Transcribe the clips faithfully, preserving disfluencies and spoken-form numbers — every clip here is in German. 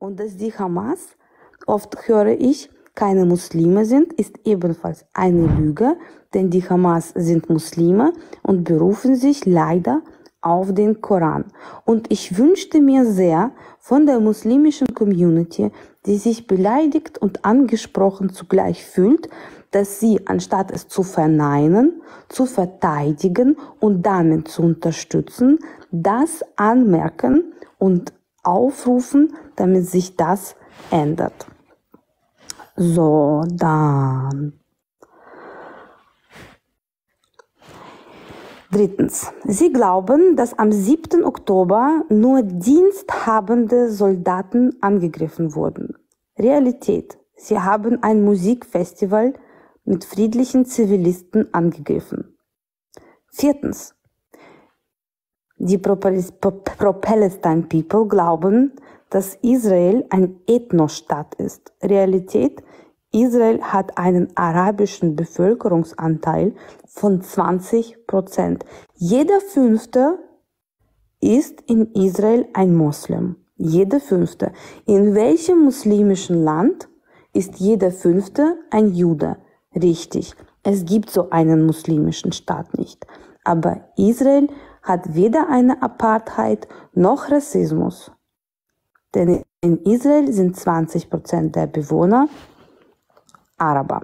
Und dass die Hamas, oft höre ich, keine Muslime sind, ist ebenfalls eine Lüge, denn die Hamas sind Muslime und berufen sich leider auf den Koran. Und ich wünschte mir sehr von der muslimischen Community, die sich beleidigt und angesprochen zugleich fühlt, dass sie, anstatt es zu verneinen, zu verteidigen und damit zu unterstützen, das anmerken und aufrufen, damit sich das ändert. So, dann. Drittens. Sie glauben, dass am siebten Oktober nur diensthabende Soldaten angegriffen wurden. Realität. Sie haben ein Musikfestival mit friedlichen Zivilisten angegriffen. Viertens. Die Pro-Palestine People glauben, dass Israel ein Ethnostaat ist. Realität: Israel hat einen arabischen Bevölkerungsanteil von zwanzig Prozent. Jeder Fünfte ist in Israel ein Moslem. Jeder Fünfte. In welchem muslimischen Land ist jeder Fünfte ein Jude? Richtig, es gibt so einen muslimischen Staat nicht. Aber Israel hat weder eine Apartheid noch Rassismus. Denn in Israel sind zwanzig Prozent der Bewohner Araber.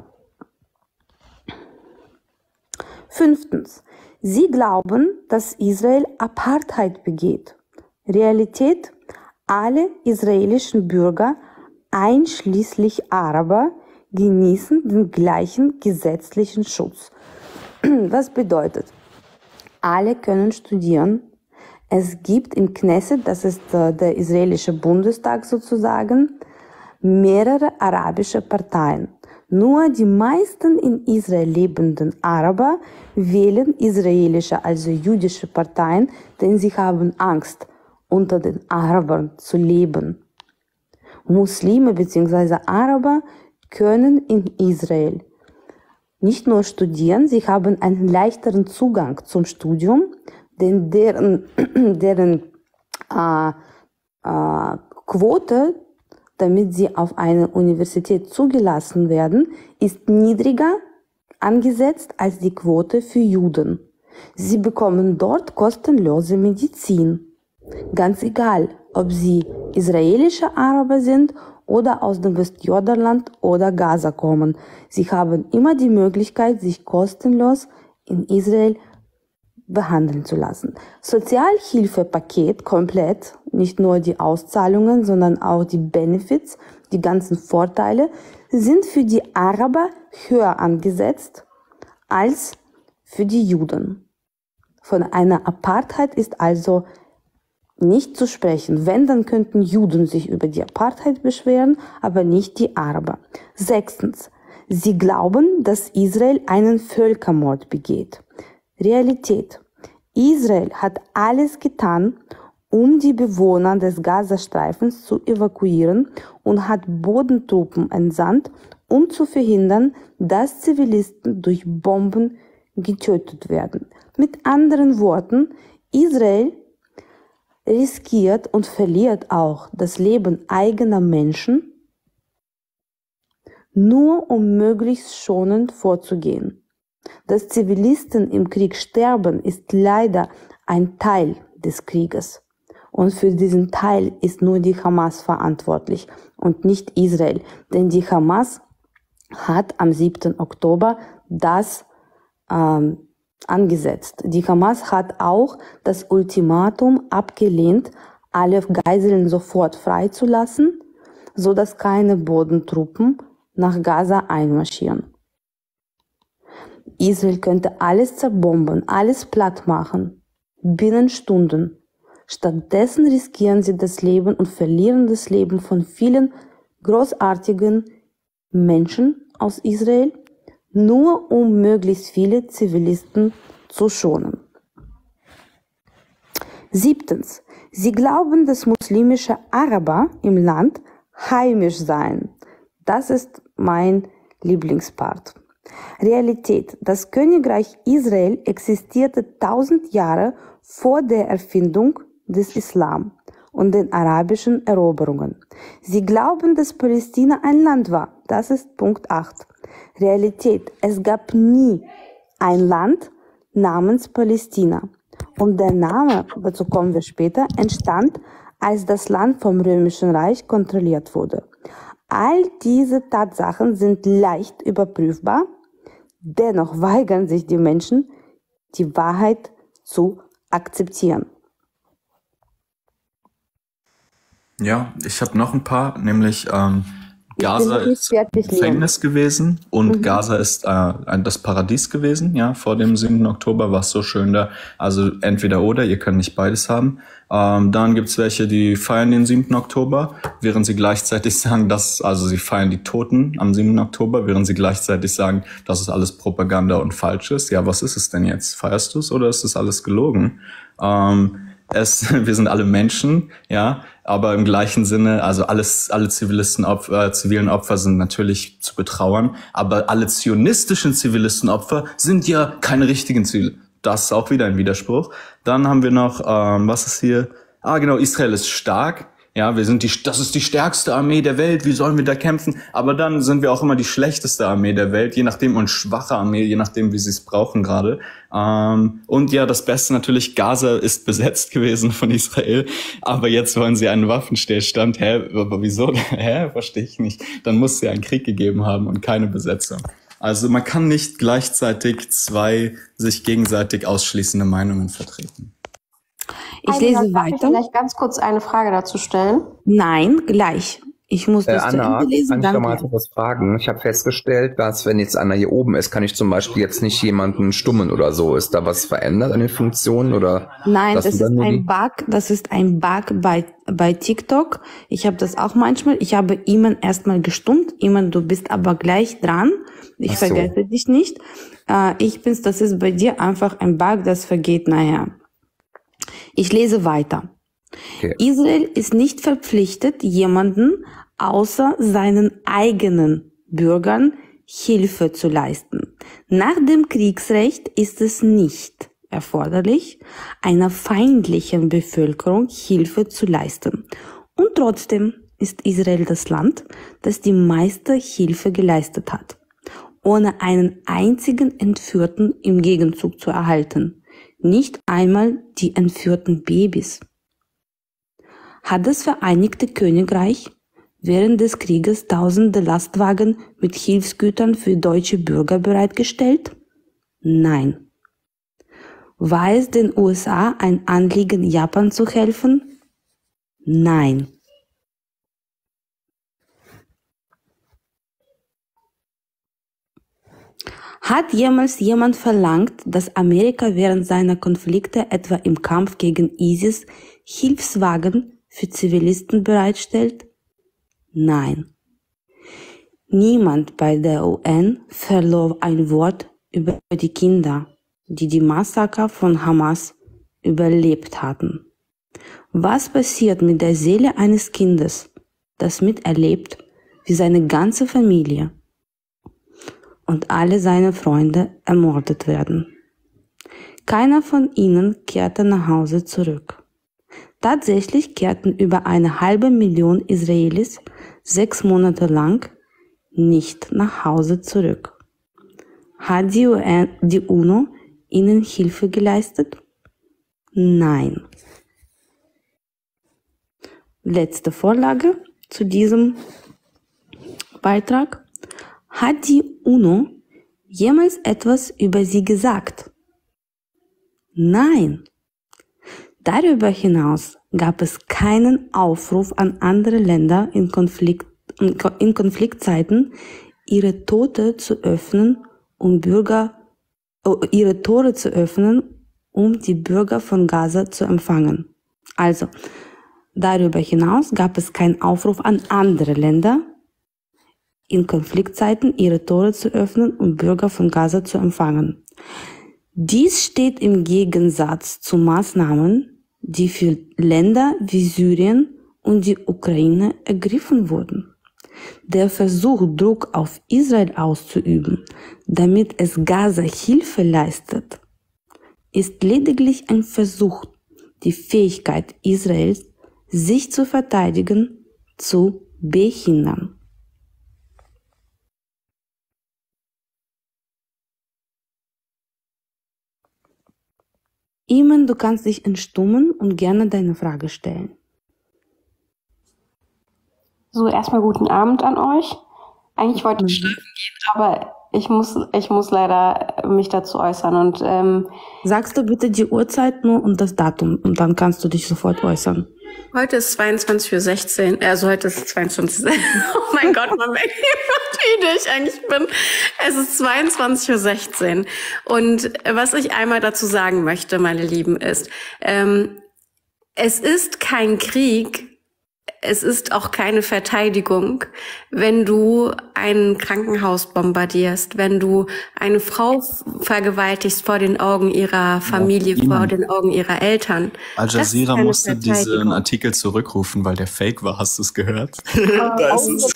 Fünftens. Sie glauben, dass Israel Apartheid begeht. Realität: alle israelischen Bürger, einschließlich Araber, genießen den gleichen gesetzlichen Schutz. Was bedeutet? Alle können studieren. Es gibt im Knesset, das ist der israelische Bundestag sozusagen, mehrere arabische Parteien. Nur die meisten in Israel lebenden Araber wählen israelische, also jüdische Parteien, denn sie haben Angst, unter den Arabern zu leben. Muslime bzw. Araber können in Israel nicht nur studieren, sie haben einen leichteren Zugang zum Studium, denn deren, deren äh, äh, Quote, damit sie auf eine Universität zugelassen werden, ist niedriger angesetzt als die Quote für Juden. Sie bekommen dort kostenlose Medizin. Ganz egal, ob sie israelische Araber sind oder aus dem Westjordanland oder Gaza kommen. Sie haben immer die Möglichkeit, sich kostenlos in Israel behandeln zu lassen. Sozialhilfepaket komplett, nicht nur die Auszahlungen, sondern auch die Benefits, die ganzen Vorteile, sind für die Araber höher angesetzt als für die Juden. Von einer Apartheid ist also nicht zu sprechen. Wenn, dann könnten Juden sich über die Apartheid beschweren, aber nicht die Araber. Sechstens. Sie glauben, dass Israel einen Völkermord begeht. Realität. Israel hat alles getan, um die Bewohner des Gazastreifens zu evakuieren und hat Bodentruppen entsandt, um zu verhindern, dass Zivilisten durch Bomben getötet werden. Mit anderen Worten, Israel riskiert und verliert auch das Leben eigener Menschen, nur um möglichst schonend vorzugehen. Dass Zivilisten im Krieg sterben, ist leider ein Teil des Krieges. Und für diesen Teil ist nur die Hamas verantwortlich und nicht Israel. Denn die Hamas hat am siebten Oktober das ähm, angesetzt. Die Hamas hat auch das Ultimatum abgelehnt, alle Geiseln sofort freizulassen, sodass keine Bodentruppen nach Gaza einmarschieren. Israel könnte alles zerbomben, alles platt machen, binnen Stunden. Stattdessen riskieren sie das Leben und verlieren das Leben von vielen großartigen Menschen aus Israel, nur um möglichst viele Zivilisten zu schonen. Siebtens. Sie glauben, dass muslimische Araber im Land heimisch seien. Das ist mein Lieblingspart. Realität. Das Königreich Israel existierte tausend Jahre vor der Erfindung des Islam. und den arabischen Eroberungen. Sie glauben, dass Palästina ein Land war. Das ist Punkt acht. Realität: Es gab nie ein Land namens Palästina. Und der Name, dazu kommen wir später, entstand, als das Land vom Römischen Reich kontrolliert wurde. All diese Tatsachen sind leicht überprüfbar, dennoch weigern sich die Menschen, die Wahrheit zu akzeptieren. Ja, ich habe noch ein paar, nämlich ähm, Gaza ist Gefängnis gewesen und mhm. Gaza ist äh, das Paradies gewesen, ja, vor dem siebten Oktober war es so schön da. Also entweder oder, ihr könnt nicht beides haben. Ähm, dann gibt's welche, die feiern den siebten Oktober, während sie gleichzeitig sagen, dass, also sie feiern die Toten am siebten Oktober, während sie gleichzeitig sagen, dass es alles Propaganda und falsch ist. Ja, was ist es denn jetzt? Feierst du es oder ist es alles gelogen? Ähm, Es, wir sind alle Menschen, ja, aber im gleichen Sinne, also alles, alle Zivilisten, Opfer, zivilen Opfer sind natürlich zu betrauern, aber alle zionistischen Zivilistenopfer sind ja keine richtigen Ziele. Das ist auch wieder ein Widerspruch. Dann haben wir noch, ähm, was ist hier? Ah, genau, Israel ist stark. Ja, wir sind die, das ist die stärkste Armee der Welt, wie sollen wir da kämpfen? Aber dann sind wir auch immer die schlechteste Armee der Welt, je nachdem, und schwache Armee, je nachdem, wie sie es brauchen gerade. Ähm, und ja, das Beste natürlich, Gaza ist besetzt gewesen von Israel, aber jetzt wollen sie einen Waffenstillstand. Hä, aber wieso? Hä, verstehe ich nicht. Dann muss es ja einen Krieg gegeben haben und keine Besetzung. Also man kann nicht gleichzeitig zwei sich gegenseitig ausschließende Meinungen vertreten. Ich lese weiter. Darf ich vielleicht ganz kurz eine Frage dazu stellen? Nein, gleich. Ich muss das äh, Anna, zu Ende lesen. kann ich da mal was fragen? Ich habe festgestellt, dass wenn jetzt einer hier oben ist, kann ich zum Beispiel jetzt nicht jemanden stummen oder so. Ist da was verändert an den Funktionen oder? Nein, das ist ein Bug. Das ist ein Bug bei bei TikTok. Ich habe das auch manchmal. Ich habe Iman erstmal gestummt. Iman, du bist aber gleich dran. Ich so. vergesse dich nicht. Äh, ich bin's. Das ist bei dir einfach ein Bug. Das vergeht nachher. Ich lese weiter. Okay. Israel ist nicht verpflichtet, jemanden außer seinen eigenen Bürgern Hilfe zu leisten. Nach dem Kriegsrecht ist es nicht erforderlich, einer feindlichen Bevölkerung Hilfe zu leisten. Und trotzdem ist Israel das Land, das die meiste Hilfe geleistet hat, ohne einen einzigen Entführten im Gegenzug zu erhalten. Nicht einmal die entführten Babys. Hat das Vereinigte Königreich während des Krieges tausende Lastwagen mit Hilfsgütern für deutsche Bürger bereitgestellt? Nein. War es den U S A ein Anliegen, Japan zu helfen? Nein. Hat jemals jemand verlangt, dass Amerika während seiner Konflikte, etwa im Kampf gegen ISIS, Hilfswagen für Zivilisten bereitstellt? Nein. Niemand bei der U N verlor ein Wort über die Kinder, die die Massaker von Hamas überlebt hatten. Was passiert mit der Seele eines Kindes, das miterlebt, wie seine ganze Familie und alle seine Freunde ermordet werden? Keiner von ihnen kehrte nach Hause zurück. Tatsächlich kehrten über eine halbe Million Israelis sechs Monate lang nicht nach Hause zurück. Hat die U N, die UNO ihnen Hilfe geleistet? Nein. Letzte Vorlage zu diesem Beitrag. Hat die UNO jemals etwas über sie gesagt? Nein. Darüber hinaus gab es keinen Aufruf an andere Länder in, Konflikt, in Konfliktzeiten, ihre Tote zu öffnen, um Bürger, ihre Tore zu öffnen, um die Bürger von Gaza zu empfangen. Also, darüber hinaus gab es keinen Aufruf an andere Länder, in Konfliktzeiten ihre Tore zu öffnen, um Bürger von Gaza zu empfangen. Dies steht im Gegensatz zu Maßnahmen, die für Länder wie Syrien und die Ukraine ergriffen wurden. Der Versuch, Druck auf Israel auszuüben, damit es Gaza Hilfe leistet, ist lediglich ein Versuch, die Fähigkeit Israels, sich zu verteidigen, zu behindern. Iman, du kannst dich entstummen und gerne deine Frage stellen. So, erstmal guten Abend an euch. Eigentlich wollte ich schlafen gehen, aber ich muss, ich muss leider mich dazu äußern. Und ähm, sagst du bitte die Uhrzeit nur und das Datum und dann kannst du dich sofort äußern. Heute ist zweiundzwanzig Uhr sechzehn, also heute ist zweiundzwanzig Uhr. Oh mein Gott, man merkt, wie müde ich eigentlich bin. Es ist zweiundzwanzig Uhr sechzehn. Und was ich einmal dazu sagen möchte, meine Lieben, ist, ähm, es ist kein Krieg, es ist auch keine Verteidigung, wenn du ein Krankenhaus bombardierst, wenn du eine Frau vergewaltigst vor den Augen ihrer Familie, ja, vor den Augen ihrer Eltern. Al Jazeera musste diesen Artikel zurückrufen, weil der fake war. Hast du es gehört? Da ist es.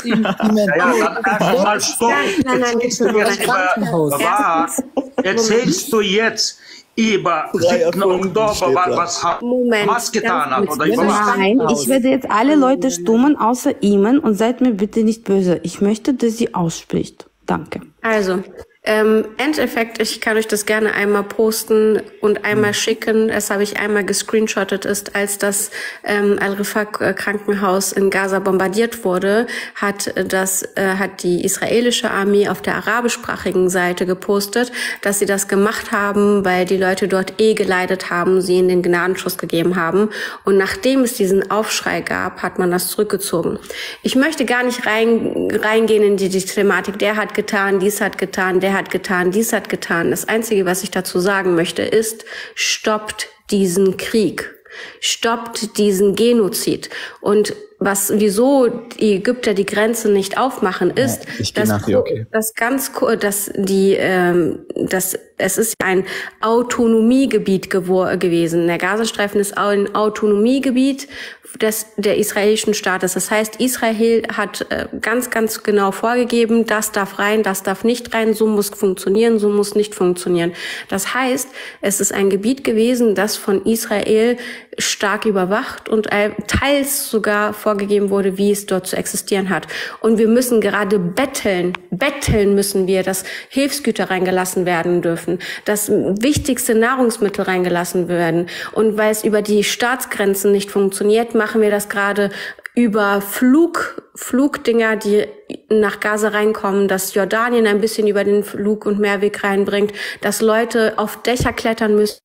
Erzählst du jetzt über siebten Oktober, was Hamas getan hat? Oder über was? Nein, ich werde jetzt alle Leute stummen, außer Iman, und seid mir bitte nicht böse. Ich möchte, dass sie ausspricht. Danke. Also, ähm, Endeffekt, ich kann euch das gerne einmal posten und einmal mhm. schicken. Das habe ich einmal gescreenshottet, ist, als das ähm, Al-Rifah-Krankenhaus in Gaza bombardiert wurde, hat das äh, hat die israelische Armee auf der arabischsprachigen Seite gepostet, dass sie das gemacht haben, weil die Leute dort eh geleitet haben, sie in den Gnadenschuss gegeben haben. Und nachdem es diesen Aufschrei gab, hat man das zurückgezogen. Ich möchte gar nicht rein, reingehen in die, die Thematik, der hat getan, dies hat getan, der hat getan, dies hat getan. Das Einzige, was ich dazu sagen möchte, ist, stoppt diesen Krieg. Stoppt diesen Genozid. Und was, wieso die Ägypter die Grenze nicht aufmachen, ist, ja, dass, nach dir, okay. dass ganz, dass die, ähm, dass es ist ein Autonomiegebiet gewesen. Der Gazastreifen ist ein Autonomiegebiet des, der israelischen Staates. Das heißt, Israel hat äh, ganz, ganz genau vorgegeben, das darf rein, das darf nicht rein, so muss funktionieren, so muss nicht funktionieren. Das heißt, es ist ein Gebiet gewesen, das von Israel stark überwacht und äh, teils sogar vorgegeben wurde, wie es dort zu existieren hat. Und wir müssen gerade betteln, betteln müssen wir, dass Hilfsgüter reingelassen werden dürfen, dass wichtigste Nahrungsmittel reingelassen werden. Und weil es über die Staatsgrenzen nicht funktioniert, machen wir das gerade über Flug, Flugdinger, die nach Gaza reinkommen, dass Jordanien ein bisschen über den Flug- und Meerweg reinbringt, dass Leute auf Dächer klettern müssen.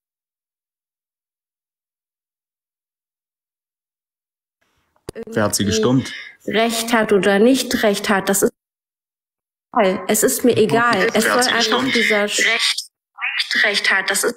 Wer hat sie gestummt? Recht hat oder nicht Recht hat, das ist egal. Es ist mir egal. Es soll einfach dieser Recht, Recht, Recht hat, das ist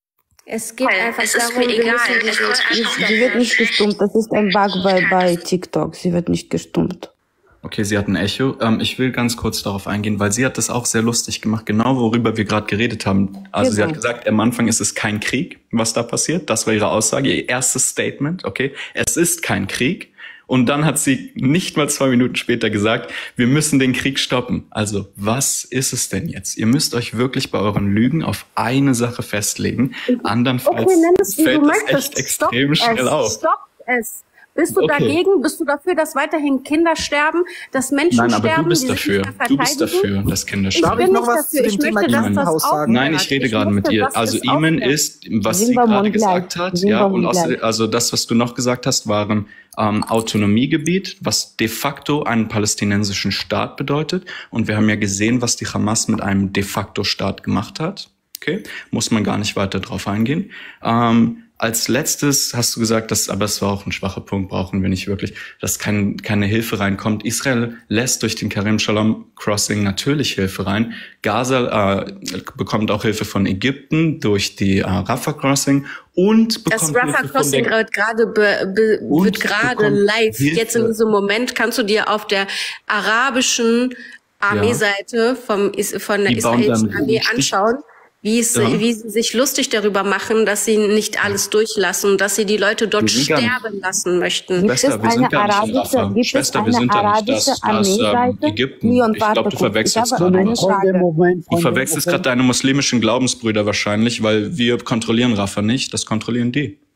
es geht einfach es darum, ist mir egal. Es sie, sie wird nicht gestummt. Das ist ein Bug bei, bei TikTok. Sie wird nicht gestummt. Okay, sie hat ein Echo. Ähm, ich will ganz kurz darauf eingehen, weil sie hat das auch sehr lustig gemacht, genau worüber wir gerade geredet haben. Also genau. Sie hat gesagt, am Anfang ist es kein Krieg, was da passiert. Das war ihre Aussage, ihr erstes Statement. Okay, es ist kein Krieg. Und dann hat sie nicht mal zwei Minuten später gesagt, wir müssen den Krieg stoppen. Also was ist es denn jetzt? Ihr müsst euch wirklich bei euren Lügen auf eine Sache festlegen. Andernfalls okay, es, fällt es echt extrem Stopp schnell es. auf. Stopp es. Bist du okay. dagegen? Bist du dafür, dass weiterhin Kinder sterben, dass Menschen Nein, aber sterben? du bist dafür. Du bist dafür, dass Kinder sterben. Darf ich noch was zu dem Thema Krankenhaus sagen? Nein, ich rede gerade mit ihr. Also Iman ist, was sie gerade gesagt hat, ja, und außerdem, also das, was du noch gesagt hast, waren ähm, Autonomiegebiet, was de facto einen palästinensischen Staat bedeutet. Und wir haben ja gesehen, was die Hamas mit einem de facto Staat gemacht hat. Okay, muss man gar nicht weiter drauf eingehen. Ähm, Als letztes hast du gesagt, dass, aber es war auch ein schwacher Punkt, brauchen wir nicht wirklich, dass kein, keine Hilfe reinkommt. Israel lässt durch den Karim Shalom Crossing natürlich Hilfe rein. Gaza äh, bekommt auch Hilfe von Ägypten durch die äh, Rafah Crossing und bekommt das Rafah Crossing wird gerade be, be, wird gerade live. Hilfe. Jetzt in diesem Moment kannst du dir auf der arabischen Armeeseite vom von der israelischen Armee anschauen. Wie, es, ja. wie sie sich lustig darüber machen, dass sie nicht alles durchlassen, dass sie die Leute dort sterben lassen möchten. Schwester, wir sind gar nicht in Rafah. Schwester, wir sind ja nicht das, das ähm, Ägypten. Ich glaube, du verwechselst gerade was. Du verwechselst gerade deine muslimischen Glaubensbrüder wahrscheinlich, weil wir kontrollieren Rafah nicht, das kontrollieren die.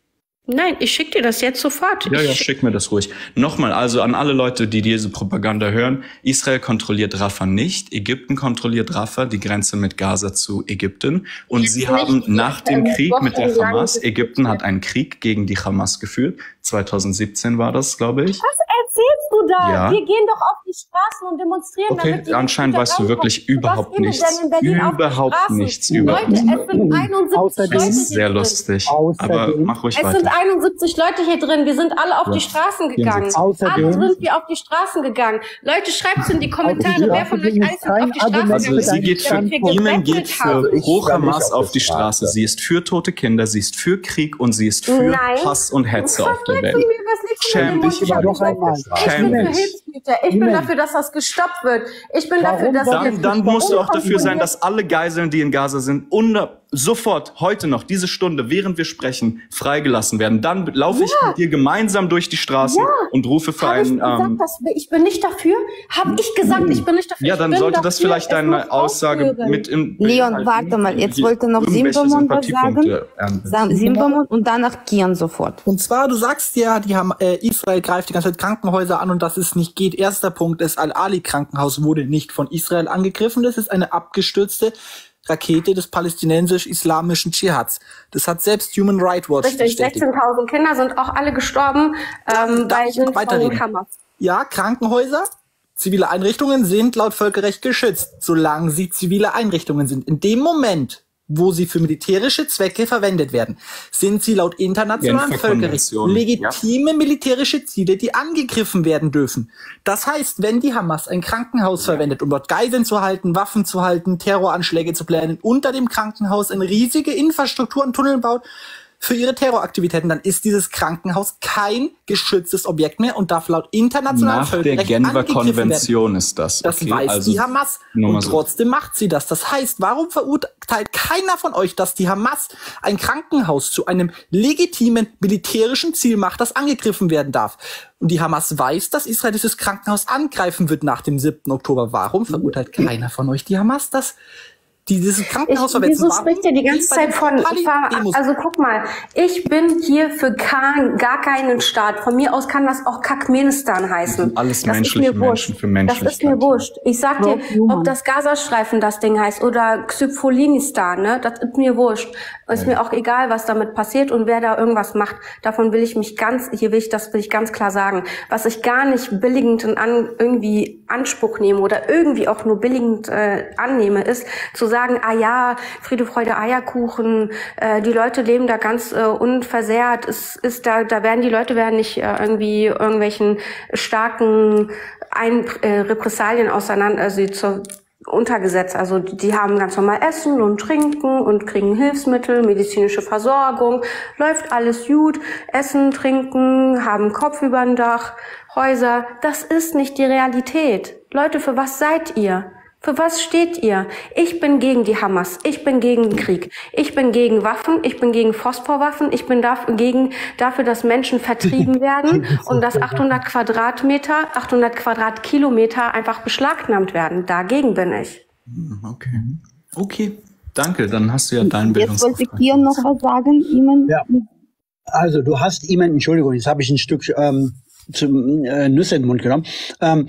Nein, ich schicke dir das jetzt sofort. Ja, ich ja, schick mir das ruhig. Nochmal, also an alle Leute, die diese Propaganda hören, Israel kontrolliert Rafah nicht, Ägypten kontrolliert Rafah, die Grenze mit Gaza zu Ägypten. Und jetzt sie haben nach dem Krieg mit der Hamas, Ägypten hat einen Krieg gegen die Hamas geführt. zwanzig siebzehn war das, glaube ich. Was erzählst du da? Ja. Wir gehen doch auf die Straßen und demonstrieren. Okay, damit die anscheinend weißt du wirklich überhaupt nichts. Überhaupt nichts über. Leute, es sind einundsiebzig Das ist sehr lustig. Aber mach ruhig weiter. Es sind einundsiebzig Leute hier drin. Wir sind alle auf Ja. die Straßen gegangen. Außerdem- Alle sind wir auf die Straßen gegangen. Leute, schreibt's in die Kommentare, wer von euch alles auf die Straße Also gegangen sie geht für, damit wir Iman geht gebettelt haben. für Ich Pro-Hamas war nicht auf auf die der Straße. Straße. Sie ist für tote Kinder, sie ist für Krieg und sie ist für Nein. Hass und Hetze auf der Was Welt. willst du mir, was legst du mir Schäm in den dich Mund? Ich hab doch nicht einmal. gesagt, Ich Schäm bin für dich. Hilfsgüter. Ich bin Iman. dafür, dass das gestoppt wird. Ich bin dafür, dass Dann, dann musst du auch dafür sein, unkontrolliert- dass alle Geiseln, die in Gaza sind, unter, sofort, heute noch, diese Stunde, während wir sprechen, freigelassen werden. Dann laufe ich Ja. mit dir gemeinsam durch die Straßen Ja. und rufe für Habe ich einen... gesagt, Ähm, dass ich bin nicht dafür? Habe ich gesagt, ich bin nicht dafür? ja, Ich dann bin sollte das dafür, vielleicht es deine muss Aussage aufhören. mit im... Leon, warte mal, jetzt wollte noch irgendwelche Simpermon was Sympathiepunkte ernten. Sa- Simpermon und danach Kian sofort. Und zwar, du sagst ja, die haben, äh, Israel greift die ganze Zeit Krankenhäuser an und dass es nicht geht. Erster Punkt, das Al-Ali-Krankenhaus wurde nicht von Israel angegriffen. Das ist eine abgestürzte Rakete des palästinensisch-islamischen Dschihads. Das hat selbst Human Rights Watch Richtig, bestätigt. sechzehntausend Kinder sind auch alle gestorben, ähm, darf bei ich noch den weiterreden? Hamas. Ja, Krankenhäuser, zivile Einrichtungen sind laut Völkerrecht geschützt, solange sie zivile Einrichtungen sind. In dem Moment, wo sie für militärische Zwecke verwendet werden, sind sie laut internationalem Genfer Völkerrecht Konvention, legitime militärische Ziele, die angegriffen werden dürfen. Das heißt, wenn die Hamas ein Krankenhaus verwendet, um dort Geiseln zu halten, Waffen zu halten, Terroranschläge zu planen, unter dem Krankenhaus eine riesige Infrastruktur und Tunnel baut, für ihre Terroraktivitäten, dann ist dieses Krankenhaus kein geschütztes Objekt mehr und darf laut internationalem Nach der Völkerrecht Genfer angegriffen werden. Konvention ist das. Das Okay, weiß also die Hamas nur mal und so. trotzdem macht sie das. Das heißt, warum verurteilt keiner von euch, dass die Hamas ein Krankenhaus zu einem legitimen militärischen Ziel macht, das angegriffen werden darf? Und die Hamas weiß, dass Israel dieses Krankenhaus angreifen wird nach dem siebten Oktober. Warum verurteilt keiner von euch die Hamas, dass die dieses Krankenhaus Ich, verwetzen? wieso Warum spricht ihr die ganze nicht bei Zeit den von, Pali-Demos? also guck mal, ich bin hier für gar, gar keinen Staat. Von mir aus kann das auch Kakmenistan heißen. sind alles das ist menschliche mir wurscht. Menschen für Das ist mir Menschlichkeit. wurscht. Ich sag dir, ob das Gazastreifen das Ding heißt oder Xypholinistan, ne, das ist mir wurscht. Ist mir auch egal, was damit passiert und wer da irgendwas macht. Davon will ich mich ganz, hier will ich, das will ich ganz klar sagen. Was ich gar nicht billigend in an, irgendwie Anspruch nehme oder irgendwie auch nur billigend äh, annehme, ist zu sagen, ah ja, Friede, Freude, Eierkuchen, äh, die Leute leben da ganz äh, unversehrt, es ist da, da werden die Leute werden nicht äh, irgendwie irgendwelchen starken Ein äh, Repressalien auseinander, also zur untergesetzt. Also die haben ganz normal Essen und Trinken und kriegen Hilfsmittel, medizinische Versorgung, läuft alles gut, Essen, Trinken, haben Kopf überm Dach, Häuser. Das ist nicht die Realität. Leute, für was seid ihr? Für was steht ihr? Ich bin gegen die Hamas. Ich bin gegen den Krieg. Ich bin gegen Waffen. Ich bin gegen Phosphorwaffen. Ich bin dafür, gegen, dafür, dass Menschen vertrieben werden und dass achthundert Quadratmeter, achthundert Quadratkilometer einfach beschlagnahmt werden. Dagegen bin ich. Okay. Okay. Danke, dann hast du ja deinen Jetzt wollte Bildungsauftrag. Kian noch was sagen. Iman? Ja. Also du hast Iman, Entschuldigung, jetzt habe ich ein Stück ähm, zum, äh, Nüsse in den Mund genommen. Ähm,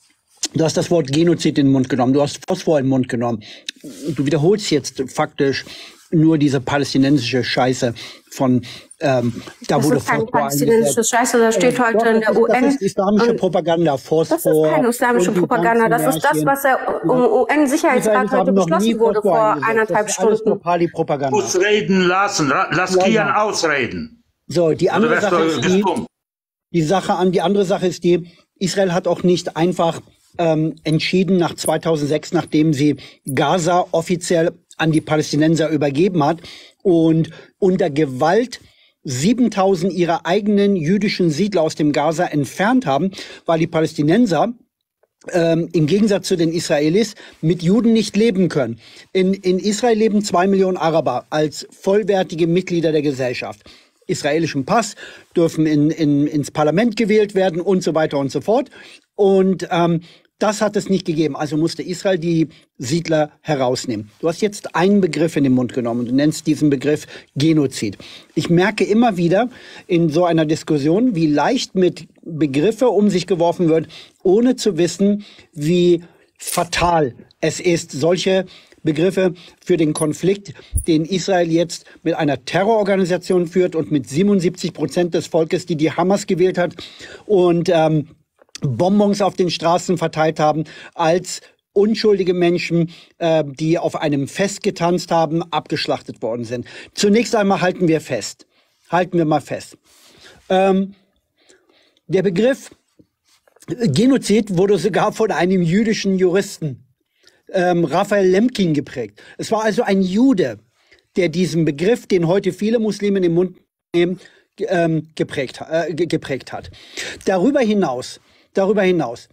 Du hast das Wort Genozid in den Mund genommen, du hast Phosphor in den Mund genommen. Du wiederholst jetzt faktisch nur diese palästinensische Scheiße von ähm, da Das wurde ist keine Phosphor palästinensische Scheiße, das steht heute Doch, in das der ist, U N. Das ist islamische Und Propaganda, Phosphor. das ist keine islamische und die Propaganda, das ganzen ist das, Märchen. was der U N-Sicherheitsrat Israelis haben heute noch nie beschlossen wurde Phosphor vor eingesetzt. eineinhalb Das ist alles nur Stunden. Pali-Propaganda. Ausreden lassen. Ra- Lass Ja, Kian ja. ausreden. So, die Oder andere wärst Sache du ist die, gestummt? die Sache an, die andere Sache ist die, Israel hat auch nicht einfach ähm, entschieden nach zweitausendsechs, nachdem sie Gaza offiziell an die Palästinenser übergeben hat und unter Gewalt siebentausend ihrer eigenen jüdischen Siedler aus dem Gaza entfernt haben, weil die Palästinenser ähm, im Gegensatz zu den Israelis mit Juden nicht leben können. In, in Israel leben zwei Millionen Araber als vollwertige Mitglieder der Gesellschaft. Israelischen Pass, dürfen in, in, ins Parlament gewählt werden und so weiter und so fort. Und ähm, Das hat es nicht gegeben. Also musste Israel die Siedler herausnehmen. Du hast jetzt einen Begriff in den Mund genommen. Du nennst diesen Begriff Genozid. Ich merke immer wieder in so einer Diskussion, wie leicht mit Begriffe um sich geworfen wird, ohne zu wissen, wie fatal es ist, solche Begriffe für den Konflikt, den Israel jetzt mit einer Terrororganisation führt und mit siebenundsiebzig Prozent des Volkes, die die Hamas gewählt hat und ähm, Bonbons auf den Straßen verteilt haben, als unschuldige Menschen, äh, die auf einem Fest getanzt haben, abgeschlachtet worden sind. Zunächst einmal halten wir fest, halten wir mal fest. Ähm, der Begriff Genozid wurde sogar von einem jüdischen Juristen, ähm, Raphael Lemkin, geprägt. Es war also ein Jude, der diesen Begriff, den heute viele Muslime in den Mund nehmen, ähm, geprägt, äh, geprägt hat. Darüber hinaus Darüber hinaus,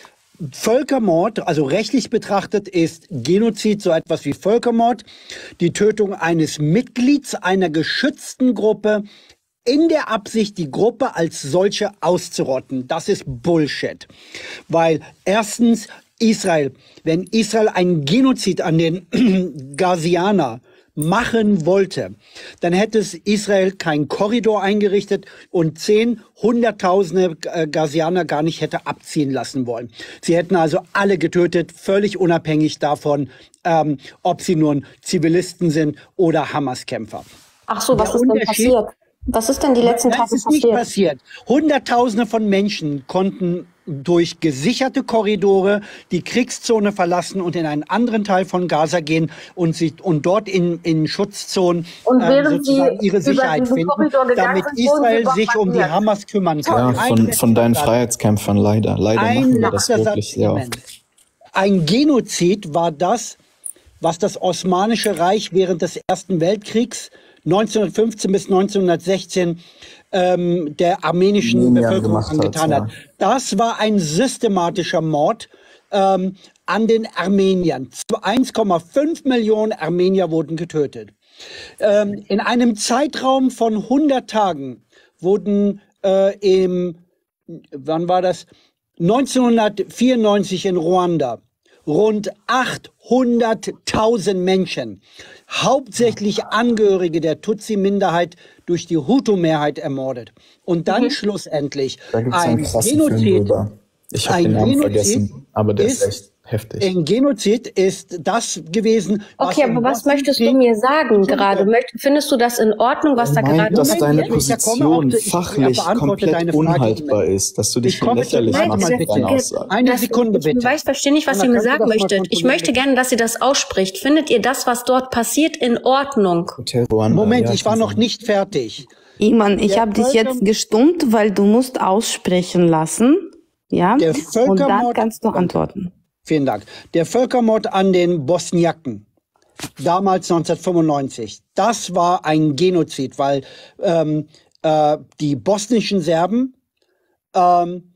Völkermord, also rechtlich betrachtet, ist Genozid so etwas wie Völkermord, die Tötung eines Mitglieds einer geschützten Gruppe in der Absicht, die Gruppe als solche auszurotten. Das ist Bullshit. Weil erstens Israel, wenn Israel einen Genozid an den Gazianer machen wollte, dann hätte es Israel keinen Korridor eingerichtet und zehn, hunderttausende Gazianer gar nicht hätte abziehen lassen wollen. Sie hätten also alle getötet, völlig unabhängig davon, ähm, ob sie nun Zivilisten sind oder Hamas-Kämpfer. Ach so, was ist denn passiert? Was ist denn die letzten Tage passiert? Das ist nicht passiert. Hunderttausende von Menschen konnten durch gesicherte Korridore die Kriegszone verlassen und in einen anderen Teil von Gaza gehen und sich und dort in, in Schutzzonen und äh, sozusagen ihre Sicherheit finden, damit Israel sich um die Hamas kümmern kann. Ja, von, von deinen Freiheitskämpfern leider. Leider ein machen wir das wirklich sehr oft. Ein Genozid war das, was das Osmanische Reich während des Ersten Weltkriegs neunzehnhundertfünfzehn bis neunzehnhundertsechzehn ähm, der armenischen ja, Bevölkerung angetan hat. Ja. Das war ein systematischer Mord ähm, an den Armeniern. eins Komma fünf Millionen Armenier wurden getötet. Ähm, in einem Zeitraum von hundert Tagen wurden äh, im, wann war das? neunzehnhundertvierundneunzig in Ruanda rund achthunderttausend Menschen, hauptsächlich Angehörige der Tutsi-Minderheit, durch die Hutu-Mehrheit ermordet. Und dann mhm. schlussendlich ein Genozid. Ich habe den Namen vergessen, aber der ist, ist echt heftig. Ein Genozid ist das gewesen. Okay, aber was möchtest du mir sagen gerade? Findest du das in Ordnung, was da gerade dass deine Position fachlich komplett unhaltbar ist, dass du dich lächerlich machst mit deinen Aussagen? Eine Sekunde bitte. Ich weiß, verstehe nicht, was ihr mir sagen möchtet. Ich möchte gerne, dass ihr das ausspricht. Findet ihr das, was dort passiert, in Ordnung? Moment, ich war noch nicht fertig. Iman, ich habe dich jetzt gestummt, weil du musst aussprechen lassen. Ja, der und dann kannst du antworten. Vielen Dank. Der Völkermord an den Bosniaken, damals neunzehnhundertfünfundneunzig, das war ein Genozid, weil ähm, äh, die bosnischen Serben ähm,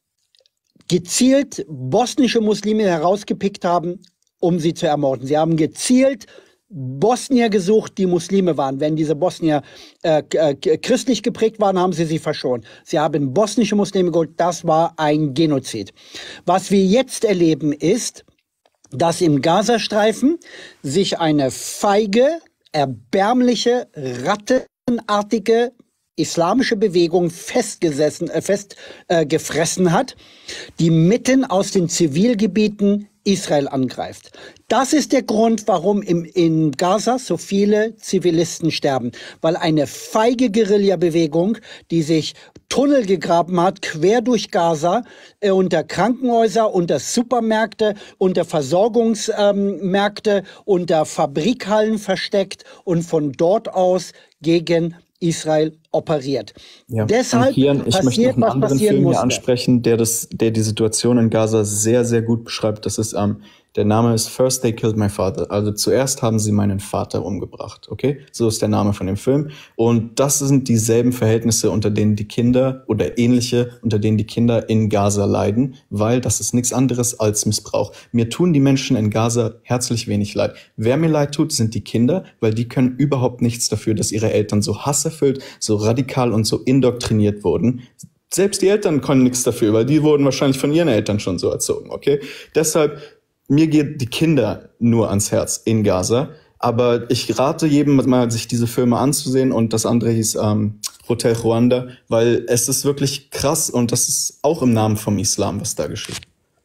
gezielt bosnische Muslime herausgepickt haben, um sie zu ermorden. Sie haben gezielt Bosnier gesucht, die Muslime waren. Wenn diese Bosnier äh, äh, christlich geprägt waren, haben sie sie verschont. Sie haben bosnische Muslime geholt. Das war ein Genozid. Was wir jetzt erleben ist, dass im Gazastreifen sich eine feige, erbärmliche, rattenartige islamische Bewegung festgesessen, äh, fest äh, gefressen hat, die mitten aus den Zivilgebieten Israel angreift. Das ist der Grund, warum im, in Gaza so viele Zivilisten sterben. Weil eine feige Guerillabewegung, die sich Tunnel gegraben hat, quer durch Gaza, äh, unter Krankenhäuser, unter Supermärkte, unter Versorgungsmärkte, ähm, unter Fabrikhallen versteckt und von dort aus gegen Israel operiert. Ja. Deshalb hier, ich passiert, möchte noch einen anderen Film hier ansprechen, der, das, der die Situation in Gaza sehr, sehr gut beschreibt. Das ist ähm, der Name ist First They Killed My Father. Also zuerst haben sie meinen Vater umgebracht. Okay, so ist der Name von dem Film. Und das sind dieselben Verhältnisse, unter denen die Kinder oder ähnliche, unter denen die Kinder in Gaza leiden, weil das ist nichts anderes als Missbrauch. Mir tun die Menschen in Gaza herzlich wenig leid. Wer mir leid tut, sind die Kinder, weil die können überhaupt nichts dafür, dass ihre Eltern so hasserfüllt, so radikal und so indoktriniert wurden. selbst die Eltern können nichts dafür, weil die wurden wahrscheinlich von ihren Eltern schon so erzogen, okay? Deshalb, mir geht die Kinder nur ans Herz in Gaza, aber ich rate jedem mal, sich diese Filme anzusehen, und das andere hieß ähm, Hotel Ruanda, weil es ist wirklich krass und das ist auch im Namen vom Islam, was da geschieht.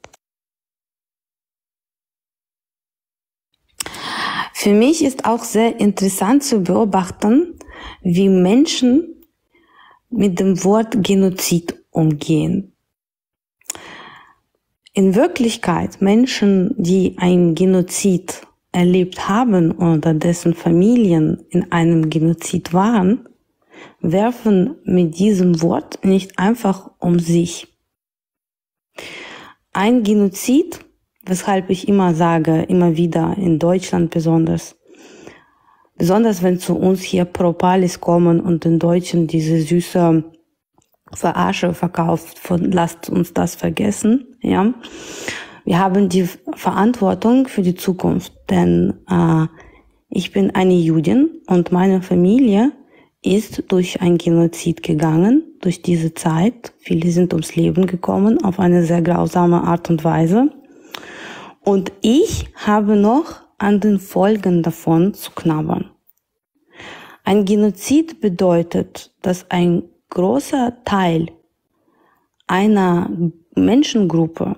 Für mich ist auch sehr interessant zu beobachten, wie Menschen mit dem Wort Genozid umgehen. In Wirklichkeit, Menschen, die ein Genozid erlebt haben oder dessen Familien in einem Genozid waren, werfen mit diesem Wort nicht einfach um sich. Ein Genozid, weshalb ich immer sage, immer wieder in Deutschland besonders, besonders wenn zu uns hier Propolis kommen und den Deutschen diese süße Verarsche verkauft, von lasst uns das vergessen, ja. Wir haben die Verantwortung für die Zukunft, denn äh, ich bin eine Jüdin und meine Familie ist durch ein Genozid gegangen, durch diese Zeit. Viele sind ums Leben gekommen auf eine sehr grausame Art und Weise. Und ich habe noch an den Folgen davon zu knabbern. Ein Genozid bedeutet, dass ein großer Teil einer Menschengruppe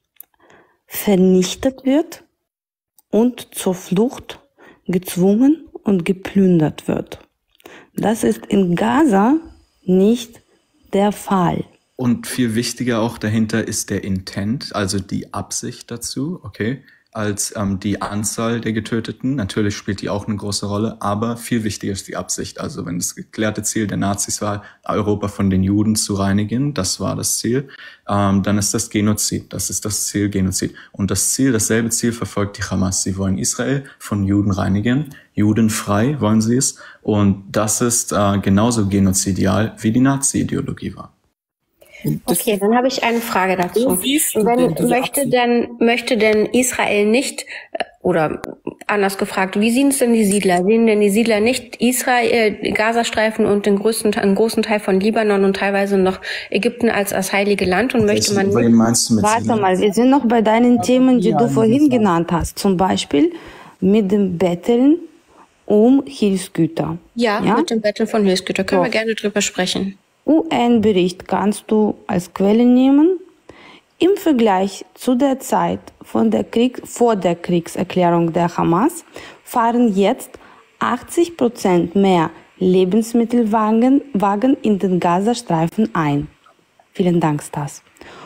vernichtet wird und zur Flucht gezwungen und geplündert wird. Das ist in Gaza nicht der Fall. Und viel wichtiger auch dahinter ist der Intent, also die Absicht dazu, okay, als ähm, die Anzahl der Getöteten. Natürlich spielt die auch eine große Rolle, aber viel wichtiger ist die Absicht. Also wenn das geklärte Ziel der Nazis war, Europa von den Juden zu reinigen, das war das Ziel, ähm, dann ist das Genozid. Das ist das Ziel, Genozid. Und das Ziel, dasselbe Ziel verfolgt die Hamas. Sie wollen Israel von Juden reinigen, judenfrei wollen sie es. Und das ist äh, genauso genozidial, wie die Nazi-Ideologie war. Okay, dann habe ich eine Frage dazu. Wenn, möchte denn, möchte denn Israel nicht, oder anders gefragt, wie sehen es denn die Siedler? Sehen denn die Siedler nicht Israel, Gazastreifen und den größten, einen großen Teil von Libanon und teilweise noch Ägypten als das heilige Land, und möchte man nicht? Meinst du mit Warte Siedler? mal, wir sind noch bei deinen Themen, die du vorhin genannt hast. Zum Beispiel mit dem Betteln um Hilfsgüter. Ja, ja? mit dem Betteln von Hilfsgüter können so. wir gerne drüber sprechen. U N-Bericht kannst du als Quelle nehmen. Im Vergleich zu der Zeit von der Krieg, vor der Kriegserklärung der Hamas fahren jetzt achtzig Prozent mehr Lebensmittelwagen Wagen in den Gazastreifen ein. Vielen Dank, Stas.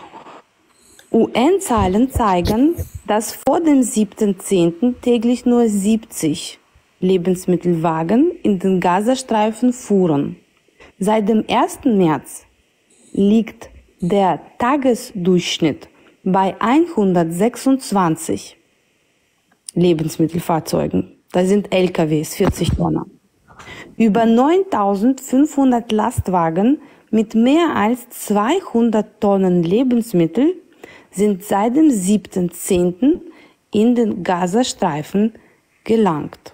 U N-Zahlen zeigen, dass vor dem siebten zehnten täglich nur siebzig Lebensmittelwagen in den Gazastreifen fuhren. Seit dem ersten März liegt der Tagesdurchschnitt bei hundertsechsundzwanzig Lebensmittelfahrzeugen. Das sind L K Ws, vierzig Tonner. Über neuntausendfünfhundert Lastwagen mit mehr als zweihundert Tonnen Lebensmittel sind seit dem siebten zehnten in den Gazastreifen gelangt.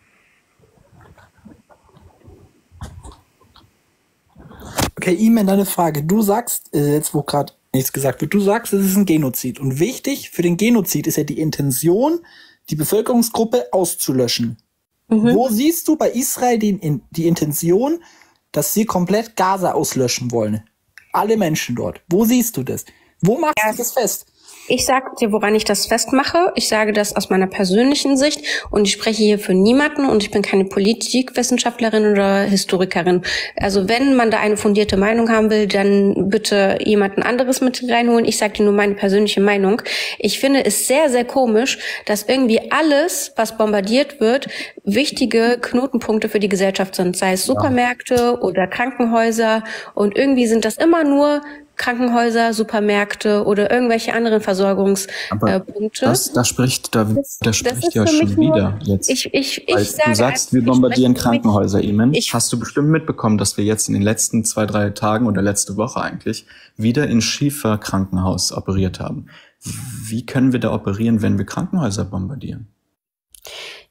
Okay, Iman, eine Frage. Du sagst, äh, jetzt wo gerade nichts gesagt wird, du sagst, es ist ein Genozid. Und wichtig für den Genozid ist ja die Intention, die Bevölkerungsgruppe auszulöschen. Mhm. Wo siehst du bei Israel die, in, die Intention, dass sie komplett Gaza auslöschen wollen? Alle Menschen dort. Wo siehst du das? Wo machst ja. du das fest? Ich sage dir, woran ich das festmache. Ich sage das aus meiner persönlichen Sicht und ich spreche hier für niemanden und ich bin keine Politikwissenschaftlerin oder Historikerin. Also wenn man da eine fundierte Meinung haben will, dann bitte jemanden anderes mit reinholen. Ich sage dir nur meine persönliche Meinung. Ich finde es sehr, sehr komisch, dass irgendwie alles, was bombardiert wird, wichtige Knotenpunkte für die Gesellschaft sind. Sei es Supermärkte oder Krankenhäuser, und irgendwie sind das immer nur Krankenhäuser, Supermärkte oder irgendwelche anderen Versorgungspunkte. Äh, das, das spricht, da, das, das spricht ja schon wieder jetzt. Ich, ich, ich sage, du sagst, wir bombardieren Krankenhäuser, Iman. Hast du bestimmt mitbekommen, dass wir jetzt in den letzten zwei, drei Tagen oder letzte Woche eigentlich wieder in Schiefer Krankenhaus operiert haben. Wie können wir da operieren, wenn wir Krankenhäuser bombardieren?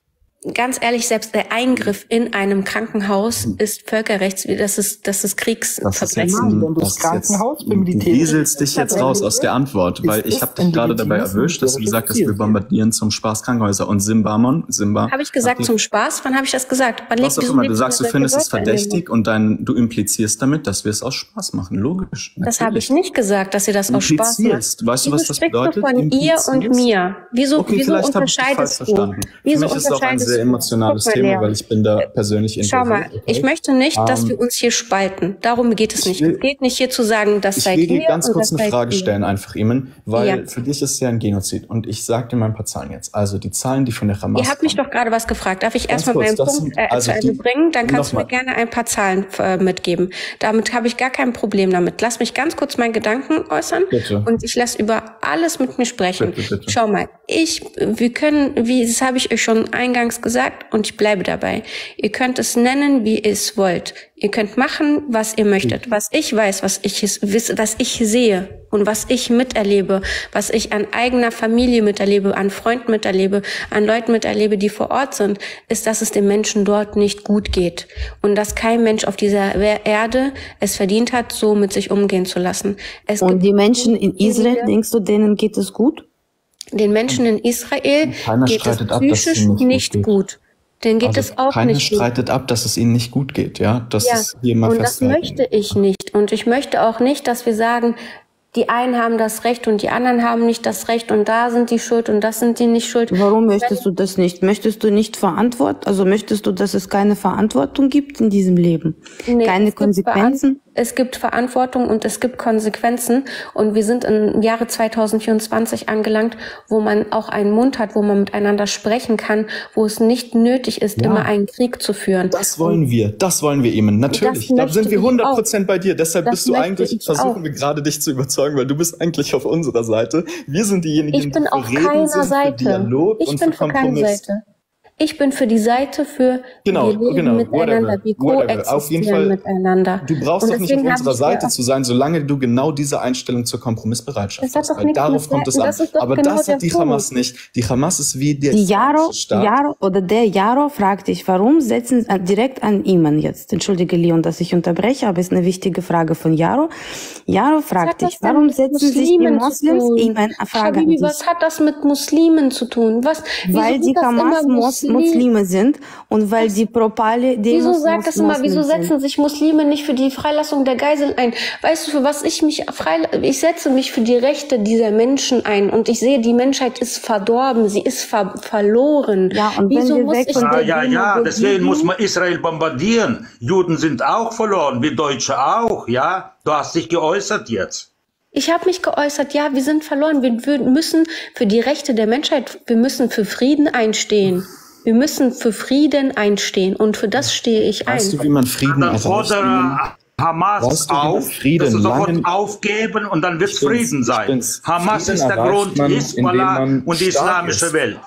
ganz ehrlich, selbst der Eingriff in einem Krankenhaus ist Völkerrechts, das ist, das ist Kriegsverbrechen. Wenn das Krankenhaus für Militär. Du wieselst dich jetzt raus aus der Antwort, weil ich habe dich gerade dabei erwischt, dass du gesagt hast, wir bombardieren zum Spaß Krankenhäuser. Und Simbamon, Simba. Habe ich gesagt zum Spaß? Wann habe ich das gesagt? Wann was auch immer, du sagst, du findest es verdächtig und dann du implizierst damit, dass wir es aus Spaß machen. Logisch. Das habe ich nicht gesagt, dass ihr das aus Spaß macht. Weißt du, was das bedeutet? Von ihr und mir. Wieso, okay, wieso unterscheidest du? Verstanden. Wieso Für mich ist es auch ein sehr emotionales mal, Thema, weil ich bin da persönlich involviert. Schau mal, okay. Ich möchte nicht, dass um, wir uns hier spalten. Darum geht es nicht. Es geht nicht hier zu sagen, das seid ihr. Ich will dir ganz kurz eine Frage stellen, einfach, Iman, weil ja. für dich ist es ja ein Genozid. Und ich sage dir mal ein paar Zahlen jetzt. Also die Zahlen, die von der Hamas Ihr habt mich doch gerade was gefragt. Darf ich erstmal meinen Punkt äh, also zu Ende bringen? Dann kannst du mir gerne ein paar Zahlen äh, mitgeben. Damit habe ich gar kein Problem damit. Lass mich ganz kurz meinen Gedanken äußern. Bitte. Und ich lasse über alles mit mir sprechen. Bitte, bitte. Schau mal, ich, wir können, wie, das habe ich euch schon eingangs gesagt und ich bleibe dabei. Ihr könnt es nennen, wie ihr es wollt. Ihr könnt machen, was ihr möchtet. Was ich weiß, was ich, was ich sehe und was ich miterlebe, was ich an eigener Familie miterlebe, an Freunden miterlebe, an Leuten miterlebe, die vor Ort sind, ist, dass es den Menschen dort nicht gut geht. Und dass kein Mensch auf dieser Erde es verdient hat, so mit sich umgehen zu lassen. Es und die Menschen in Israel, denkst du, denen geht es gut? Den Menschen in Israel Keiner geht es psychisch ab, nicht gut. gut. Denen geht also es auch keiner nicht gut. Keiner streitet ab, dass es ihnen nicht gut geht, ja? Das ja. ist hier mal und das möchte ich nicht. Und ich möchte auch nicht, dass wir sagen, die einen haben das Recht und die anderen haben nicht das Recht und da sind die schuld und das sind die nicht schuld. Warum möchtest du das nicht? Möchtest du nicht verantworten? Also möchtest du, dass es keine Verantwortung gibt in diesem Leben? Nee, keine Konsequenzen? Es gibt Verantwortung und es gibt Konsequenzen und wir sind im Jahre zweitausendvierundzwanzig angelangt, wo man auch einen Mund hat, wo man miteinander sprechen kann, wo es nicht nötig ist, ja. immer einen Krieg zu führen. Das wollen wir, das wollen wir eben, natürlich. Da sind wir hundert Prozent bei dir, deshalb das bist du eigentlich, versuchen auch. wir gerade dich zu überzeugen, weil du bist eigentlich auf unserer Seite. Wir sind diejenigen, ich bin die auf für keiner Reden sind, Seite. für Dialog ich und bin für für keine Seite. Ich bin für die Seite für genau, wir leben genau, miteinander, whatever, wir koexistieren auf jeden Fall, miteinander. Du brauchst doch nicht auf unserer Seite zu sein, solange du genau diese Einstellung zur Kompromissbereitschaft hast. Weil darauf kommt es an. Aber genau das hat die Hamas nicht. Die Hamas ist wie der die Yaro, Yaro oder der Yaro fragt dich, warum setzen direkt an Iman jetzt? Entschuldige, Leon, dass ich unterbreche, aber es ist eine wichtige Frage von Yaro. Yaro fragt dich, warum setzen sich die Moslems Iman Frage Habibi, was hat das mit Muslimen zu tun? Was? Weil die Hamas Muslime sind und weil die Propale Wieso sagt das immer, wieso setzen sich Muslime nicht für die Freilassung der Geiseln ein? Weißt du, für was ich mich frei, ich setze mich für die Rechte dieser Menschen ein und ich sehe, die Menschheit ist verdorben, sie ist ver verloren. Ja, und wieso wenn muss wir ich ja, ja, ja, deswegen muss man Israel bombardieren. Juden sind auch verloren, wir Deutsche auch, ja? Du hast dich geäußert jetzt. Ich habe mich geäußert, ja, wir sind verloren. Wir, wir müssen für die Rechte der Menschheit, wir müssen für Frieden einstehen. Wir müssen für Frieden einstehen und für das stehe ich ein. Weißt du, wie man Frieden dann fordere Hamas weißt du, auf, Frieden dass sie sofort aufgeben und dann wird es Frieden sein. Hamas Frieden ist der Grund, Hisbollah und die islamische ist. Welt.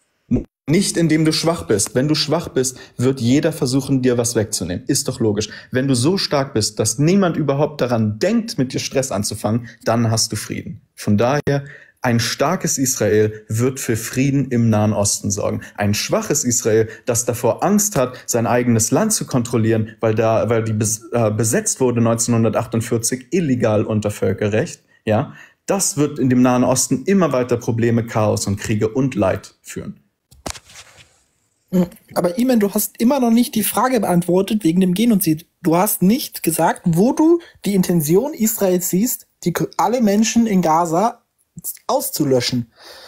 Nicht indem du schwach bist. Wenn du schwach bist, wird jeder versuchen, dir was wegzunehmen. Ist doch logisch. Wenn du so stark bist, dass niemand überhaupt daran denkt, mit dir Stress anzufangen, dann hast du Frieden. Von daher, ein starkes Israel wird für Frieden im Nahen Osten sorgen. Ein schwaches Israel, das davor Angst hat, sein eigenes Land zu kontrollieren, weil da, weil die bes äh, besetzt wurde neunzehnhundertachtundvierzig illegal unter Völkerrecht, ja, das wird in dem Nahen Osten immer weiter Probleme, Chaos und Kriege und Leid führen. Aber Iman, du hast immer noch nicht die Frage beantwortet wegen dem Genozid. Du hast nicht gesagt, wo du die Intention Israels siehst, die alle Menschen in Gaza auszulöschen.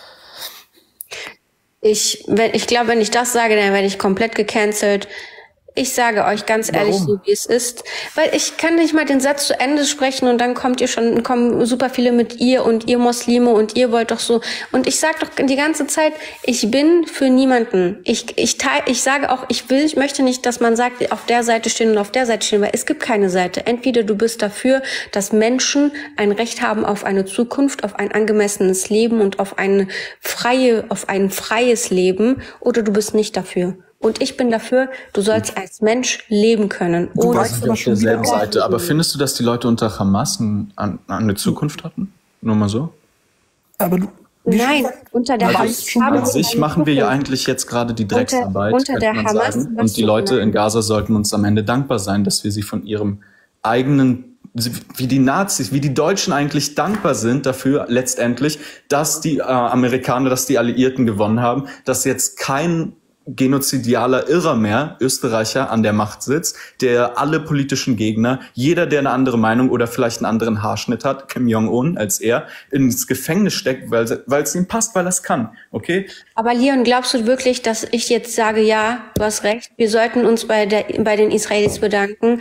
Ich, wenn, ich glaube, wenn ich das sage, dann werde ich komplett gecancelt. Ich sage euch ganz ehrlich, so wie es ist, weil ich kann nicht mal den Satz zu Ende sprechen und dann kommt ihr schon, kommen super viele mit ihr und ihr Muslime und ihr wollt doch so. Und ich sage doch die ganze Zeit, ich bin für niemanden. Ich, ich teil, ich sage auch, ich will, ich möchte nicht, dass man sagt, auf der Seite stehen und auf der Seite stehen, weil es gibt keine Seite. Entweder du bist dafür, dass Menschen ein Recht haben auf eine Zukunft, auf ein angemessenes Leben und auf eine freie, auf ein freies Leben, oder du bist nicht dafür. Und ich bin dafür, du sollst als Mensch leben können. Du warst auf derselben Seite, aber findest du, dass die Leute unter Hamas an, an eine Zukunft hatten? Nur mal so? Aber du, Nein, unter der Hamas. An sich machen wir ja eigentlich jetzt gerade die Drecksarbeit, unter, unter könnte man Hamas, sagen. Und die Leute in Gaza sollten uns am Ende dankbar sein, dass wir sie von ihrem eigenen, wie die Nazis, wie die Deutschen eigentlich dankbar sind dafür letztendlich, dass die äh, Amerikaner, dass die Alliierten gewonnen haben, dass jetzt kein genozidialer Irrer mehr, Österreicher, an der Macht sitzt, der alle politischen Gegner, jeder, der eine andere Meinung oder vielleicht einen anderen Haarschnitt hat, Kim Jong-un als er, ins Gefängnis steckt, weil weil es ihm passt, weil er es kann, okay? Aber Leon, glaubst du wirklich, dass ich jetzt sage, ja, du hast recht, wir sollten uns bei der bei den Israelis bedanken,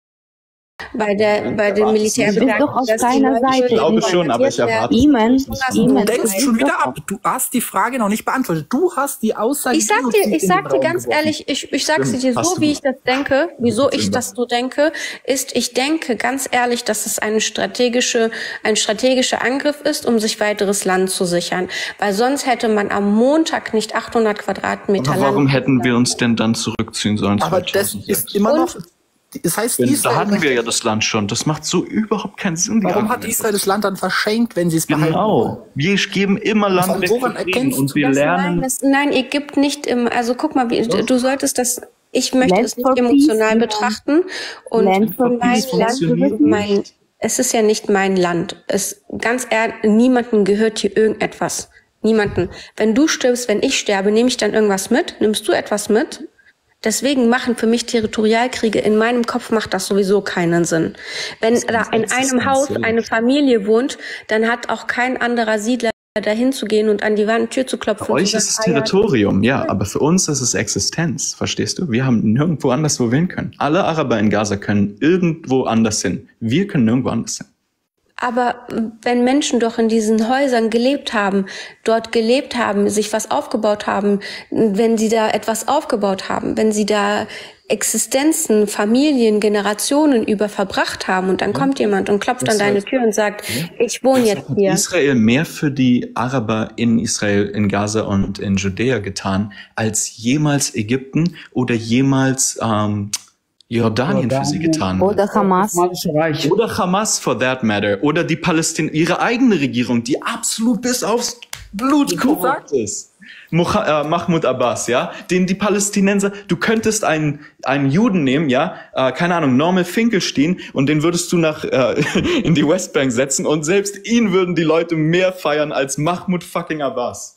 bei der bei dem Militär bedanken? Doch auf keiner Seite. Ich glaube schon, aber ich erwarte Iman, Du denkst schon wieder ab. Du hast die Frage noch nicht beantwortet. Du hast die Aussage. Ich sag dir, ich sag dir ganz ehrlich, ich, ich sag's dir so, wie ich das denke, wieso ich das so denke, ist, ich denke ganz ehrlich, dass es eine strategische, ein strategischer Angriff ist, um sich weiteres Land zu sichern. Weil sonst hätte man am Montag nicht achthundert Quadratmeter Land. Aber warum hätten wir uns denn dann zurückziehen sollen? Aber das ist immer noch. Das heißt, Wenn, Israel da hatten wir ja das Land schon. Das macht so überhaupt keinen Sinn. Warum hat Israel das Land dann verschenkt, wenn sie es behalten? Genau. Wir geben immer Land weg woran erkennst und wir das, lernen. Nein, das, nein, ihr gebt nicht im, also guck mal, wie, du solltest das, ich möchte Land es nicht for emotional peace, betrachten. Und Land for mein peace Land, mein, es ist ja nicht mein Land. Es, ganz ehrlich, niemandem gehört hier irgendetwas. Niemanden. Wenn du stirbst, wenn ich sterbe, nehme ich dann irgendwas mit? Nimmst du etwas mit? Deswegen machen für mich Territorialkriege, in meinem Kopf macht das sowieso keinen Sinn. Wenn da in einem Haus eine Familie wohnt, dann hat auch kein anderer Siedler dahin zu gehen und an die Wand Tür zu klopfen. Für euch ist es Territorium, ja, aber für uns ist es Existenz, verstehst du? Wir haben nirgendwo anders wo wählen können. Alle Araber in Gaza können irgendwo anders hin. Wir können nirgendwo anders hin. Aber wenn Menschen doch in diesen Häusern gelebt haben, dort gelebt haben, sich was aufgebaut haben, wenn sie da etwas aufgebaut haben, wenn sie da Existenzen, Familien, Generationen über verbracht haben und dann ja. kommt jemand und klopft an deine Tür und sagt, ja. ich wohne jetzt hier. Hat Israel mehr für die Araber in Israel, in Gaza und in Judäa getan, als jemals Ägypten oder jemals ähm, Jordanien, Jordanien für sie getan hat. Oder Hamas. Oder Hamas, for that matter. Oder die Palästin, ihre eigene Regierung, die absolut bis aufs Blut korrupt ist. Muha, äh, Mahmoud Abbas, ja, den die Palästinenser, du könntest einen, einen Juden nehmen, ja, äh, keine Ahnung, Norman Finkelstein, und den würdest du nach, äh, in die Westbank setzen und selbst ihn würden die Leute mehr feiern als Mahmoud fucking Abbas.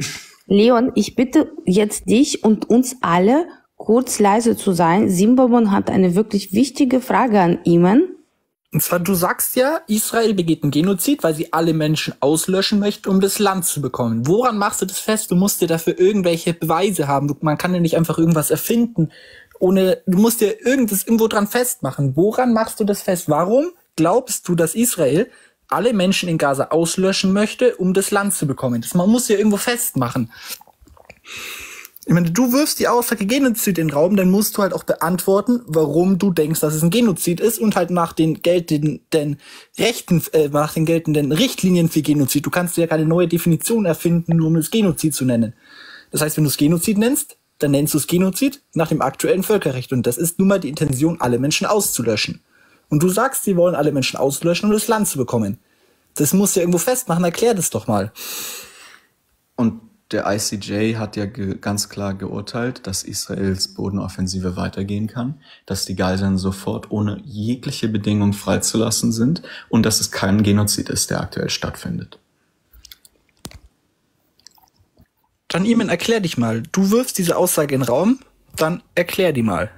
Leon, ich bitte jetzt dich und uns alle, kurz leise zu sein. Simbabon hat eine wirklich wichtige Frage an Iman. Und zwar, du sagst ja, Israel begeht einen Genozid, weil sie alle Menschen auslöschen möchte, um das Land zu bekommen. Woran machst du das fest? Du musst dir dafür irgendwelche Beweise haben. Du, man kann ja nicht einfach irgendwas erfinden. Ohne, du musst dir irgendwas irgendwo dran festmachen. Woran machst du das fest? Warum glaubst du, dass Israel alle Menschen in Gaza auslöschen möchte, um das Land zu bekommen? Das, man muss ja irgendwo festmachen. Ich meine, du wirfst die Aussage Genozid in den Raum, dann musst du halt auch beantworten, warum du denkst, dass es ein Genozid ist und halt nach den geltenden Rechten, äh, nach den geltenden Richtlinien für Genozid. Du kannst ja keine neue Definition erfinden, nur um es Genozid zu nennen. Das heißt, wenn du es Genozid nennst, dann nennst du es Genozid nach dem aktuellen Völkerrecht. Und das ist nun mal die Intention, alle Menschen auszulöschen. Und du sagst, sie wollen alle Menschen auslöschen, um das Land zu bekommen. Das musst du ja irgendwo festmachen, erklär das doch mal. Und der I C J hat ja ge- ganz klar geurteilt, dass Israels Bodenoffensive weitergehen kann, dass die Geiseln sofort ohne jegliche Bedingung freizulassen sind und dass es kein Genozid ist, der aktuell stattfindet. Dann Iman, erklär dich mal. Du wirfst diese Aussage in den Raum, dann erklär die mal.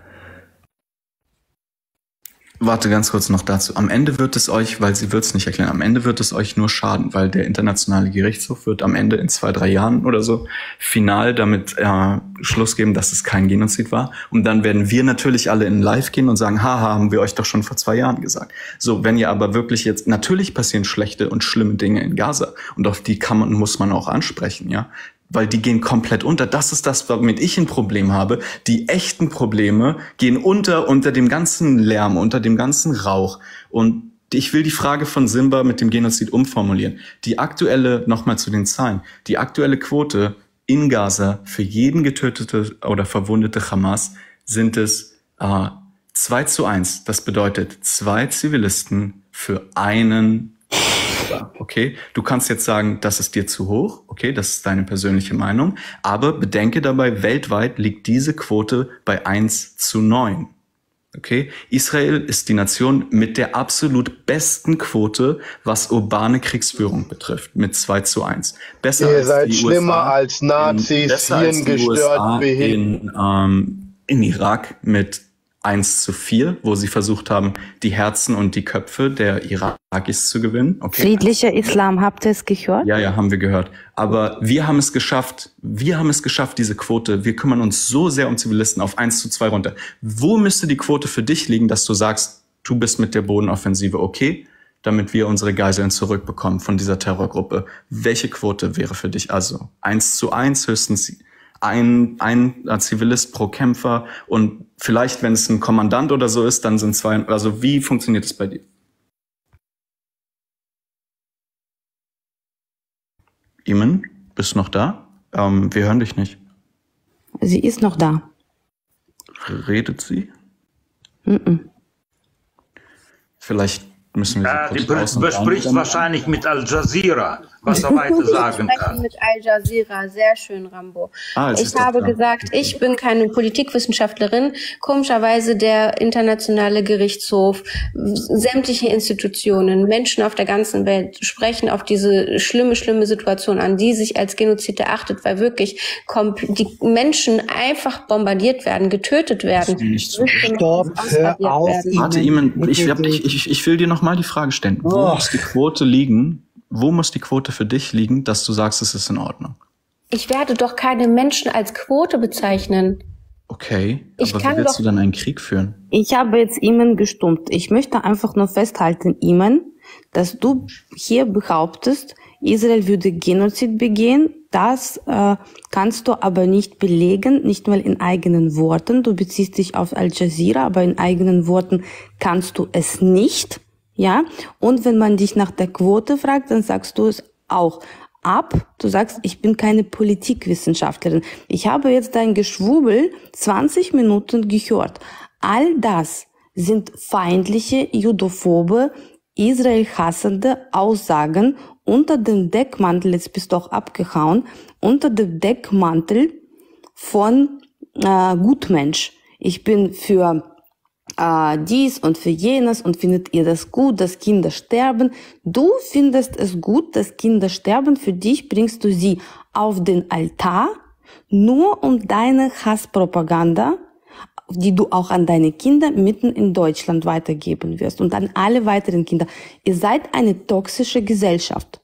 Warte ganz kurz noch dazu. Am Ende wird es euch, weil sie wird es nicht erklären, am Ende wird es euch nur schaden, weil der internationale Gerichtshof wird am Ende in zwei, drei Jahren oder so final damit äh, Schluss geben, dass es kein Genozid war. Und dann werden wir natürlich alle in Live gehen und sagen, haha, haben wir euch doch schon vor zwei Jahren gesagt. So, wenn ihr aber wirklich jetzt, natürlich passieren schlechte und schlimme Dinge in Gaza und auf die kann man, muss man auch ansprechen, ja. Weil die gehen komplett unter. Das ist das, womit ich ein Problem habe. Die echten Probleme gehen unter, unter dem ganzen Lärm, unter dem ganzen Rauch. Und ich will die Frage von Simba mit dem Genozid umformulieren. Die aktuelle, nochmal zu den Zahlen, die aktuelle Quote in Gaza für jeden getötete oder verwundete Hamas sind es äh, zwei zu eins. Das bedeutet zwei Zivilisten für einen Gaza, okay? Du kannst jetzt sagen, das ist dir zu hoch, okay? Das ist deine persönliche Meinung. Aber bedenke dabei, weltweit liegt diese Quote bei eins zu neun. Okay, Israel ist die Nation mit der absolut besten Quote, was urbane Kriegsführung betrifft, mit zwei zu eins. Besser Ihr als seid die schlimmer U S A, als Nazis, hirngestört, in, ähm, in Irak mit eins zu vier, wo sie versucht haben, die Herzen und die Köpfe der Irakis zu gewinnen. Okay. Friedlicher Islam, habt ihr es gehört? Ja, ja, haben wir gehört. Aber wir haben es geschafft, wir haben es geschafft, diese Quote, wir kümmern uns so sehr um Zivilisten auf eins zu zwei runter. Wo müsste die Quote für dich liegen, dass du sagst, du bist mit der Bodenoffensive okay, damit wir unsere Geiseln zurückbekommen von dieser Terrorgruppe? Welche Quote wäre für dich also? eins zu eins höchstens ein, ein Zivilist pro Kämpfer und vielleicht, wenn es ein Kommandant oder so ist, dann sind zwei, also wie funktioniert es bei dir? Iman, bist du noch da? Ähm, wir hören dich nicht. Sie ist noch da. Redet sie? Mm-mm. Vielleicht müssen wir ja, sie die kurz bespricht wahrscheinlich mit Al Jazeera, was er weiter sagen ich kann. mit Al Jazeera, sehr schön, Rambo. Ah, ich habe klar. gesagt, ich bin keine Politikwissenschaftlerin. Komischerweise der internationale Gerichtshof, sämtliche Institutionen, Menschen auf der ganzen Welt sprechen auf diese schlimme, schlimme Situation an, die sich als Genozid erachtet, weil wirklich die Menschen einfach bombardiert werden, getötet werden. Stopp, hör auf. Warte, Iman, ich, ich, ich, ich will dir noch mal die Frage stellen. Wo Oh. muss die Quote liegen? Wo muss die Quote für dich liegen, dass du sagst, es ist in Ordnung? Ich werde doch keine Menschen als Quote bezeichnen. Okay, Ich aber kann wie willst doch- du dann einen Krieg führen? Ich habe jetzt Iman gestummt. Ich möchte einfach nur festhalten, Iman, dass du hier behauptest, Israel würde Genozid begehen. Das äh, kannst du aber nicht belegen, nicht mal in eigenen Worten. Du beziehst dich auf Al Jazeera, aber in eigenen Worten kannst du es nicht. Ja, und wenn man dich nach der Quote fragt, dann sagst du es auch ab. Du sagst, ich bin keine Politikwissenschaftlerin. Ich habe jetzt dein Geschwurbel zwanzig Minuten gehört. All das sind feindliche, judophobe, israelhassende Aussagen unter dem Deckmantel, jetzt bist du auch abgehauen, unter dem Deckmantel von äh, Gutmensch. Ich bin für äh, dies und für jenes und findet ihr das gut, dass Kinder sterben? Du findest es gut, dass Kinder sterben. Für dich bringst du sie auf den Altar, nur um deine Hasspropaganda, die du auch an deine Kinder mitten in Deutschland weitergeben wirst und an alle weiteren Kinder. Ihr seid eine toxische Gesellschaft.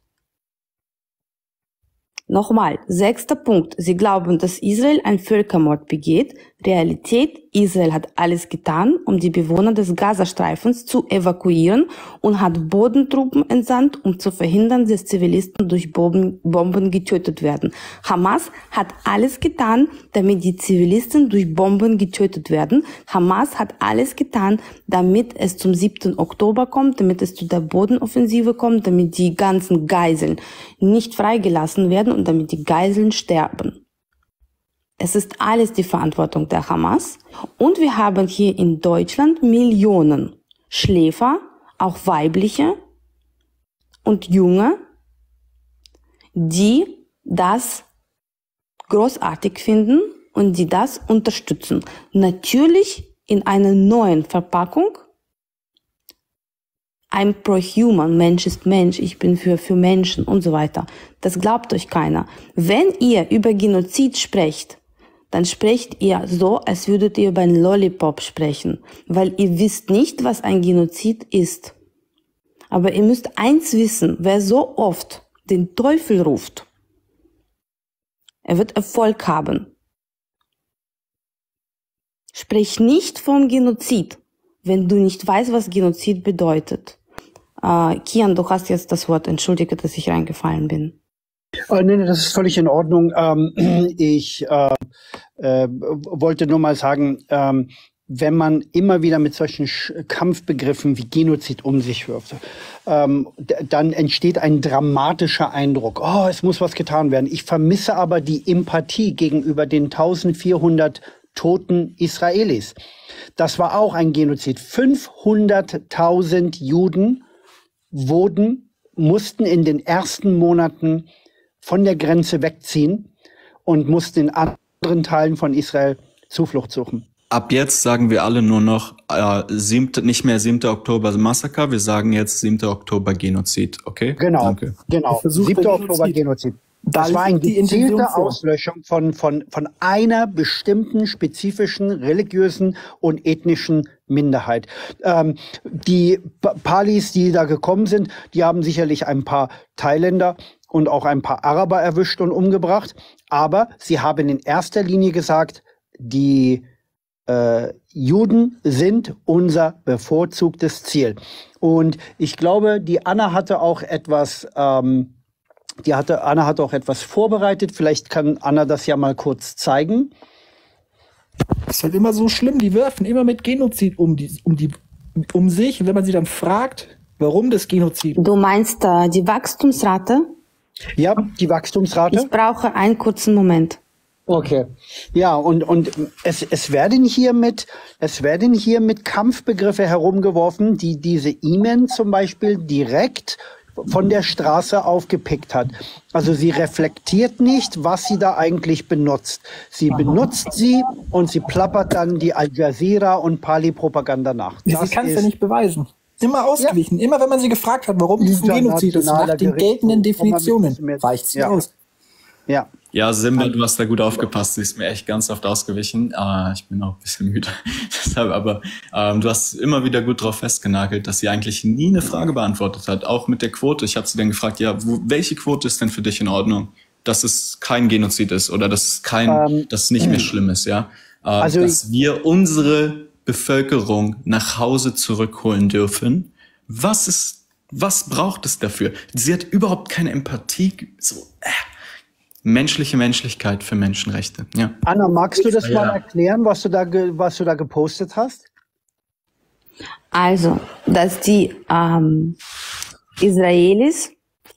Nochmal, sechster Punkt. Sie glauben, dass Israel einen Völkermord begeht. Realität, Israel hat alles getan, um die Bewohner des Gazastreifens zu evakuieren und hat Bodentruppen entsandt, um zu verhindern, dass Zivilisten durch Bomben, Bomben getötet werden. Hamas hat alles getan, damit die Zivilisten durch Bomben getötet werden. Hamas hat alles getan, damit es zum siebten Oktober kommt, damit es zu der Bodenoffensive kommt, damit die ganzen Geiseln nicht freigelassen werden und damit die Geiseln sterben. Es ist alles die Verantwortung der Hamas. Und wir haben hier in Deutschland Millionen Schläfer, auch weibliche und junge, die das großartig finden und die das unterstützen. Natürlich in einer neuen Verpackung. I'm pro-human, Mensch ist Mensch, ich bin für, für Menschen und so weiter. Das glaubt euch keiner. Wenn ihr über Genozid sprecht, dann sprecht ihr so, als würdet ihr über einen Lollipop sprechen, weil ihr wisst nicht, was ein Genozid ist. Aber ihr müsst eins wissen, wer so oft den Teufel ruft, er wird Erfolg haben. Sprich nicht von Genozid, wenn du nicht weißt, was Genozid bedeutet. Äh, Kian, du hast jetzt das Wort. Entschuldige, dass ich reingefallen bin. Äh, nee, nee, das ist völlig in Ordnung. Ähm, ich äh, äh, wollte nur mal sagen, ähm, wenn man immer wieder mit solchen Sch- Kampfbegriffen wie Genozid um sich wirft, ähm, d- dann entsteht ein dramatischer Eindruck. Oh, es muss was getan werden. Ich vermisse aber die Empathie gegenüber den eintausendvierhundert toten Israelis. Das war auch ein Genozid. fünfhunderttausend Juden wurden mussten in den ersten Monaten von der Grenze wegziehen und mussten in anderen Teilen von Israel Zuflucht suchen. Ab jetzt sagen wir alle nur noch äh, siebte, nicht mehr siebter Oktober Massaker, wir sagen jetzt siebter Oktober Genozid, okay? Genau, Danke. genau. siebter Oktober Genozid. Das war eine gezielte Auslöschung von, von, von einer bestimmten, spezifischen, religiösen und ethnischen Minderheit. Ähm, die Palis, die da gekommen sind, die haben sicherlich ein paar Thailänder und auch ein paar Araber erwischt und umgebracht. Aber sie haben in erster Linie gesagt, die äh, Juden sind unser bevorzugtes Ziel. Und ich glaube, die Anna hatte auch etwas... Ähm, Die hatte, Anna hat auch etwas vorbereitet. Vielleicht kann Anna das ja mal kurz zeigen. Das ist halt immer so schlimm. Die werfen immer mit Genozid um, die, um, die, um sich. Und wenn man sie dann fragt, warum das Genozid? Du meinst äh, die Wachstumsrate? Ja, die Wachstumsrate. Ich brauche einen kurzen Moment. Okay. Ja, und, und es, es werden hier mit, es werden hier mit Kampfbegriffe herumgeworfen, die diese E-Mail zum Beispiel direkt von der Straße aufgepickt hat. Also sie reflektiert nicht, was sie da eigentlich benutzt. Sie benutzt sie und sie plappert dann die Al Jazeera und Pali-Propaganda nach. Sie kann es ja nicht beweisen. Immer ausgewichen. Ja. Immer wenn man sie gefragt hat, warum dies ein Genozid ist, nach den geltenden Definitionen, weicht sie ja. aus. Ja. Ja, Simba, du hast da gut aufgepasst. Sie ist mir echt ganz oft ausgewichen. Äh, ich bin auch ein bisschen müde. Deshalb, aber ähm, du hast immer wieder gut drauf festgenagelt, dass sie eigentlich nie eine Frage beantwortet hat. Auch mit der Quote. Ich habe sie dann gefragt, ja, wo, welche Quote ist denn für dich in Ordnung? Dass es kein Genozid ist oder dass es kein, ähm, dass es nicht mehr schlimm ist, ja? Äh, also dass wir unsere Bevölkerung nach Hause zurückholen dürfen. Was ist, was braucht es dafür? Sie hat überhaupt keine Empathie. So, äh. Menschliche Menschlichkeit für Menschenrechte. Ja. Anna, magst du das ja. mal erklären, was du da, was du da gepostet hast? Also, dass die ähm, Israelis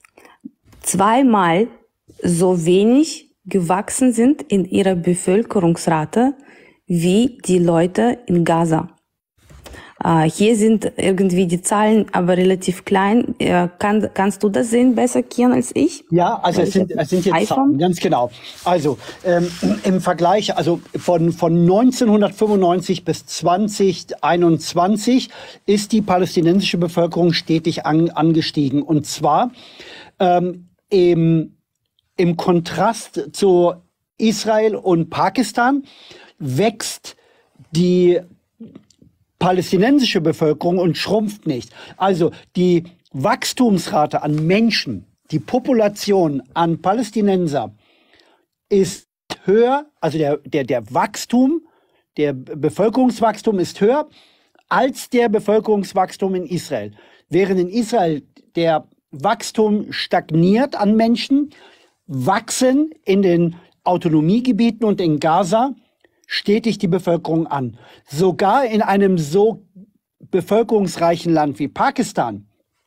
zweimal so wenig gewachsen sind in ihrer Bevölkerungsrate wie die Leute in Gaza. Uh, hier sind irgendwie die Zahlen aber relativ klein. Uh, kann, kannst du das sehen besser, Kian, als ich? Ja, also es sind, es sind jetzt Zahlen, ganz genau. Also ähm, im Vergleich, also von, von neunzehnhundertfünfundneunzig bis zweitausendeinundzwanzig ist die palästinensische Bevölkerung stetig an, angestiegen. Und zwar ähm, im, im Kontrast zu Israel und Pakistan wächst die palästinensische Bevölkerung und schrumpft nicht. Also die Wachstumsrate an Menschen, die Population an Palästinenser ist höher, also der, der, der Wachstum, der Bevölkerungswachstum ist höher als der Bevölkerungswachstum in Israel. Während in Israel der Wachstum stagniert an Menschen, wachsen in den Autonomiegebieten und in Gaza stetig die Bevölkerung an. Sogar in einem so bevölkerungsreichen Land wie Pakistan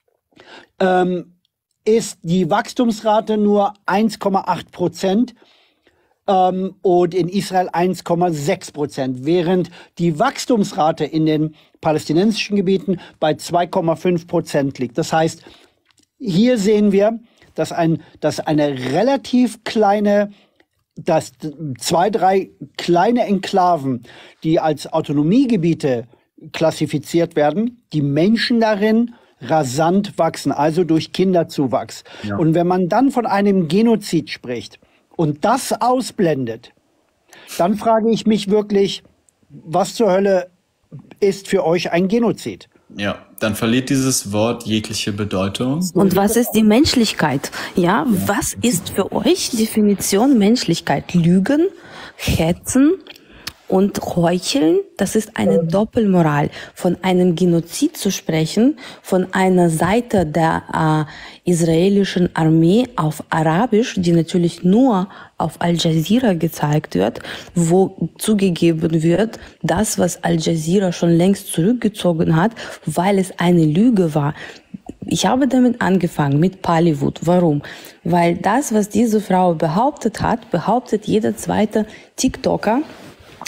ähm, ist die Wachstumsrate nur eins Komma acht Prozent ähm, und in Israel eins Komma sechs Prozent, während die Wachstumsrate in den palästinensischen Gebieten bei zwei Komma fünf Prozent liegt. Das heißt, hier sehen wir, dass, ein, dass eine relativ kleine dass zwei, drei kleine Enklaven, die als Autonomiegebiete klassifiziert werden, die Menschen darin rasant wachsen, also durch Kinderzuwachs. Ja. Und wenn man dann von einem Genozid spricht und das ausblendet, dann frage ich mich wirklich, was zur Hölle ist für euch ein Genozid? Ja, dann verliert dieses Wort jegliche Bedeutung. Und was ist die Menschlichkeit? Ja, ja. Was ist für euch Definition Menschlichkeit? Lügen, Hetzen und Heucheln? Das ist eine ähm. Doppelmoral. Von einem Genozid zu sprechen, von einer Seite der äh, israelischen Armee auf Arabisch, die natürlich nur auf Al Jazeera gezeigt wird, wo zugegeben wird, das, was Al Jazeera schon längst zurückgezogen hat, weil es eine Lüge war. Ich habe damit angefangen, mit Bollywood. Warum? Weil das, was diese Frau behauptet hat, behauptet jeder zweite TikToker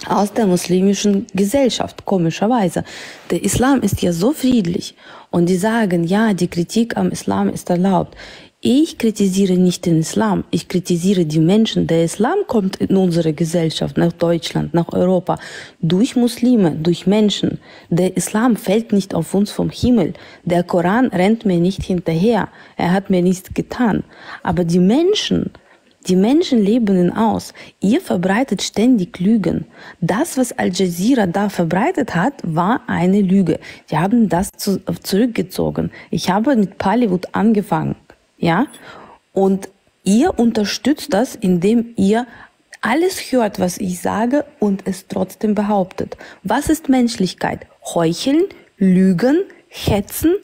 aus der muslimischen Gesellschaft, komischerweise. Der Islam ist ja so friedlich und die sagen, ja, die Kritik am Islam ist erlaubt. Ich kritisiere nicht den Islam, ich kritisiere die Menschen. Der Islam kommt in unsere Gesellschaft, nach Deutschland, nach Europa, durch Muslime, durch Menschen. Der Islam fällt nicht auf uns vom Himmel. Der Koran rennt mir nicht hinterher, er hat mir nichts getan. Aber die Menschen, die Menschen leben ihn aus. Ihr verbreitet ständig Lügen. Das, was Al Jazeera da verbreitet hat, war eine Lüge. Die haben das zu, zurückgezogen. Ich habe mit Bollywood angefangen. Ja, und ihr unterstützt das, indem ihr alles hört, was ich sage und es trotzdem behauptet. Was ist Menschlichkeit? Heucheln, Lügen, Hetzen?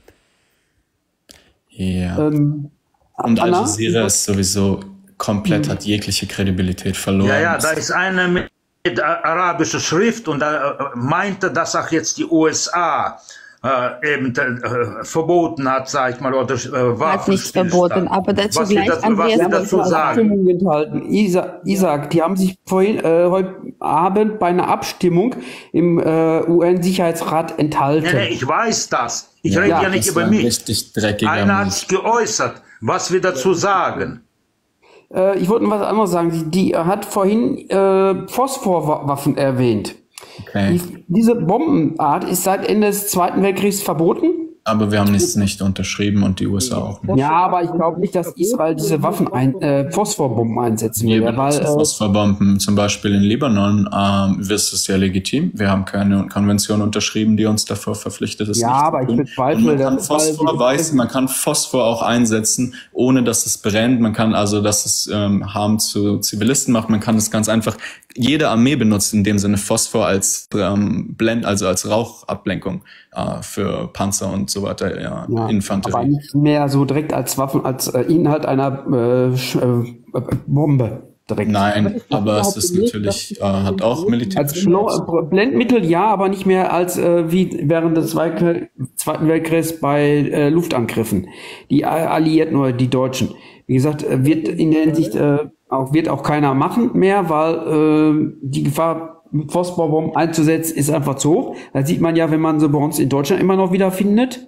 Ja. Ähm, und Al Jazeera ist sowieso komplett, hat jegliche Kredibilität verloren. Ja, ja, da ist eine mit, mit arabischer Schrift und da meinte, dass auch jetzt die U S A Äh, eben äh, verboten hat, sag ich mal, oder äh, war hat nicht verboten, aber dazu gleich das, an was dazu sagen. Enthalten. Isa, Isaac, die haben sich vorhin äh, heute Abend bei einer Abstimmung im äh, U N-Sicherheitsrat enthalten. Nee, nee, ich weiß das. Ich ja, rede ja, ja nicht über mich. Einer hat sich geäußert, was wir dazu sagen. Äh, ich wollte noch was anderes sagen. Die, die hat vorhin äh, Phosphorwaffen erwähnt. Okay. Die, diese Bombenart ist seit Ende des Zweiten Weltkriegs verboten. Aber wir haben es nicht unterschrieben und die U S A auch nicht. Ja, aber ich glaube nicht, dass Israel diese Waffen ein, äh, Phosphorbomben einsetzen will. Wir weil, äh, Phosphorbomben, zum Beispiel in Libanon, ähm, ist es ja legitim. Wir haben keine Konvention unterschrieben, die uns davor verpflichtet ist. Ja, aber ich bezweifle, man kann Phosphor weiß, man kann Phosphor auch einsetzen, ohne dass es brennt. Man kann also, dass es ähm, Harm zu Zivilisten macht. Man kann es ganz einfach. Jede Armee benutzt in dem Sinne Phosphor als ähm, Blend, also als Rauchablenkung äh, für Panzer und so weiter, ja, ja, Infanterie. Aber nicht mehr so direkt als Waffen, als äh, Inhalt einer äh, äh, Bombe direkt. Nein, aber es ist natürlich, äh, hat auch militärische... Als Blendmittel ja, aber nicht mehr als äh, wie während des Zweiten Weltkriegs bei äh, Luftangriffen. Die Alliierten oder die Deutschen. Wie gesagt, wird in der Hinsicht... Äh, Auch, wird auch keiner machen mehr, weil äh, die Gefahr, Phosphorbomben einzusetzen, ist einfach zu hoch. Das sieht man ja, wenn man sie bei uns in Deutschland immer noch wieder findet.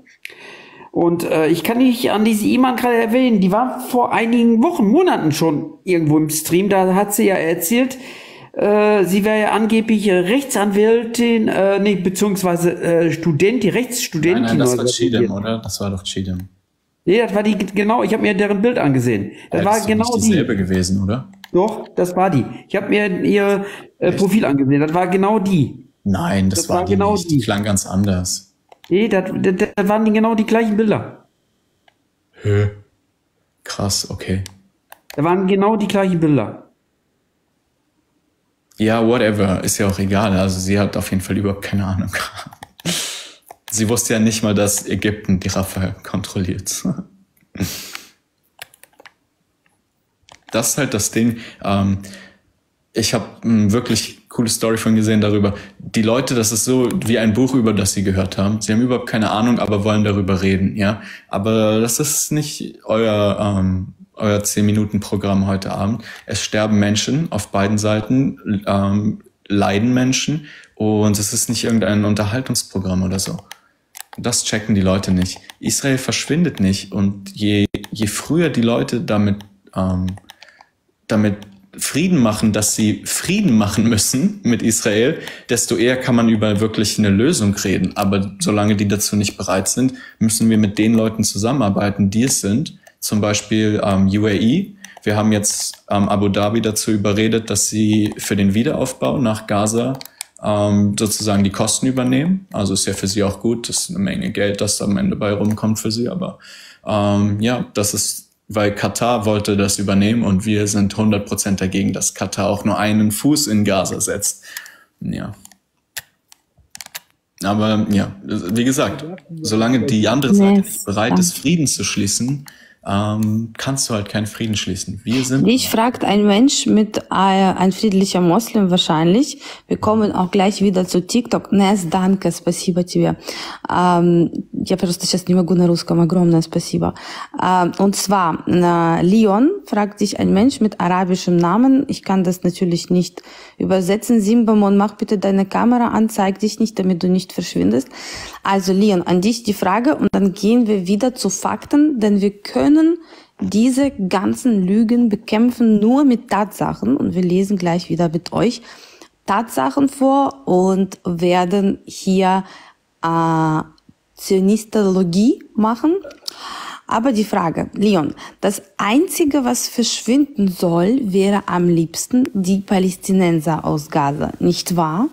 Und äh, ich kann nicht an diese E-Mail gerade erwähnen, die war vor einigen Wochen, Monaten schon irgendwo im Stream. Da hat sie ja erzählt, äh, sie wäre ja angeblich Rechtsanwältin, äh, nee, beziehungsweise äh, Studentin, Rechtsstudentin. Nein, nein, das war Chidem, oder? Das war doch Chidem. Nee, das war die, genau, ich habe mir deren Bild angesehen. Das ja, war das genau nicht dieselbe die. gewesen, oder? Doch, das war die. Ich habe mir ihr äh, Profil angesehen, das war genau die. Nein, das, das war, war die genau nicht. Die. Die klang ganz anders. Nee, das, das, das waren die, genau die gleichen Bilder. Hä? Krass, okay. Da waren genau die gleichen Bilder. Ja, whatever, ist ja auch egal. Also sie hat auf jeden Fall überhaupt keine Ahnung. Sie wusste ja nicht mal, dass Ägypten die Rafah kontrolliert. Das ist halt das Ding. Ähm, ich habe eine wirklich coole Story von gesehen darüber. Die Leute, das ist so wie ein Buch, über das sie gehört haben. Sie haben überhaupt keine Ahnung, aber wollen darüber reden, ja. Aber das ist nicht euer ähm, euer zehn Minuten Programm heute Abend. Es sterben Menschen auf beiden Seiten, ähm, leiden Menschen und es ist nicht irgendein Unterhaltungsprogramm oder so. Das checken die Leute nicht. Israel verschwindet nicht und je, je früher die Leute damit, ähm, damit Frieden machen, dass sie Frieden machen müssen mit Israel, desto eher kann man über wirklich eine Lösung reden. Aber solange die dazu nicht bereit sind, müssen wir mit den Leuten zusammenarbeiten, die es sind. Zum Beispiel ähm, U A E. Wir haben jetzt ähm, Abu Dhabi dazu überredet, dass sie für den Wiederaufbau nach Gaza ähm, sozusagen die Kosten übernehmen. Also ist ja für sie auch gut. Das ist eine Menge Geld, das am Ende bei rumkommt für sie. Aber ähm, ja, das ist, weil Katar wollte das übernehmen und wir sind hundert Prozent dagegen, dass Katar auch nur einen Fuß in Gaza setzt. Ja. Aber ja, wie gesagt, solange die andere Seite nicht bereit ist, Frieden zu schließen, ähm, kannst du halt keinen Frieden schließen. Wir sind. Dich fragt ein Mensch mit, äh, ein friedlicher Moslem wahrscheinlich. Wir kommen auch gleich wieder zu TikTok. Nes, danke, спасибо тебе. Ähm, я просто сейчас не могу на русском. Огромное спасибо. Ähm, und zwar, äh, Leon fragt dich ein Mensch mit arabischem Namen. Ich kann das natürlich nicht übersetzen. Simbamon, mach bitte deine Kamera an, zeig dich nicht, damit du nicht verschwindest. Also Leon, an dich die Frage und dann gehen wir wieder zu Fakten, denn wir können diese ganzen Lügen bekämpfen nur mit Tatsachen und wir lesen gleich wieder mit euch Tatsachen vor und werden hier äh, Zionistologie machen. Aber die Frage, Leon, das Einzige, was verschwinden soll, wäre am liebsten die Palästinenser aus Gaza, nicht wahr?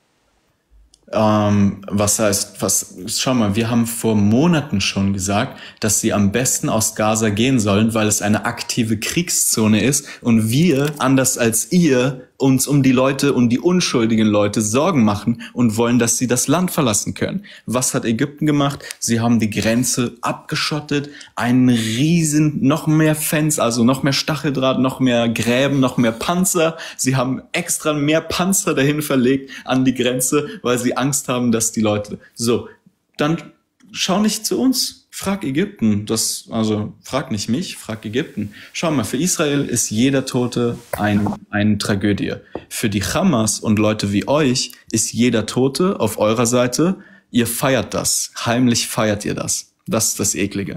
Ähm, was heißt, was, schau mal, wir haben vor Monaten schon gesagt, dass sie am besten aus Gaza gehen sollen, weil es eine aktive Kriegszone ist und wir, anders als ihr, uns um die Leute, um die unschuldigen Leute Sorgen machen und wollen, dass sie das Land verlassen können. Was hat Ägypten gemacht? Sie haben die Grenze abgeschottet, einen riesen, noch mehr Fence, also noch mehr Stacheldraht, noch mehr Gräben, noch mehr Panzer. Sie haben extra mehr Panzer dahin verlegt an die Grenze, weil sie Angst haben, dass die Leute, so, dann schau nicht zu uns. Frag Ägypten, das, also frag nicht mich, frag Ägypten. Schau mal, für Israel ist jeder Tote ein, eine Tragödie. Für die Hamas und Leute wie euch ist jeder Tote auf eurer Seite, ihr feiert das, heimlich feiert ihr das. Das ist das Eklige.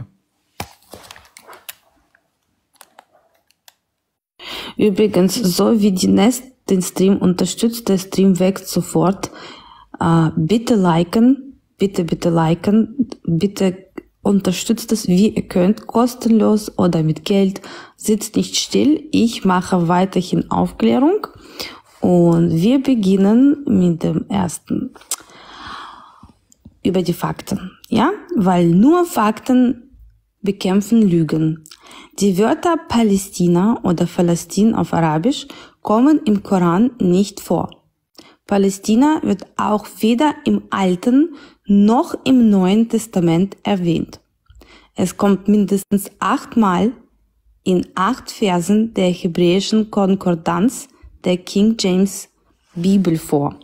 Übrigens, so wie die Nest den Stream unterstützt, der Stream wächst sofort. Äh, bitte liken, bitte, bitte liken, bitte unterstützt es, wie ihr könnt, kostenlos oder mit Geld. Sitzt nicht still. Ich mache weiterhin Aufklärung. Und wir beginnen mit dem ersten. Über die Fakten. Ja? Weil nur Fakten bekämpfen Lügen. Die Wörter Palästina oder Palästin auf Arabisch kommen im Koran nicht vor. Palästina wird auch weder im Alten noch im Neuen Testament erwähnt. Es kommt mindestens achtmal in acht Versen der hebräischen Konkordanz der King James Bibel vor.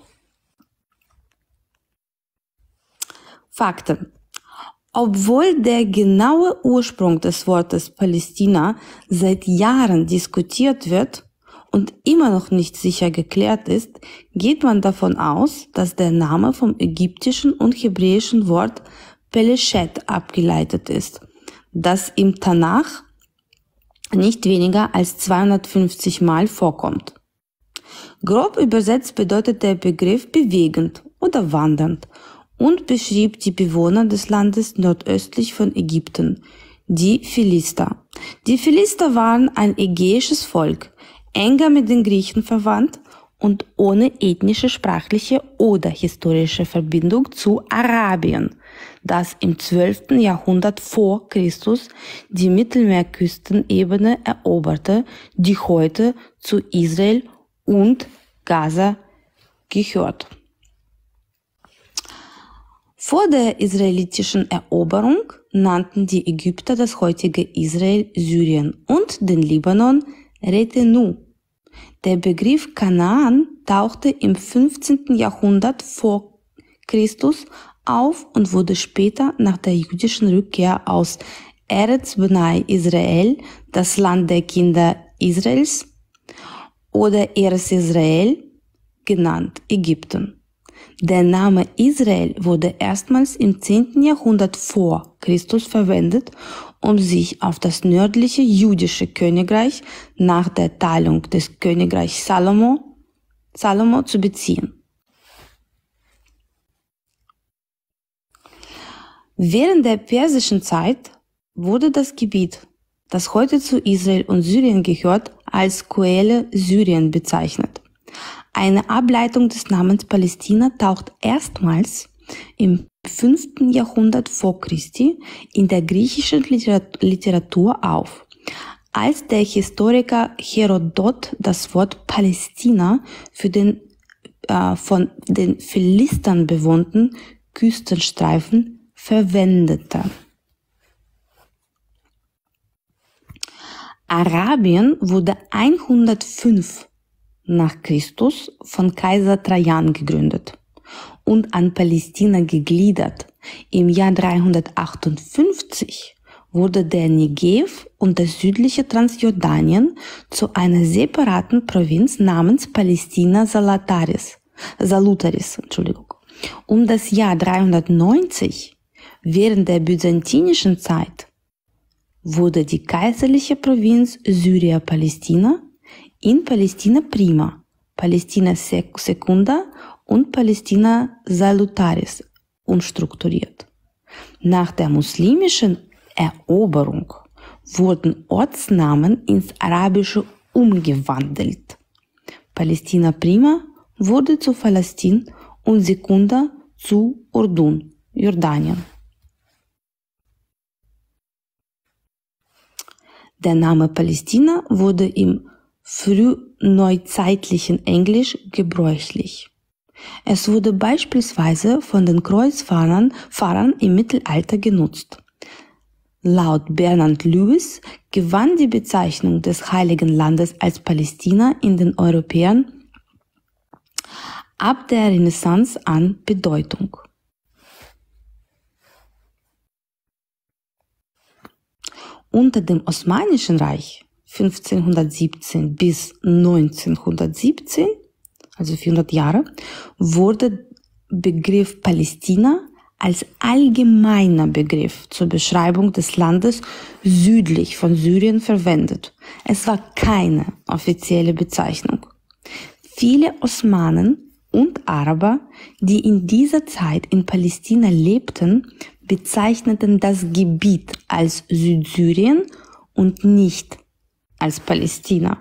Fakten. Obwohl der genaue Ursprung des Wortes Palästina seit Jahren diskutiert wird und immer noch nicht sicher geklärt ist, geht man davon aus, dass der Name vom ägyptischen und hebräischen Wort Peleshet abgeleitet ist, das im Tanach nicht weniger als zweihundertfünfzig Mal vorkommt. Grob übersetzt bedeutet der Begriff bewegend oder wandernd und beschrieb die Bewohner des Landes nordöstlich von Ägypten, die Philister. Die Philister waren ein ägäisches Volk, enger mit den Griechen verwandt und ohne ethnische, sprachliche oder historische Verbindung zu Arabien, das im zwölften Jahrhundert vor Christus die Mittelmeerküstenebene eroberte, die heute zu Israel und Gaza gehört. Vor der israelitischen Eroberung nannten die Ägypter das heutige Israel Syrien und den Libanon Retenu. Der Begriff Kanaan tauchte im fünfzehnten Jahrhundert vor Christus auf und wurde später nach der jüdischen Rückkehr aus Eretz Bnai Israel, das Land der Kinder Israels, oder Eretz Israel genannt, Ägypten. Der Name Israel wurde erstmals im zehnten Jahrhundert vor Christus verwendet, um sich auf das nördliche jüdische Königreich nach der Teilung des Königreichs Salomo, Salomo zu beziehen. Während der persischen Zeit wurde das Gebiet, das heute zu Israel und Syrien gehört, als Coele Syrien bezeichnet. Eine Ableitung des Namens Palästina taucht erstmals im fünften Jahrhundert vor Christi in der griechischen Literatur auf, als der Historiker Herodot das Wort Palästina für den äh, von den Philistern bewohnten Küstenstreifen verwendete. Arabien wurde hundertfünf nach Christus von Kaiser Trajan gegründet und an Palästina gegliedert. Im Jahr dreihundertachtundfünfzig wurde der Negev und das südliche Transjordanien zu einer separaten Provinz namens Palästina Salutaris, Salutaris, Entschuldigung. Um das Jahr dreihundertneunzig, während der byzantinischen Zeit, wurde die kaiserliche Provinz Syria-Palästina in Palästina Prima, Palästina Secunda und Palästina Salutaris umstrukturiert. Nach der muslimischen Eroberung wurden Ortsnamen ins Arabische umgewandelt. Palästina Prima wurde zu Palästin und Secunda zu Urdun, Jordanien. Der Name Palästina wurde im frühneuzeitlichen Englisch gebräuchlich. Es wurde beispielsweise von den Kreuzfahrern Fahrern im Mittelalter genutzt. Laut Bernard Lewis gewann die Bezeichnung des Heiligen Landes als Palästina in den Europäern ab der Renaissance an Bedeutung. Unter dem Osmanischen Reich fünfzehnhundertsiebzehn bis neunzehnhundertsiebzehn, also vierhundert Jahre, wurde Begriff Palästina als allgemeiner Begriff zur Beschreibung des Landes südlich von Syrien verwendet. Es war keine offizielle Bezeichnung. Viele Osmanen und Araber, die in dieser Zeit in Palästina lebten, bezeichneten das Gebiet als Südsyrien und nicht als Palästina.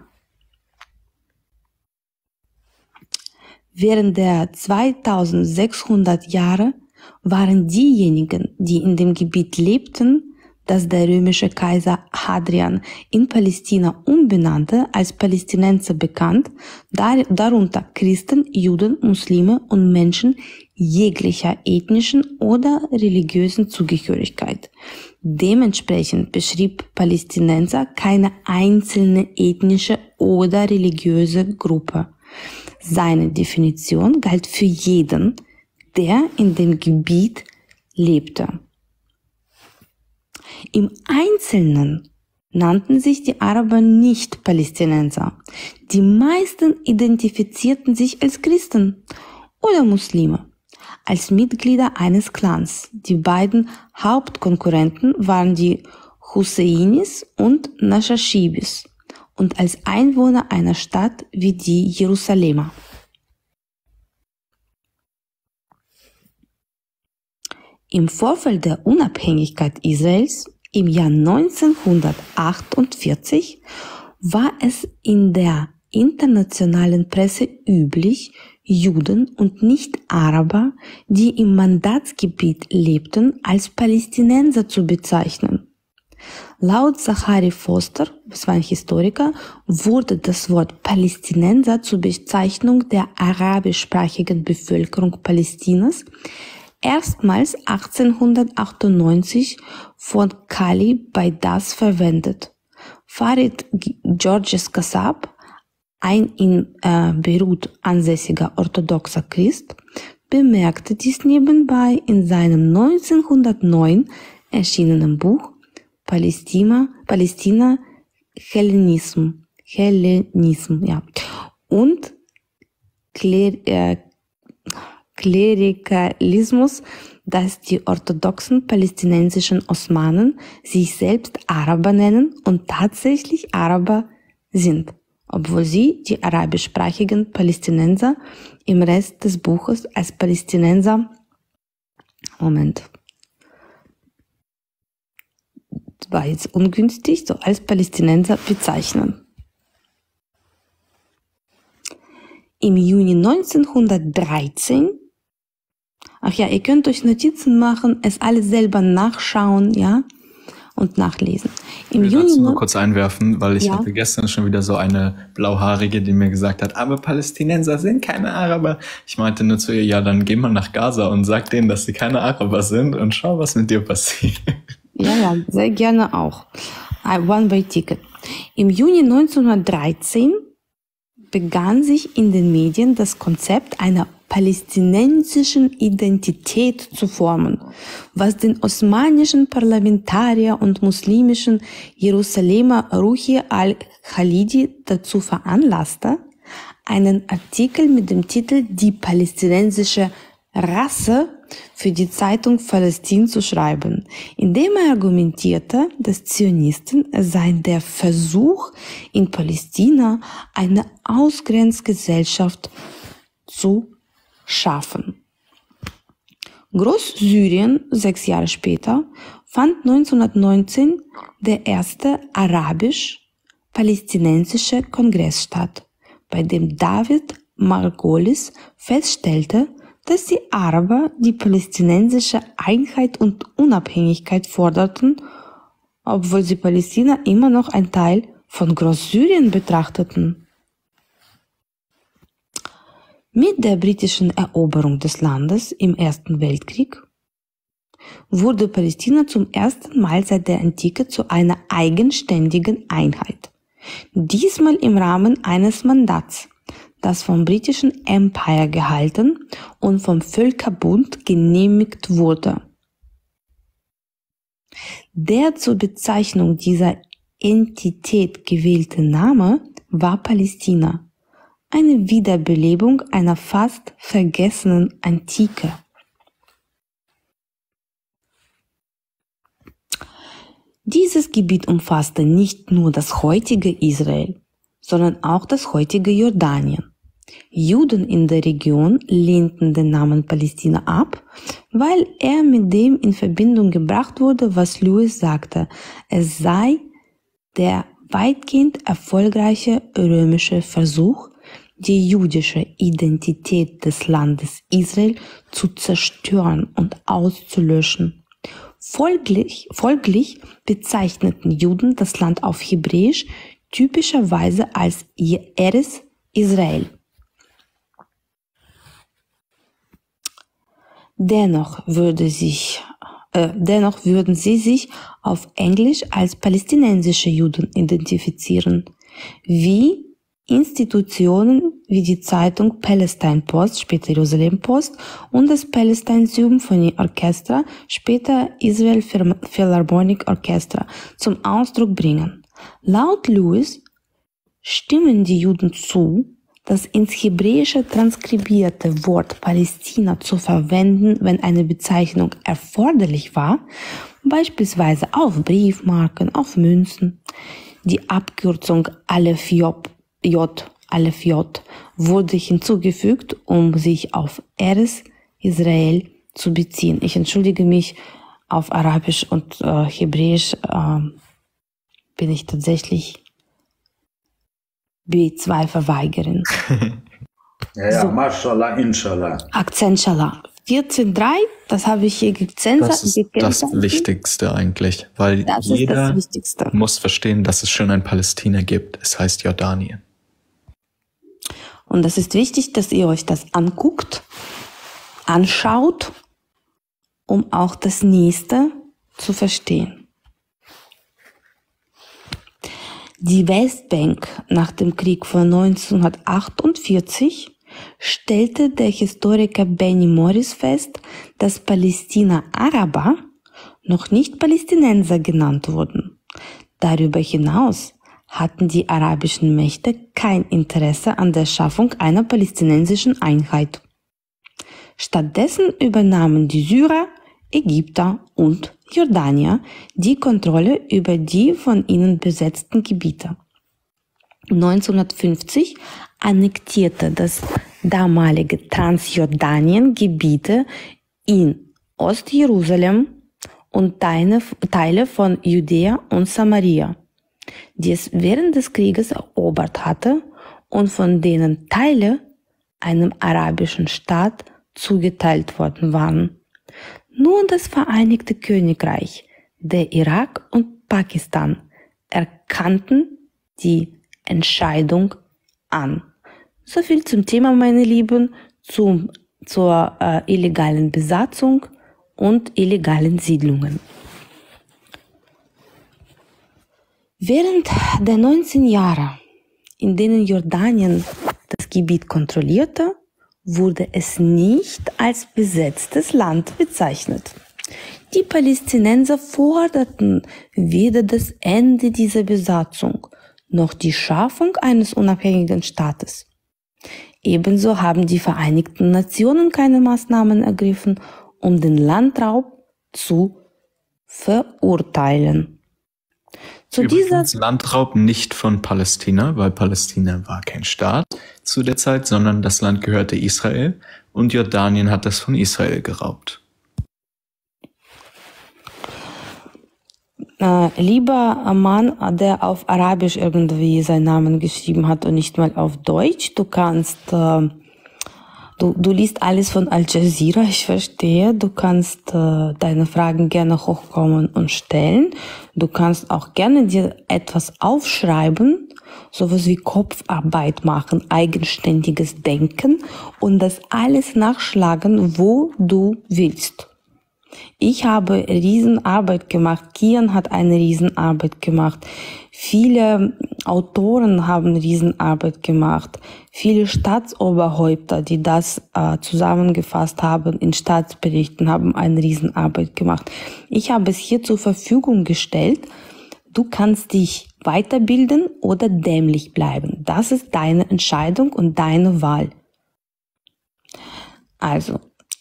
Während der zweitausendsechshundert Jahre waren diejenigen, die in dem Gebiet lebten, das der römische Kaiser Hadrian in Palästina umbenannte, als Palästinenser bekannt, darunter Christen, Juden, Muslime und Menschen jeglicher ethnischen oder religiösen Zugehörigkeit. Dementsprechend beschrieb Palästinenser keine einzelne ethnische oder religiöse Gruppe. Seine Definition galt für jeden, der in dem Gebiet lebte. Im Einzelnen nannten sich die Araber nicht Palästinenser. Die meisten identifizierten sich als Christen oder Muslime, als Mitglieder eines Clans. Die beiden Hauptkonkurrenten waren die Husseinis und Nashashibis und als Einwohner einer Stadt wie die Jerusalemer. Im Vorfeld der Unabhängigkeit Israels im Jahr neunzehnhundertachtundvierzig war es in der internationalen Presse üblich, Juden und Nicht-Araber, die im Mandatsgebiet lebten, als Palästinenser zu bezeichnen. Laut Zachary Foster, das war ein Historiker, wurde das Wort Palästinenser zur Bezeichnung der arabischsprachigen Bevölkerung Palästinas erstmals achtzehnhundertachtundneunzig von Kali Baidas verwendet. Farid Georges Kassab, ein in äh, Beirut ansässiger orthodoxer Christ, bemerkte dies nebenbei in seinem neunzehnhundertneun erschienenen Buch Palästina, Palästina Hellenism, Hellenism, ja, und Kler, äh, Klerikalismus, dass die orthodoxen palästinensischen Osmanen sich selbst Araber nennen und tatsächlich Araber sind, obwohl sie die arabischsprachigen Palästinenser im Rest des Buches als Palästinenser, Moment, war jetzt ungünstig, so als Palästinenser bezeichnen. Im Juni neunzehnhundertdreizehn, ach ja, ihr könnt euch Notizen machen, es alles selber nachschauen, ja, und nachlesen. Im ich will Juni dazu nur kurz einwerfen, weil ich ja. hatte gestern schon wieder so eine Blauhaarige, die mir gesagt hat, aber Palästinenser sind keine Araber. Ich meinte nur zu ihr, ja, dann geh mal nach Gaza und sag denen, dass sie keine Araber sind und schau, was mit dir passiert. Ja, ja, sehr gerne auch. Ein One-Way-Ticket. Im Juni neunzehnhundertdreizehn begann sich in den Medien das Konzept einer palästinensischen Identität zu formen, was den osmanischen Parlamentarier und muslimischen Jerusalemer Ruhi al-Khalidi dazu veranlasste, einen Artikel mit dem Titel Die palästinensische Rasse für die Zeitung Palästin zu schreiben, in dem er argumentierte, dass Zionisten seien der Versuch, in Palästina eine Ausgrenzgesellschaft zu schaffen. Großsyrien, sechs Jahre später, fand neunzehnhundertneunzehn der erste arabisch-palästinensische Kongress statt, bei dem David Margolis feststellte, dass die Araber die palästinensische Einheit und Unabhängigkeit forderten, obwohl sie Palästina immer noch ein Teil von Großsyrien betrachteten. Mit der britischen Eroberung des Landes im Ersten Weltkrieg wurde Palästina zum ersten Mal seit der Antike zu einer eigenständigen Einheit. Diesmal im Rahmen eines Mandats, das vom britischen Empire gehalten und vom Völkerbund genehmigt wurde. Der zur Bezeichnung dieser Entität gewählte Name war Palästina, eine Wiederbelebung einer fast vergessenen Antike. Dieses Gebiet umfasste nicht nur das heutige Israel, sondern auch das heutige Jordanien. Juden in der Region lehnten den Namen Palästina ab, weil er mit dem in Verbindung gebracht wurde, was Lewis sagte, es sei der weitgehend erfolgreiche römische Versuch, die jüdische Identität des Landes Israel zu zerstören und auszulöschen. Folglich, folglich bezeichneten Juden das Land auf Hebräisch typischerweise als Eretz Israel. Dennoch, würde sich, äh, dennoch würden sie sich auf Englisch als palästinensische Juden identifizieren, wie Institutionen wie die Zeitung Palestine Post, später Jerusalem Post, und das Palestine Symphony Orchestra, später Israel Philharmonic Orchestra, zum Ausdruck bringen. Laut Lewis stimmen die Juden zu, das ins Hebräische transkribierte Wort Palästina zu verwenden, wenn eine Bezeichnung erforderlich war, beispielsweise auf Briefmarken, auf Münzen. Die Abkürzung Aleph J, Aleph J wurde hinzugefügt, um sich auf Eretz Israel zu beziehen. Ich entschuldige mich, auf Arabisch und äh, Hebräisch äh, bin ich tatsächlich B zwei Verweigerin. ja, ja, so. Mashallah, Inshallah. Akzent Inshallah. vierzehn Komma drei, das habe ich hier gezensert. Das ist das Wichtigste eigentlich, weil das jeder muss verstehen, dass es schon ein Palästina gibt. Es heißt Jordanien. Und das ist wichtig, dass ihr euch das anguckt, anschaut, um auch das Nächste zu verstehen. Die Westbank nach dem Krieg von neunzehnhundertachtundvierzig stellte der Historiker Benny Morris fest, dass Palästina-Araber noch nicht Palästinenser genannt wurden. Darüber hinaus hatten die arabischen Mächte kein Interesse an der Schaffung einer palästinensischen Einheit. Stattdessen übernahmen die Syrer, Ägypter und Jordanier die Kontrolle über die von ihnen besetzten Gebiete. neunzehnhundertfünfzig annektierte das damalige Transjordanien Gebiete in Ostjerusalem und Teile von Judäa und Samaria, die es während des Krieges erobert hatte und von denen Teile einem arabischen Staat zugeteilt worden waren. Nur das Vereinigte Königreich, der Irak und Pakistan erkannten die Entscheidung an. So viel zum Thema, meine Lieben, zum, zur äh, illegalen Besatzung und illegalen Siedlungen. Während der neunzehn Jahre, in denen Jordanien das Gebiet kontrollierte, wurde es nicht als besetztes Land bezeichnet. Die Palästinenser forderten weder das Ende dieser Besatzung noch die Schaffung eines unabhängigen Staates. Ebenso haben die Vereinigten Nationen keine Maßnahmen ergriffen, um den Landraub zu verurteilen. Zu Übrigens dieser Landraub nicht von Palästina, weil Palästina war kein Staat zu der Zeit, sondern das Land gehörte Israel und Jordanien hat das von Israel geraubt. Äh, lieber Mann, der auf Arabisch irgendwie seinen Namen geschrieben hat und nicht mal auf Deutsch, du kannst, äh, du, du liest alles von Al Jazeera, ich verstehe, du kannst äh, deine Fragen gerne hochkommen und stellen, du kannst auch gerne dir etwas aufschreiben, sowas wie Kopfarbeit machen, eigenständiges Denken und das alles nachschlagen, wo du willst. Ich habe Riesenarbeit gemacht, Kian hat eine Riesenarbeit gemacht, viele Autoren haben Riesenarbeit gemacht, viele Staatsoberhäupter, die das äh, zusammengefasst haben in Staatsberichten, haben eine Riesenarbeit gemacht. Ich habe es hier zur Verfügung gestellt, du kannst dich weiterbilden oder dämlich bleiben. Das ist deine Entscheidung und deine Wahl. Also,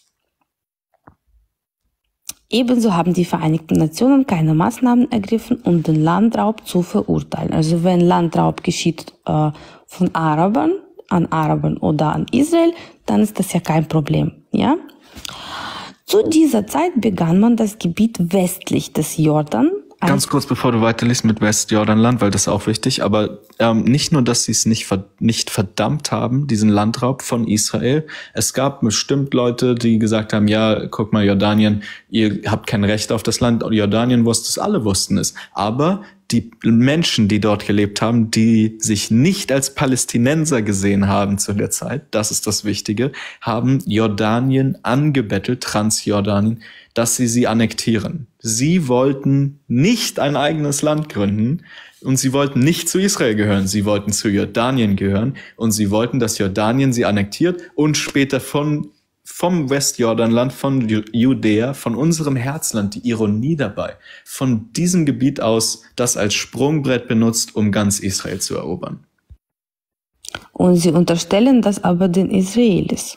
ebenso haben die Vereinigten Nationen keine Maßnahmen ergriffen, um den Landraub zu verurteilen. Also wenn Landraub geschieht äh, von Arabern an Arabern oder an Israel, dann ist das ja kein Problem. Ja? Zu dieser Zeit begann man das Gebiet westlich des Jordan. Ganz kurz, bevor du weiterliest mit Westjordanland, weil das ist auch wichtig, aber ähm, nicht nur, dass sie es nicht, ver nicht verdammt haben, diesen Landraub von Israel. Es gab bestimmt Leute, die gesagt haben, ja, guck mal, Jordanien, ihr habt kein Recht auf das Land. Jordanien wusste es, alle wussten es. Aber die Menschen, die dort gelebt haben, die sich nicht als Palästinenser gesehen haben zu der Zeit, das ist das Wichtige, haben Jordanien angebettelt, Transjordanien, dass sie sie annektieren. Sie wollten nicht ein eigenes Land gründen und sie wollten nicht zu Israel gehören. Sie wollten zu Jordanien gehören und sie wollten, dass Jordanien sie annektiert und später von, vom Westjordanland, von Judäa, von unserem Herzland, die Ironie dabei, von diesem Gebiet aus das als Sprungbrett benutzt, um ganz Israel zu erobern. Und sie unterstellen das aber den Israelis.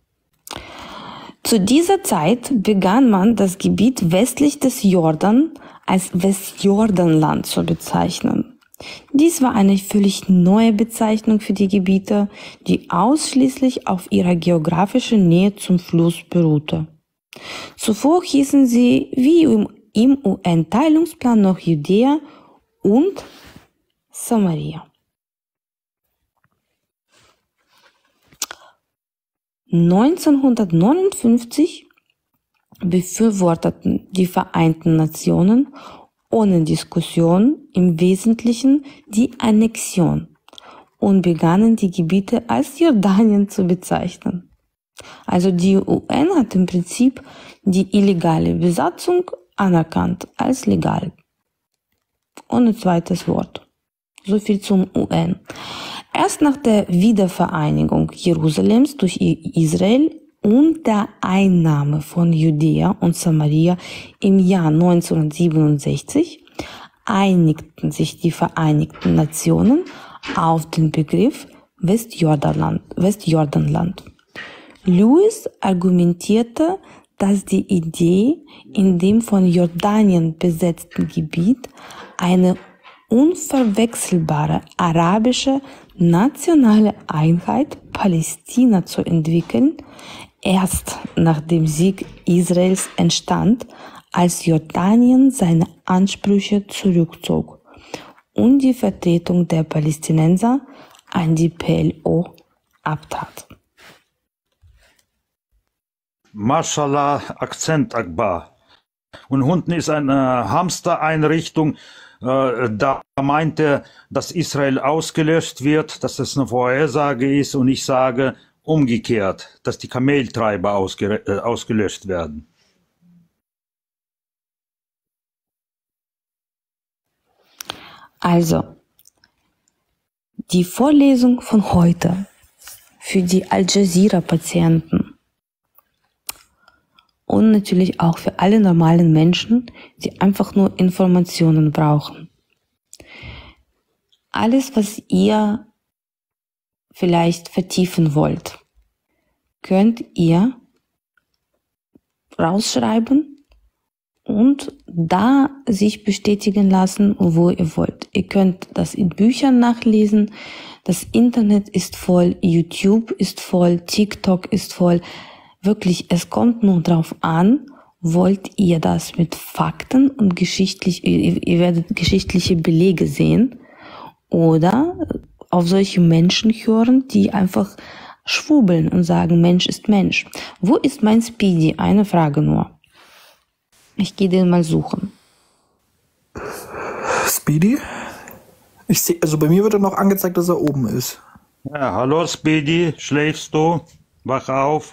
Zu dieser Zeit begann man, das Gebiet westlich des Jordan als Westjordanland zu bezeichnen. Dies war eine völlig neue Bezeichnung für die Gebiete, die ausschließlich auf ihrer geografischen Nähe zum Fluss beruhte. Zuvor hießen sie wie im U N-Teilungsplan noch Judäa und Samaria. neunzehnhundertneunundfünfzig befürworteten die Vereinten Nationen ohne Diskussion im Wesentlichen die Annexion und begannen die Gebiete als Jordanien zu bezeichnen. Also die U N hat im Prinzip die illegale Besatzung anerkannt als legal. Ohne zweites Wort. So viel zum U N. Erst nach der Wiedervereinigung Jerusalems durch Israel und der Einnahme von Judäa und Samaria im Jahr neunzehnhundertsiebenundsechzig einigten sich die Vereinigten Nationen auf den Begriff Westjordanland. Westjordanland. Lewis argumentierte, dass die Idee, in dem von Jordanien besetzten Gebiet eine unverwechselbare arabische nationale Einheit Palästina zu entwickeln, erst nach dem Sieg Israels entstand, als Jordanien seine Ansprüche zurückzog und die Vertretung der Palästinenser an die P L O abtat. Mashallah, Akzent Akbar. Und unten ist eine Hamster-Einrichtung. Da meint er, dass Israel ausgelöscht wird, dass das eine Vorhersage ist und ich sage umgekehrt, dass die Kameltreiber ausge äh, ausgelöscht werden. Also, die Vorlesung von heute für die Al Jazeera-Patienten und natürlich auch für alle normalen Menschen, die einfach nur Informationen brauchen. Alles, was ihr vielleicht vertiefen wollt, könnt ihr rausschreiben und da sich bestätigen lassen, wo ihr wollt. Ihr könnt das in Büchern nachlesen. Das Internet ist voll, YouTube ist voll, TikTok ist voll. Wirklich, es kommt nur drauf an, wollt ihr das mit Fakten und geschichtlich, ihr, ihr werdet geschichtliche Belege sehen oder auf solche Menschen hören, die einfach schwurbeln und sagen, Mensch ist Mensch. Wo ist mein Speedy? Eine Frage nur. Ich gehe den mal suchen. Speedy? Ich sehe, also bei mir wird er noch angezeigt, dass er oben ist. Ja, hallo Speedy, schläfst du? Wach auf.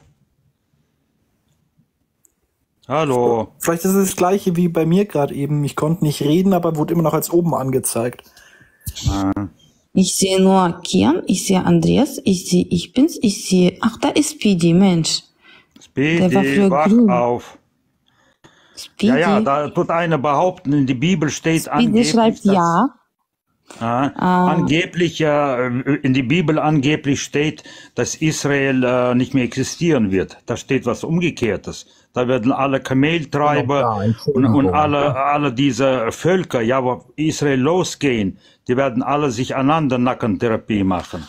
Hallo. Vielleicht ist es das gleiche wie bei mir gerade eben. Ich konnte nicht reden, aber wurde immer noch als oben angezeigt. Ah. Ich sehe nur Kian, ich sehe Andreas, ich sehe ich bin's, ich sehe, ach, da ist Speedy, Mensch. Speedy, der war früher wach grün. auf. Speedy. Ja, ja, da tut einer behaupten, in der Bibel steht Speedy angeblich, schreibt dass, ja. äh, Ah. angeblich, äh, in der Bibel angeblich steht, dass Israel äh, nicht mehr existieren wird. Da steht was Umgekehrtes. Da werden alle Kameltreiber und, und alle, alle diese Völker, ja, wo Israel losgehen, die werden alle sich einander Nackentherapie machen.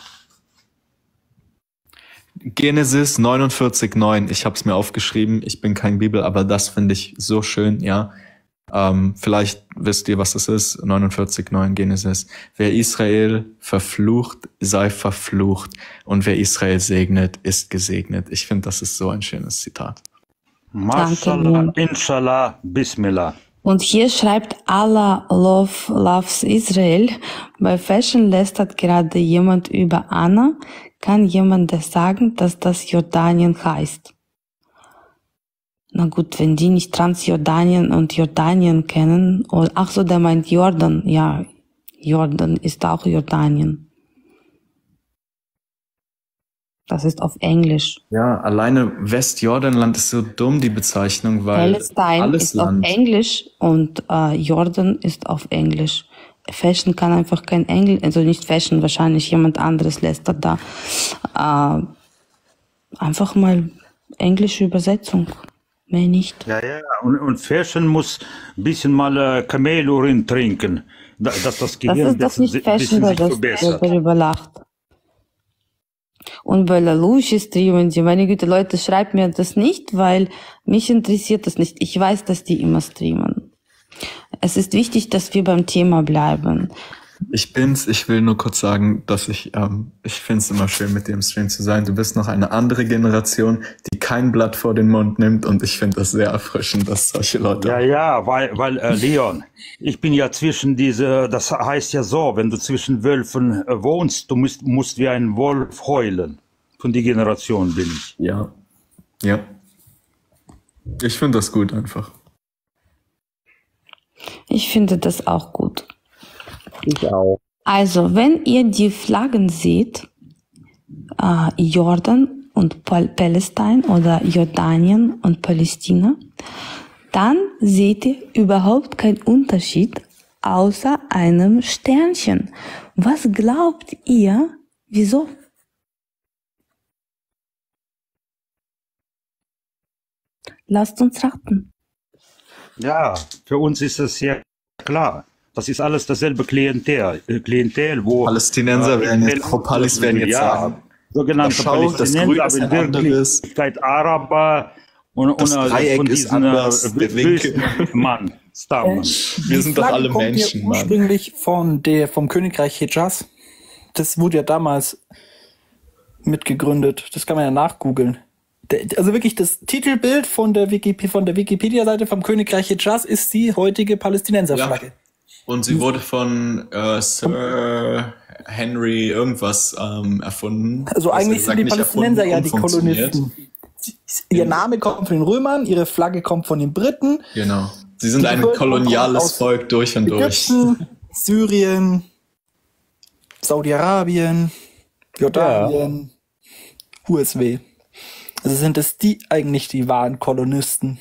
Genesis neunundvierzig neun, ich habe es mir aufgeschrieben, ich bin kein Bibel, aber das finde ich so schön, ja. Ähm, vielleicht wisst ihr, was das ist, neunundvierzig neun Genesis. Wer Israel verflucht, sei verflucht, und wer Israel segnet, ist gesegnet. Ich finde, das ist so ein schönes Zitat. Mashallah, Inshallah, Bismillah. Und hier schreibt Allah love, loves Israel. Bei Fashion lästert gerade jemand über Anna. Kann jemand das sagen, dass das Jordanien heißt? Na gut, wenn die nicht Transjordanien und Jordanien kennen. Oder, ach so, der meint Jordan. Ja, Jordan ist auch Jordanien. Das ist auf Englisch. Ja, alleine Westjordanland ist so dumm, die Bezeichnung, weil Palästina alles ist Land. auf Englisch und äh, Jordan ist auf Englisch. Fashion kann einfach kein Englisch, also nicht Fashion, wahrscheinlich jemand anderes lästert da. Äh, einfach mal englische Übersetzung, mehr nicht. Ja, ja, und, und Fashion muss ein bisschen mal äh, Kamelurin trinken, da, dass das Gehirn Das ist doch nicht Fashion, weil das verbessert. darüber lacht. Und Belarusi streamen die. Meine Güte, Leute, schreibt mir das nicht, weil mich interessiert das nicht. Ich weiß, dass die immer streamen. Es ist wichtig, dass wir beim Thema bleiben. Ich bin's, ich will nur kurz sagen, dass ich, ähm, ich find's immer schön, mit dir im Stream zu sein. Du bist noch eine andere Generation, die kein Blatt vor den Mund nimmt, und ich finde das sehr erfrischend, dass solche Leute... Ja, ja, weil, weil äh, Leon, ich bin ja zwischen diese, das heißt ja so, wenn du zwischen Wölfen äh, wohnst, du musst, musst wie ein Wolf heulen. Von die Generation bin ich. Ja, ja. Ich finde das gut einfach. Ich finde das auch gut. Ich auch. Also, wenn ihr die Flaggen seht, äh, Jordan und Pal Palästina oder Jordanien und Palästina, dann seht ihr überhaupt keinen Unterschied außer einem Sternchen. Was glaubt ihr, wieso? Lasst uns raten. Ja, für uns ist das sehr klar. Das ist alles dasselbe Klientel, äh, Klientel wo Palästinenser äh, werden jetzt, Frau Pallis werden jetzt ja, sagen, sogenannte schau, das Grün Palästinenser, ist aber ein in anderes. Wirklichkeit Araber und, Das und äh, Dreieck von ist diesen anders, äh, der Winkel. Mann, stammen. Wir sind doch alle Menschen, ja Mann. ursprünglich von der, vom Königreich Hejaz. Das wurde ja damals mitgegründet. Das kann man ja nachgoogeln. Der, also wirklich das Titelbild von der, Wikip von der Wikipedia-Seite vom Königreich Hejaz ist die heutige Palästinenserflagge. Ja. Und sie wurde von äh, Sir Henry irgendwas ähm, erfunden. Also eigentlich sind die nicht Palästinenser ja die umfunktioniert. Kolonisten. Ihr Name kommt von den Römern, ihre Flagge kommt von den Briten. Genau. Sie sind Die ein Bevölkerung koloniales kommt aus Volk durch und durch. Ägypten, Syrien, Saudi-Arabien, Jordanien, ja. U S W. Also sind es die eigentlich die wahren Kolonisten?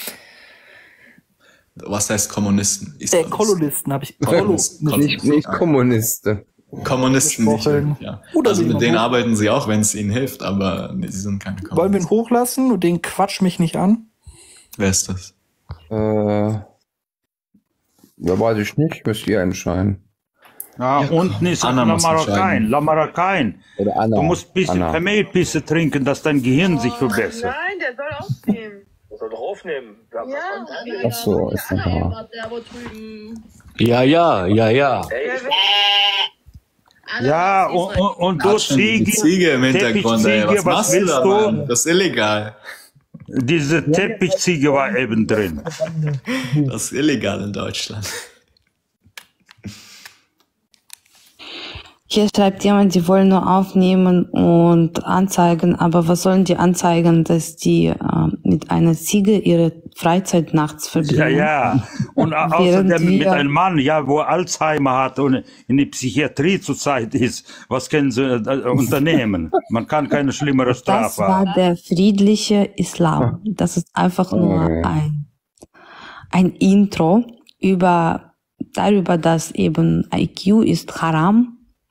Was heißt Kommunisten? Äh, Kolonisten habe ich. Kolonisten, Kolonisten. Nicht, nicht Kommunisten. Kommunisten nicht. Ja. Also mit denen arbeiten sie auch, wenn es ihnen hilft, aber sie sind keine Kommunisten. Wollen wir ihn hochlassen und den Quatsch mich nicht an? Wer ist das? Äh, ja, weiß ich nicht, müsst ihr entscheiden. Ja, ja, unten ist Anna Lamarakain. Lamarakain. Du musst ein bisschen Kamelpisse trinken, dass dein Gehirn sich verbessert. Nein, der soll aufnehmen. Der soll doch aufnehmen. Ja, ja. Ach so, ist doch wahr. Ja, ja, ja, ja. Ja, und, und, und du Ziege, Ziege im Hintergrund, ey. Was, was machst du da, Mann? Das ist illegal. Diese Teppichziege war eben drin. Das ist illegal in Deutschland. Hier schreibt jemand, die wollen nur aufnehmen und anzeigen, aber was sollen die anzeigen, dass die äh, mit einer Ziege ihre Freizeit nachts verbringen? Ja, ja. Und außerdem mit einem Mann, ja, wo Alzheimer hat und in die Psychiatrie zurzeit ist, was können sie äh, unternehmen? Man kann keine schlimmere Strafe haben. Das war der friedliche Islam. Das ist einfach nur ein, ein Intro über, darüber, dass eben I Q ist haram.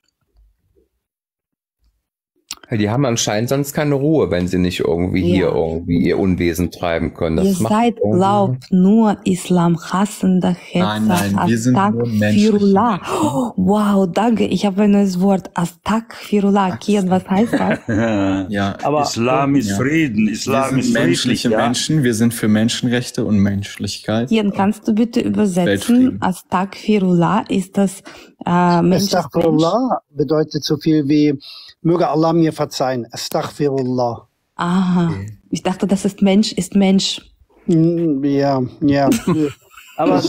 Die haben anscheinend sonst keine Ruhe, wenn sie nicht irgendwie ja. hier irgendwie ihr Unwesen treiben können. Das Ihr seid, glaubt, nur Islam hassender Hetzer. Nein, nein, wir sind nur Menschenfirullah. Oh, wow, danke. Ich habe ein neues Wort. Astaghfirullah. Kian, was heißt das? Ja, aber Islam ist ja. Frieden. Islam wir sind ist menschliche ja. Menschen. Wir sind für Menschenrechte und Menschlichkeit. Kian, kannst du bitte übersetzen? Astaghfirullah ist das äh, Mensch. Astaghfirullah bedeutet so viel wie möge Allah mir verzeihen. Astaghfirullah. Aha. Okay. Ich dachte, das ist Mensch, ist Mensch. Ja, ja. aber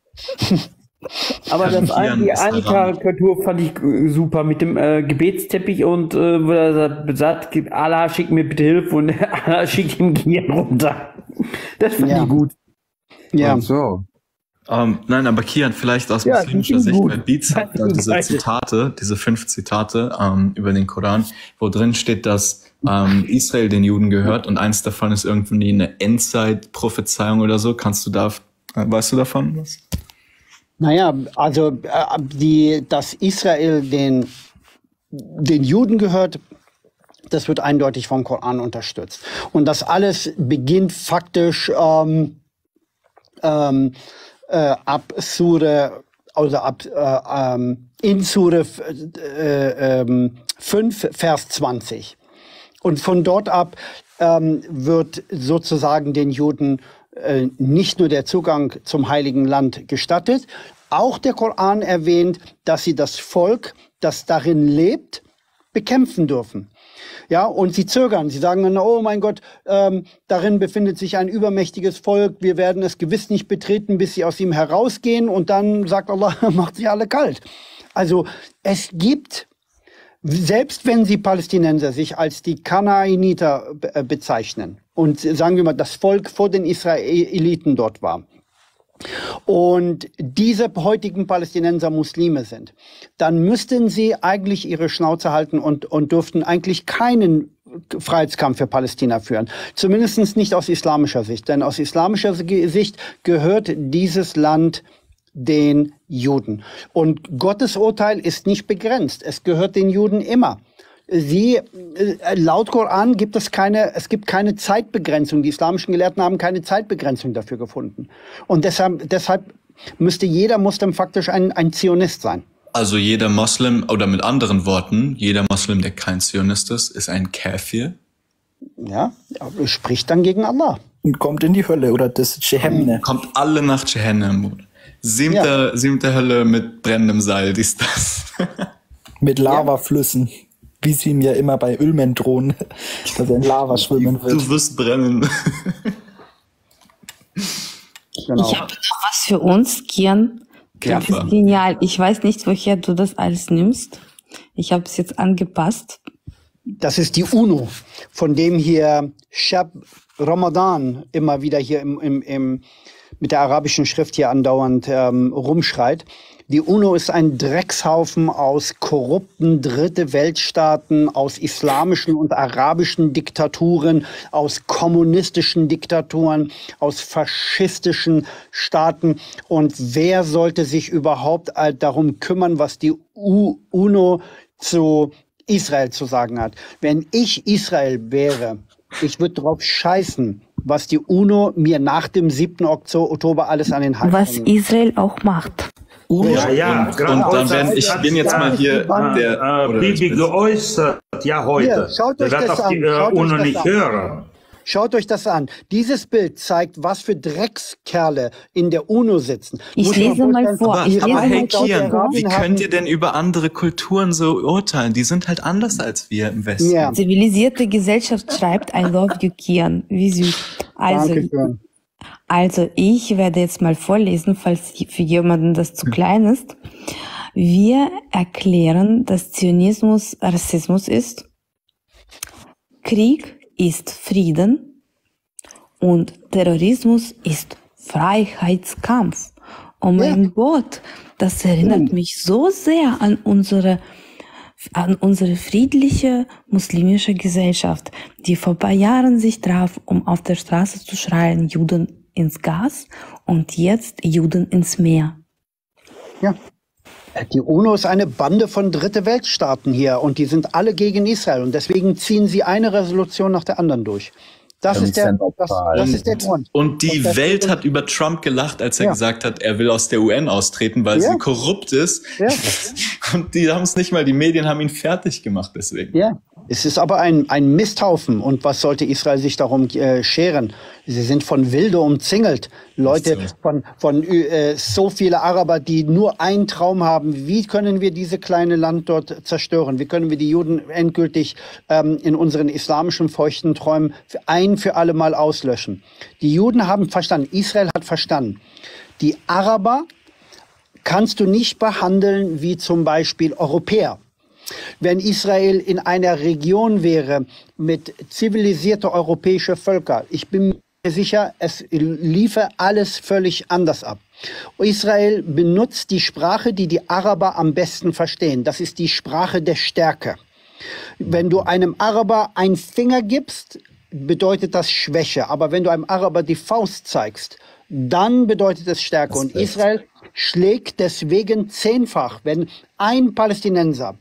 aber das ein, die eine Karikatur fand ich super mit dem äh, Gebetsteppich und äh, wo er sagt, Allah schickt mir bitte Hilfe und Allah schickt ihm Gehirn runter. Das fand ja. ich gut. Ja. Und so. Um, nein, aber Kian, vielleicht aus ja, muslimischer Sicht, weil Beats hat diese Zitate, diese fünf Zitate um, über den Koran, wo drin steht, dass um, Israel den Juden gehört und eins davon ist irgendwie eine Endzeit-Prophezeiung oder so. Kannst du da, weißt du davon was? Naja, also äh, die, dass Israel den, den Juden gehört, das wird eindeutig vom Koran unterstützt. Und das alles beginnt faktisch ähm, ähm, Äh, ab Sure, also ab äh, ähm, in Sure äh, äh, fünf, Vers zwanzig. Und von dort ab ähm, wird sozusagen den Juden äh, nicht nur der Zugang zum Heiligen Land gestattet, auch der Koran erwähnt, dass sie das Volk, das darin lebt, bekämpfen dürfen. Ja, und sie zögern. Sie sagen dann, oh mein Gott, ähm, darin befindet sich ein übermächtiges Volk. Wir werden es gewiss nicht betreten, bis sie aus ihm herausgehen. Und dann sagt Allah, macht sie alle kalt. Also es gibt, selbst wenn sie Palästinenser sich als die Kanaaniter be- bezeichnen und sagen wir mal, das Volk vor den Israeliten dort war, und diese heutigen Palästinenser Muslime sind, dann müssten sie eigentlich ihre Schnauze halten und, und dürften eigentlich keinen Freiheitskampf für Palästina führen. Zumindest nicht aus islamischer Sicht. Denn aus islamischer Sicht gehört dieses Land den Juden. Und Gottes Urteil ist nicht begrenzt. Es gehört den Juden immer. Sie, laut Koran gibt es keine, es gibt keine Zeitbegrenzung. Die islamischen Gelehrten haben keine Zeitbegrenzung dafür gefunden. Und deshalb, deshalb müsste jeder Muslim faktisch ein, ein Zionist sein. Also jeder Moslem, oder mit anderen Worten, jeder Moslem, der kein Zionist ist, ist ein Kafir? Ja, spricht dann gegen Allah. Und kommt in die Hölle oder das Jehannam. Kommt alle nach Jehannam. Siebte, ja. siebte Hölle mit brennendem Seil, dies, das. Mit Lavaflüssen. Wie sie ihm ja immer bei Ölmen drohen, dass er in Lava schwimmen wird. Du wirst brennen. Genau. Ich habe noch was für uns, Kian. Das ist genial. Ich weiß nicht, woher du das alles nimmst. Ich habe es jetzt angepasst. Das ist die UNO, von dem hier Shab Ramadan immer wieder hier im, im, im, mit der arabischen Schrift hier andauernd ähm, rumschreit. Die UNO ist ein Dreckshaufen aus korrupten Dritte Weltstaaten, aus islamischen und arabischen Diktaturen, aus kommunistischen Diktaturen, aus faschistischen Staaten. Und wer sollte sich überhaupt darum kümmern, was die U UNO zu Israel zu sagen hat? Wenn ich Israel wäre, ich würde drauf scheißen, was die UNO mir nach dem siebten Oktober alles an den Hals Was bringt. Israel auch macht. Ja, ja, und, und dann werden, ich bin jetzt mal hier der, äh, oder Bibi geäußert, ja heute. Hier, schaut euch Der wird das auf die an, äh, schaut euch UNO das nicht an. hören. Schaut euch das an. Dieses Bild zeigt, was für Dreckskerle in der UNO sitzen. Ich Muss lese man mal vorstellen, vor. Aber, Ich aber lese hey mal Kian, wie Saudi-Arabien könnt ihr haben- denn über andere Kulturen so urteilen? Die sind halt anders als wir im Westen. Ja. Zivilisierte Gesellschaft schreibt I love you, Kian. Wie süß. Also, Dankeschön. also ich werde jetzt mal vorlesen, falls für jemanden das zu klein ist. Wir erklären, dass Zionismus Rassismus ist. Krieg ist Frieden. Und Terrorismus ist Freiheitskampf. Oh mein Ja. Gott, das erinnert mich so sehr an unsere, an unsere friedliche muslimische Gesellschaft, die vor ein paar Jahren sich traf, um auf der Straße zu schreien, Juden ins Gas und jetzt Juden ins Meer. Ja. Die UNO ist eine Bande von Dritte Weltstaaten hier und die sind alle gegen Israel und deswegen ziehen sie eine Resolution nach der anderen durch. Das ist der, das, das ist der Grund. Und die Und das- Welt hat über Trump gelacht, als er Ja. gesagt hat, er will aus der U N austreten, weil Ja. sie korrupt ist. Ja. Und die haben es nicht mal, die Medien haben ihn fertig gemacht deswegen. Ja, es ist aber ein, ein Misthaufen. Und was sollte Israel sich darum äh, scheren? Sie sind von Wilde umzingelt. Leute, Ach so. von, von äh, so viele Araber, die nur einen Traum haben. Wie können wir diese kleine Land dort zerstören? Wie können wir die Juden endgültig ähm, in unseren islamischen feuchten Träumen für ein für alle Mal auslöschen? Die Juden haben verstanden, Israel hat verstanden. Die Araber kannst du nicht behandeln wie zum Beispiel Europäer. Wenn Israel in einer Region wäre mit zivilisierter europäischer Völker, ich bin mir sicher, es liefe alles völlig anders ab. Israel benutzt die Sprache, die die Araber am besten verstehen. Das ist die Sprache der Stärke. Wenn du einem Araber einen Finger gibst, bedeutet das Schwäche. Aber wenn du einem Araber die Faust zeigst, dann bedeutet es Stärke. Und Israel schlägt deswegen zehnfach, wenn ein Palästinenser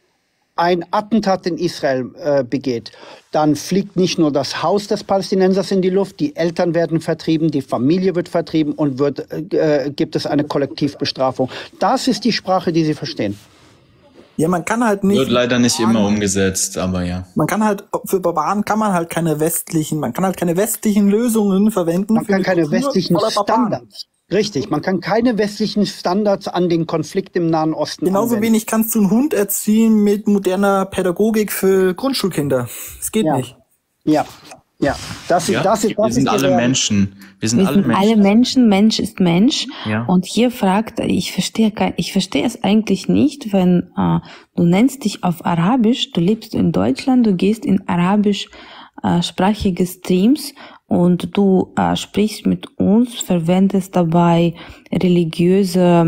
ein Attentat in Israel äh, begeht, dann fliegt nicht nur das Haus des Palästinensers in die Luft, die Eltern werden vertrieben, die Familie wird vertrieben und wird, äh, gibt es eine Kollektivbestrafung. Das ist die Sprache, die sie verstehen. Ja, man kann halt nicht. Wird leider nicht immer umgesetzt, aber ja. Man kann halt, für Barbaren kann man halt keine westlichen, man kann halt keine westlichen Lösungen verwenden. Man kann keine Kultur westlichen voller Barbaren. Standards. Richtig, man kann keine westlichen Standards an den Konflikt im Nahen Osten Genauso anwenden. wenig kannst du einen Hund erziehen mit moderner Pädagogik für Grundschulkinder. Das geht Ja. nicht. Ja, ja. Das, ja? ist, das, ist, das Wir sind ist die alle Realität. Menschen. Wir sind Wir alle sind Menschen. alle Menschen, Mensch ist Mensch. Ja. Und hier fragt, ich verstehe kein, ich verstehe es eigentlich nicht, wenn äh, du nennst dich auf Arabisch, du lebst in Deutschland, du gehst in arabisch äh, sprachige Streams und du äh, sprichst mit uns, verwendest dabei religiöse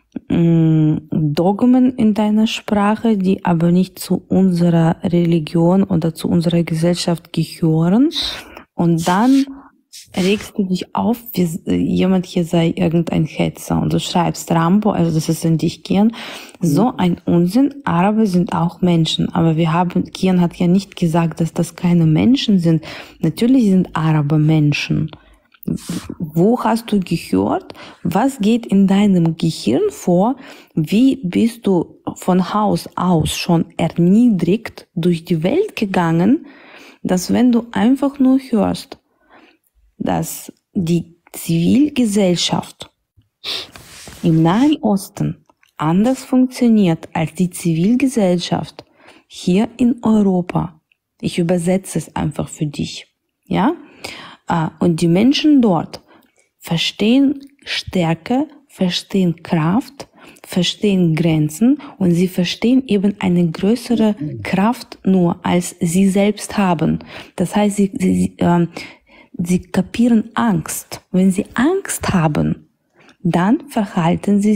mh, Dogmen in deiner Sprache, die aber nicht zu unserer Religion oder zu unserer Gesellschaft gehören. Und dann regst du dich auf, wie jemand hier sei irgendein Hetzer und du schreibst Rambo, also das ist in dich, Kian. So ein Unsinn. Araber sind auch Menschen, aber wir haben, Kian hat ja nicht gesagt, dass das keine Menschen sind. Natürlich sind Araber Menschen. Wo hast du gehört? Was geht in deinem Gehirn vor? Wie bist du von Haus aus schon erniedrigt durch die Welt gegangen, dass wenn du einfach nur hörst, dass die Zivilgesellschaft im Nahen Osten anders funktioniert als die Zivilgesellschaft hier in Europa. Ich übersetze es einfach für dich, ja? Und die Menschen dort verstehen Stärke, verstehen Kraft, verstehen Grenzen und sie verstehen eben eine größere Kraft nur, als sie selbst haben. Das heißt, sie, sie, äh, sie kapieren Angst. Wenn sie Angst haben, dann verhalten sie sich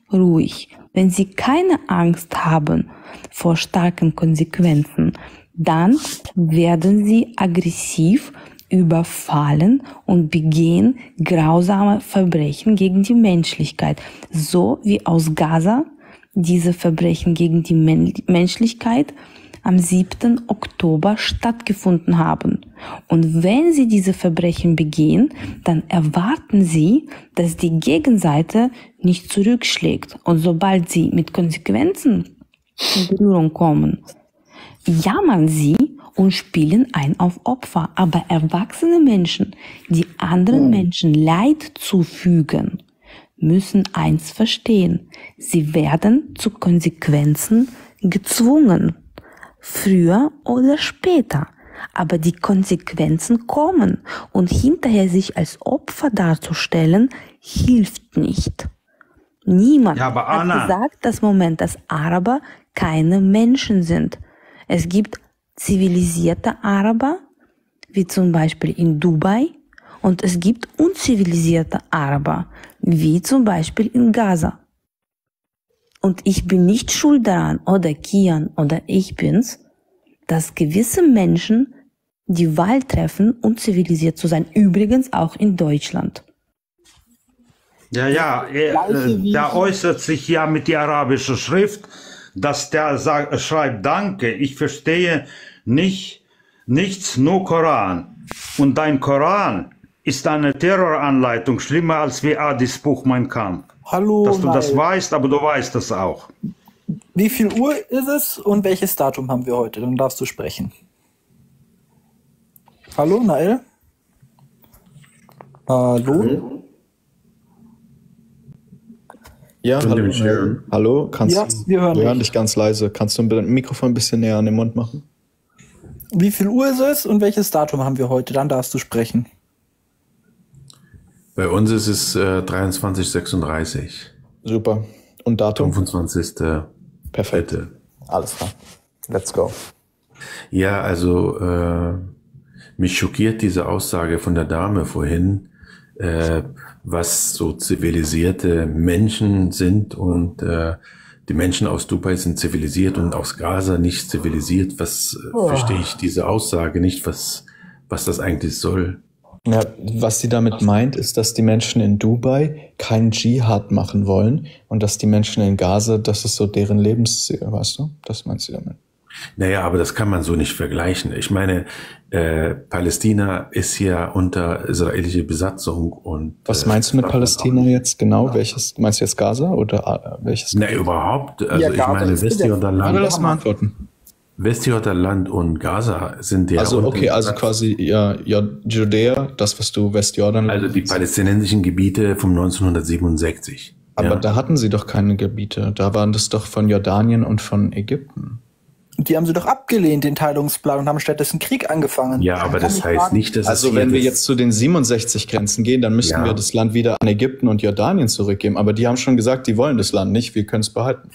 ruhig. Wenn sie keine Angst haben vor starken Konsequenzen, dann werden sie aggressiv überfallen und begehen grausame Verbrechen gegen die Menschlichkeit. So wie aus Gaza diese Verbrechen gegen die Men- Menschlichkeit am siebten Oktober stattgefunden haben. Und wenn sie diese Verbrechen begehen, dann erwarten sie, dass die Gegenseite nicht zurückschlägt. Und sobald sie mit Konsequenzen in Berührung kommen, jammern sie und spielen ein auf Opfer. Aber erwachsene Menschen, die anderen mhm. Menschen Leid zufügen, müssen eins verstehen. Sie werden zu Konsequenzen gezwungen. Früher oder später. Aber die Konsequenzen kommen und hinterher sich als Opfer darzustellen, hilft nicht. Niemand ja, aber Anna, hat gesagt, das Moment, dass Araber keine Menschen sind. Es gibt zivilisierte Araber, wie zum Beispiel in Dubai, und es gibt unzivilisierte Araber, wie zum Beispiel in Gaza. Und ich bin nicht schuld daran, oder Kian oder ich bin's, dass gewisse Menschen die Wahl treffen, unzivilisiert zu sein. Übrigens auch in Deutschland. Ja, ja, er, äh, der äußert sich ja mit der arabischen Schrift, dass der sagt, schreibt Danke, ich verstehe nicht, nichts, nur Koran. Und dein Koran ist eine Terroranleitung, schlimmer als wie Adis Buch Mein Kampf. Hallo, dass du Neil. Das weißt, aber du weißt das auch. Wie viel Uhr ist es und welches Datum haben wir heute? Dann darfst du sprechen. Hallo, Nael? Hallo? Ja, hallo. Nael. Hallo, kannst ja, du, wir hören, wir hören dich ganz leise. Kannst du ein Mikrofon ein bisschen näher an den Mund machen? Wie viel Uhr ist es und welches Datum haben wir heute? Dann darfst du sprechen. Bei uns ist es äh, dreiundzwanzig sechsunddreißig. Super. Und Datum? fünfundzwanzigsten Perfekt. Bitte. Alles klar. Let's go. Ja, also äh, mich schockiert diese Aussage von der Dame vorhin, äh, was so zivilisierte Menschen sind und äh, die Menschen aus Dubai sind zivilisiert und aus Gaza nicht zivilisiert. Was äh, oh. verstehe ich diese Aussage nicht, was, was das eigentlich soll? Ja, was sie damit meint, ist, dass die Menschen in Dubai keinen Dschihad machen wollen und dass die Menschen in Gaza, das ist so deren Lebensziel, weißt du? Das meint sie damit. Naja, aber das kann man so nicht vergleichen. Ich meine, äh, Palästina ist ja unter israelische Besatzung und... Was meinst du mit Palästina jetzt genau? Welches, meinst du jetzt Gaza oder äh, welches? Na, überhaupt. Also ja, ich meine, Westjordanland... Lass mal antworten. Westjordanland und Gaza sind ja... Also okay, also quasi ja, ja, Judäa, das, was du Westjordanland... Also die palästinensischen Gebiete von neunzehnhundertsiebenundsechzig. Aber ja. da hatten sie doch keine Gebiete. Da waren das doch von Jordanien und von Ägypten. Die haben sie doch abgelehnt, den Teilungsplan, und haben stattdessen Krieg angefangen. Ja, aber das heißt fragen. nicht, dass also es... Also wenn wir jetzt zu den siebenundsechzig Grenzen gehen, dann müssten ja. wir das Land wieder an Ägypten und Jordanien zurückgeben. Aber die haben schon gesagt, die wollen das Land nicht, wir können es behalten.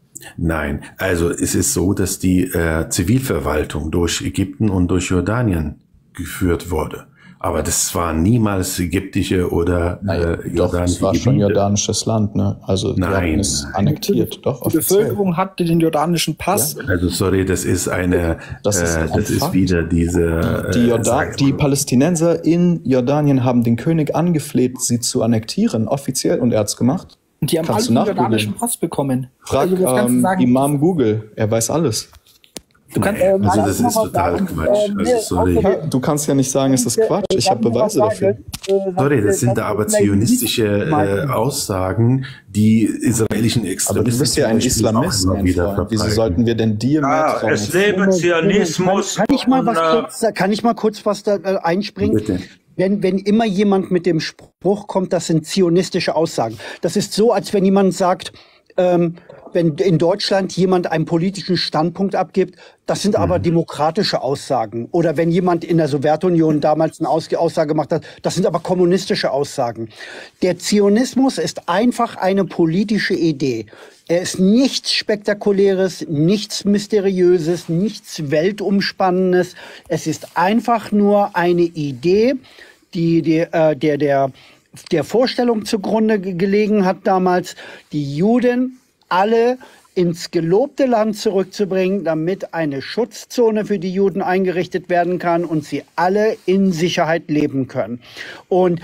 Nein, also es ist so, dass die äh, Zivilverwaltung durch Ägypten und durch Jordanien geführt wurde. Aber das war niemals ägyptische oder naja, äh, doch, es war Gebiete. Schon jordanisches Land, ne? Also die nein, haben es annektiert, doch. Die offiziell. Bevölkerung hatte den jordanischen Pass. Ja. Also sorry, das ist eine, das ist, äh, das ist wieder diese. Die, Jordan äh, die Palästinenser in Jordanien haben den König angefleht, sie zu annektieren, offiziell, und er hat's gemacht. Und die haben alle den jordanischen Pass bekommen. Frag also, ähm, sagen, Imam Google, er weiß alles. Du kannst, nee, also das ist total sagen, Quatsch. Äh, also, sorry. Ja, du kannst ja nicht sagen, es ist Quatsch. Ich habe Beweise dafür. Sorry, das sind da aber zionistische äh, Aussagen, die israelischen Extremisten... Aber du bist ja ein Islamist, mein Freund. Wieso sollten wir denn dir mehr trauen? Es lebe Zionismus. Kann, kann, ich mal was kurz, kann ich mal kurz was da äh, einspringen? Bitte. Wenn, wenn immer jemand mit dem Spruch kommt, das sind zionistische Aussagen. Das ist so, als wenn jemand sagt... Ähm, wenn in Deutschland jemand einen politischen Standpunkt abgibt, das sind aber demokratische Aussagen. Oder wenn jemand in der Sowjetunion damals eine Aussage gemacht hat, das sind aber kommunistische Aussagen. Der Zionismus ist einfach eine politische Idee. Er ist nichts Spektakuläres, nichts Mysteriöses, nichts Weltumspannendes. Es ist einfach nur eine Idee, die, die äh, der, der der Vorstellung zugrunde gelegen hat damals, die Juden alle ins gelobte Land zurückzubringen, damit eine Schutzzone für die Juden eingerichtet werden kann und sie alle in Sicherheit leben können. Und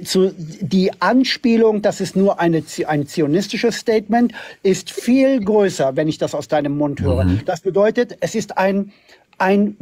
die Anspielung, das ist nur eine, ein zionistisches Statement, ist viel größer, wenn ich das aus deinem Mund höre. Mhm. Das bedeutet, es ist ein ein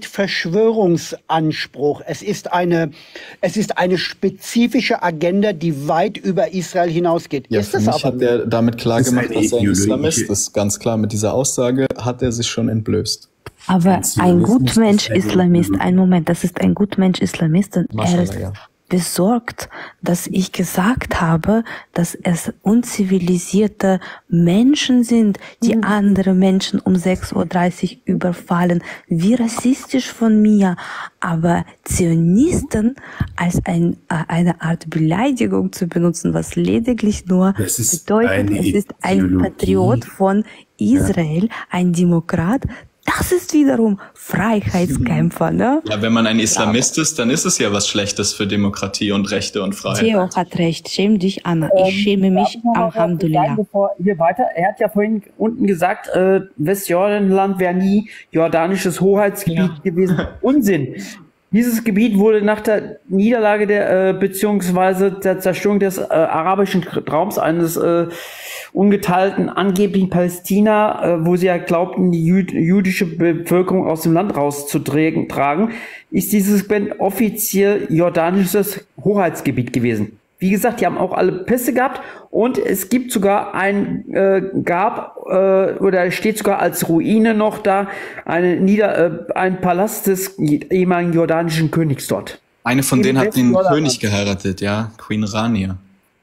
Weltverschwörungsanspruch. Es ist eine, es ist eine spezifische Agenda, die weit über Israel hinausgeht. Ja, ist für das mich aber hat er damit klar gemacht, dass er ein Islamist ist. Ganz klar, mit dieser Aussage hat er sich schon entblößt. Aber ein Gutmensch-Islamist, ein Moment, das ist ein Gutmensch-Islamist und er ist ja. besorgt, dass ich gesagt habe, dass es unzivilisierte Menschen sind, die mhm. andere Menschen um sechs Uhr dreißig überfallen. Wie rassistisch von mir. Aber Zionisten als ein, eine Art Beleidigung zu benutzen, was lediglich nur bedeutet, es ist ein Patriot von Israel, ja. ein Demokrat. Das ist wiederum Freiheitskämpfer, ne? Ja, wenn man ein Islamist ist, dann ist es ja was Schlechtes für Demokratie und Rechte und Freiheit. Theo hat recht. Schäm dich, Anna. Ich schäme mich, ähm, Alhamdulillah. Bevor hier weiter, er hat ja vorhin unten gesagt, äh, Westjordanland wäre nie jordanisches Hoheitsgebiet ja. gewesen. Unsinn. Dieses Gebiet wurde nach der Niederlage der, äh, beziehungsweise der Zerstörung des äh, arabischen Traums eines äh, ungeteilten angeblichen Palästina, äh, wo sie ja glaubten, die jü jüdische Bevölkerung aus dem Land rauszutragen, ist dieses Gebiet offiziell jordanisches Hoheitsgebiet gewesen. Wie gesagt, die haben auch alle Pässe gehabt und es gibt sogar ein, äh, gab, äh, oder steht sogar als Ruine noch da, eine Nieder, äh, ein Palast des ehemaligen jordanischen Königs dort. Eine von denen hat den König geheiratet, ja, Queen Rania.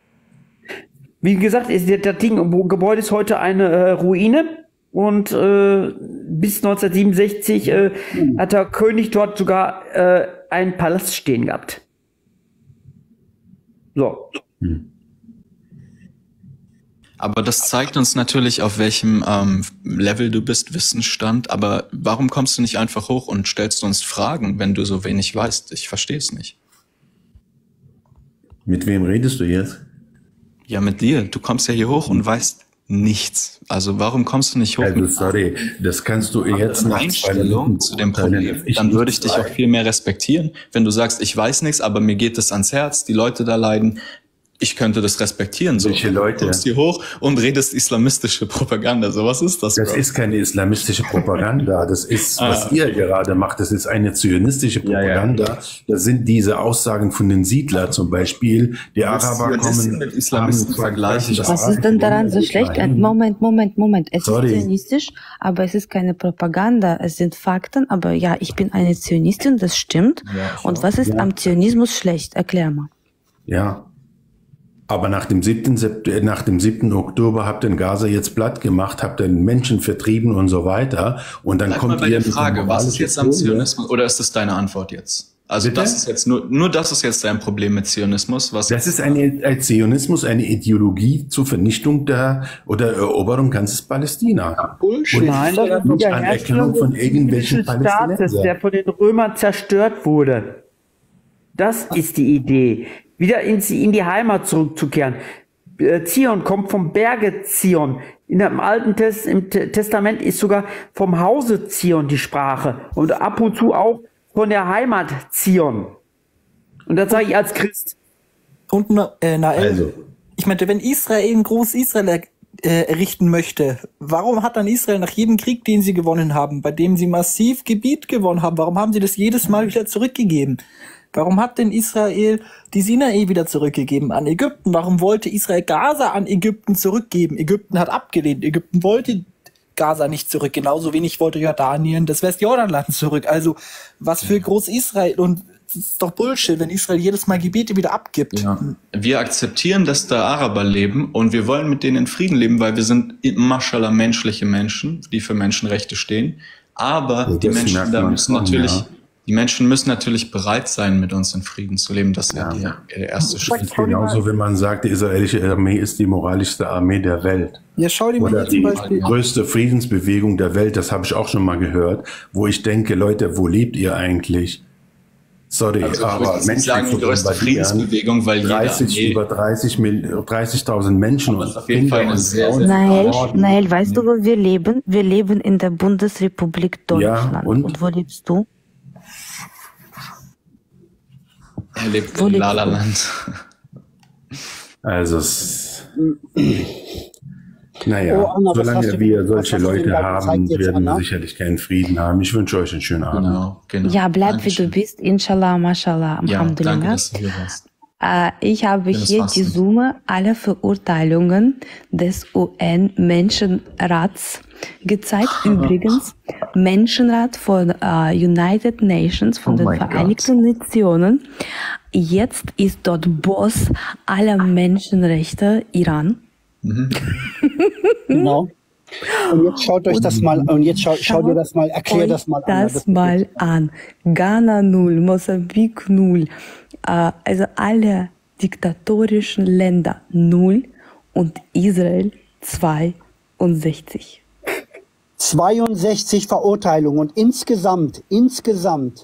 Wie gesagt, ist das Ding, Gebäude ist heute eine äh, Ruine und äh, bis neunzehnhundertsiebenundsechzig äh, mhm. hat der König dort sogar äh, einen Palast stehen gehabt. So. Hm. Aber das zeigt uns natürlich, auf welchem ähm, Level du bist, Wissensstand. Aber warum kommst du nicht einfach hoch und stellst uns Fragen, wenn du so wenig weißt? Ich verstehe es nicht. Mit wem redest du jetzt? Ja, mit dir. Du kommst ja hier hoch und weißt nichts. Also warum kommst du nicht hoch? Also sorry, das kannst du jetzt nach Einstellung zu dem Problem. Dann würde ich dich auch viel mehr respektieren, wenn du sagst, ich weiß nichts, aber mir geht es ans Herz, die Leute da leiden. Ich könnte das respektieren. So, welche Leute? Du kommst hier hoch und redest islamistische Propaganda. So, was ist das? Das Bro? ist keine islamistische Propaganda. Das ist, ah, was ihr gerade macht. Das ist eine zionistische Propaganda. Ja, ja. Das sind diese Aussagen von den Siedlern zum Beispiel. Die Araber kommen mit Islamisten vergleichen. Was ist denn daran so schlecht? Moment, Moment, Moment. Es Sorry. ist zionistisch, aber es ist keine Propaganda. Es sind Fakten. Aber ja, ich bin eine Zionistin, das stimmt. Ja, und was ist ja. am Zionismus schlecht? Erklär mal. Ja. Aber nach dem siebten nach dem siebten Oktober habt ihr in Gaza jetzt platt gemacht, habt ihr Menschen vertrieben und so weiter. Und dann Bleib kommt mal bei der Frage, was ist jetzt am Zionismus? Oder ist das deine Antwort jetzt? Also Bitte? das ist jetzt nur, nur das ist jetzt dein Problem mit Zionismus. Was das ist eine, ein Zionismus, eine Ideologie zur Vernichtung der oder Eroberung ganzes Palästina. Ja, Bullshit. Nein, das ist die Anerkennung von irgendwelchen Palästinensern, der von den Römern zerstört wurde. Das ist die Idee. Wieder in, in die Heimat zurückzukehren. Äh, Zion kommt vom Berge Zion. In dem Alten Test, im Testament ist sogar vom Hause Zion die Sprache. Und ab und zu auch von der Heimat Zion. Und das sage ich als Christ. Und äh, Nael, also. ich meinte, wenn Israel ein Groß-Israel äh, errichten möchte, warum hat dann Israel nach jedem Krieg, den sie gewonnen haben, bei dem sie massiv Gebiet gewonnen haben, warum haben sie das jedes Mal wieder zurückgegeben? Warum hat denn Israel die Sinai wieder zurückgegeben an Ägypten? Warum wollte Israel Gaza an Ägypten zurückgeben? Ägypten hat abgelehnt. Ägypten wollte Gaza nicht zurück. Genauso wenig wollte Jordanien das Westjordanland zurück. Also was für Groß-Israel. Und das ist doch Bullshit, wenn Israel jedes Mal Gebiete wieder abgibt. Ja. Wir akzeptieren, dass da Araber leben und wir wollen mit denen in Frieden leben, weil wir sind Maschallah menschliche Menschen, die für Menschenrechte stehen. Aber ja, die Menschen da müssen schon, natürlich... Ja. Die Menschen müssen natürlich bereit sein, mit uns in Frieden zu leben. Das wäre ja. der erste Schritt. Genauso, wenn man sagt, die israelische Armee ist die moralischste Armee der Welt. Ja, schau dir mal Oder die Beispiel größte Friedensbewegung der Welt, das habe ich auch schon mal gehört, wo ich denke, Leute, wo lebt ihr eigentlich? Sorry, also, aber Menschen sagen die größte Friedensbewegung, weil dreißig, jeder, über dreißigtausend Menschen und auf jeden Fall eine sehr, sehr Nael, Nael, weißt du, wo wir leben? Wir leben in der Bundesrepublik Deutschland. Ja, und? und wo lebst du? Er lebt wo in Lalaland. Also es naja, Oh, Anna, solange wir solche Leute haben, werden wir sicherlich keinen Frieden haben. Ich wünsche euch einen schönen Abend. Genau, genau. Ja, bleib Dankeschön. Wie du bist. Inshallah, mashallah, ja, alhamdulillah. danke, dass du hier warst. Äh, ich habe Schönes hier Fasten. die Summe aller Verurteilungen des U N-Menschenrats gezeigt. Übrigens, Menschenrat von äh, United Nations, von Oh den mein Vereinigten Nationen. Jetzt ist dort Boss aller Menschenrechte Iran. Mhm. Genau. Und jetzt schaut euch das mal, und jetzt schaut, schaut ihr das mal, erklär das mal an. Das mal an. Ghana null, Mosambik null, äh, also alle diktatorischen Länder null und Israel zweiundsechzig. zweiundsechzig Verurteilungen und insgesamt, insgesamt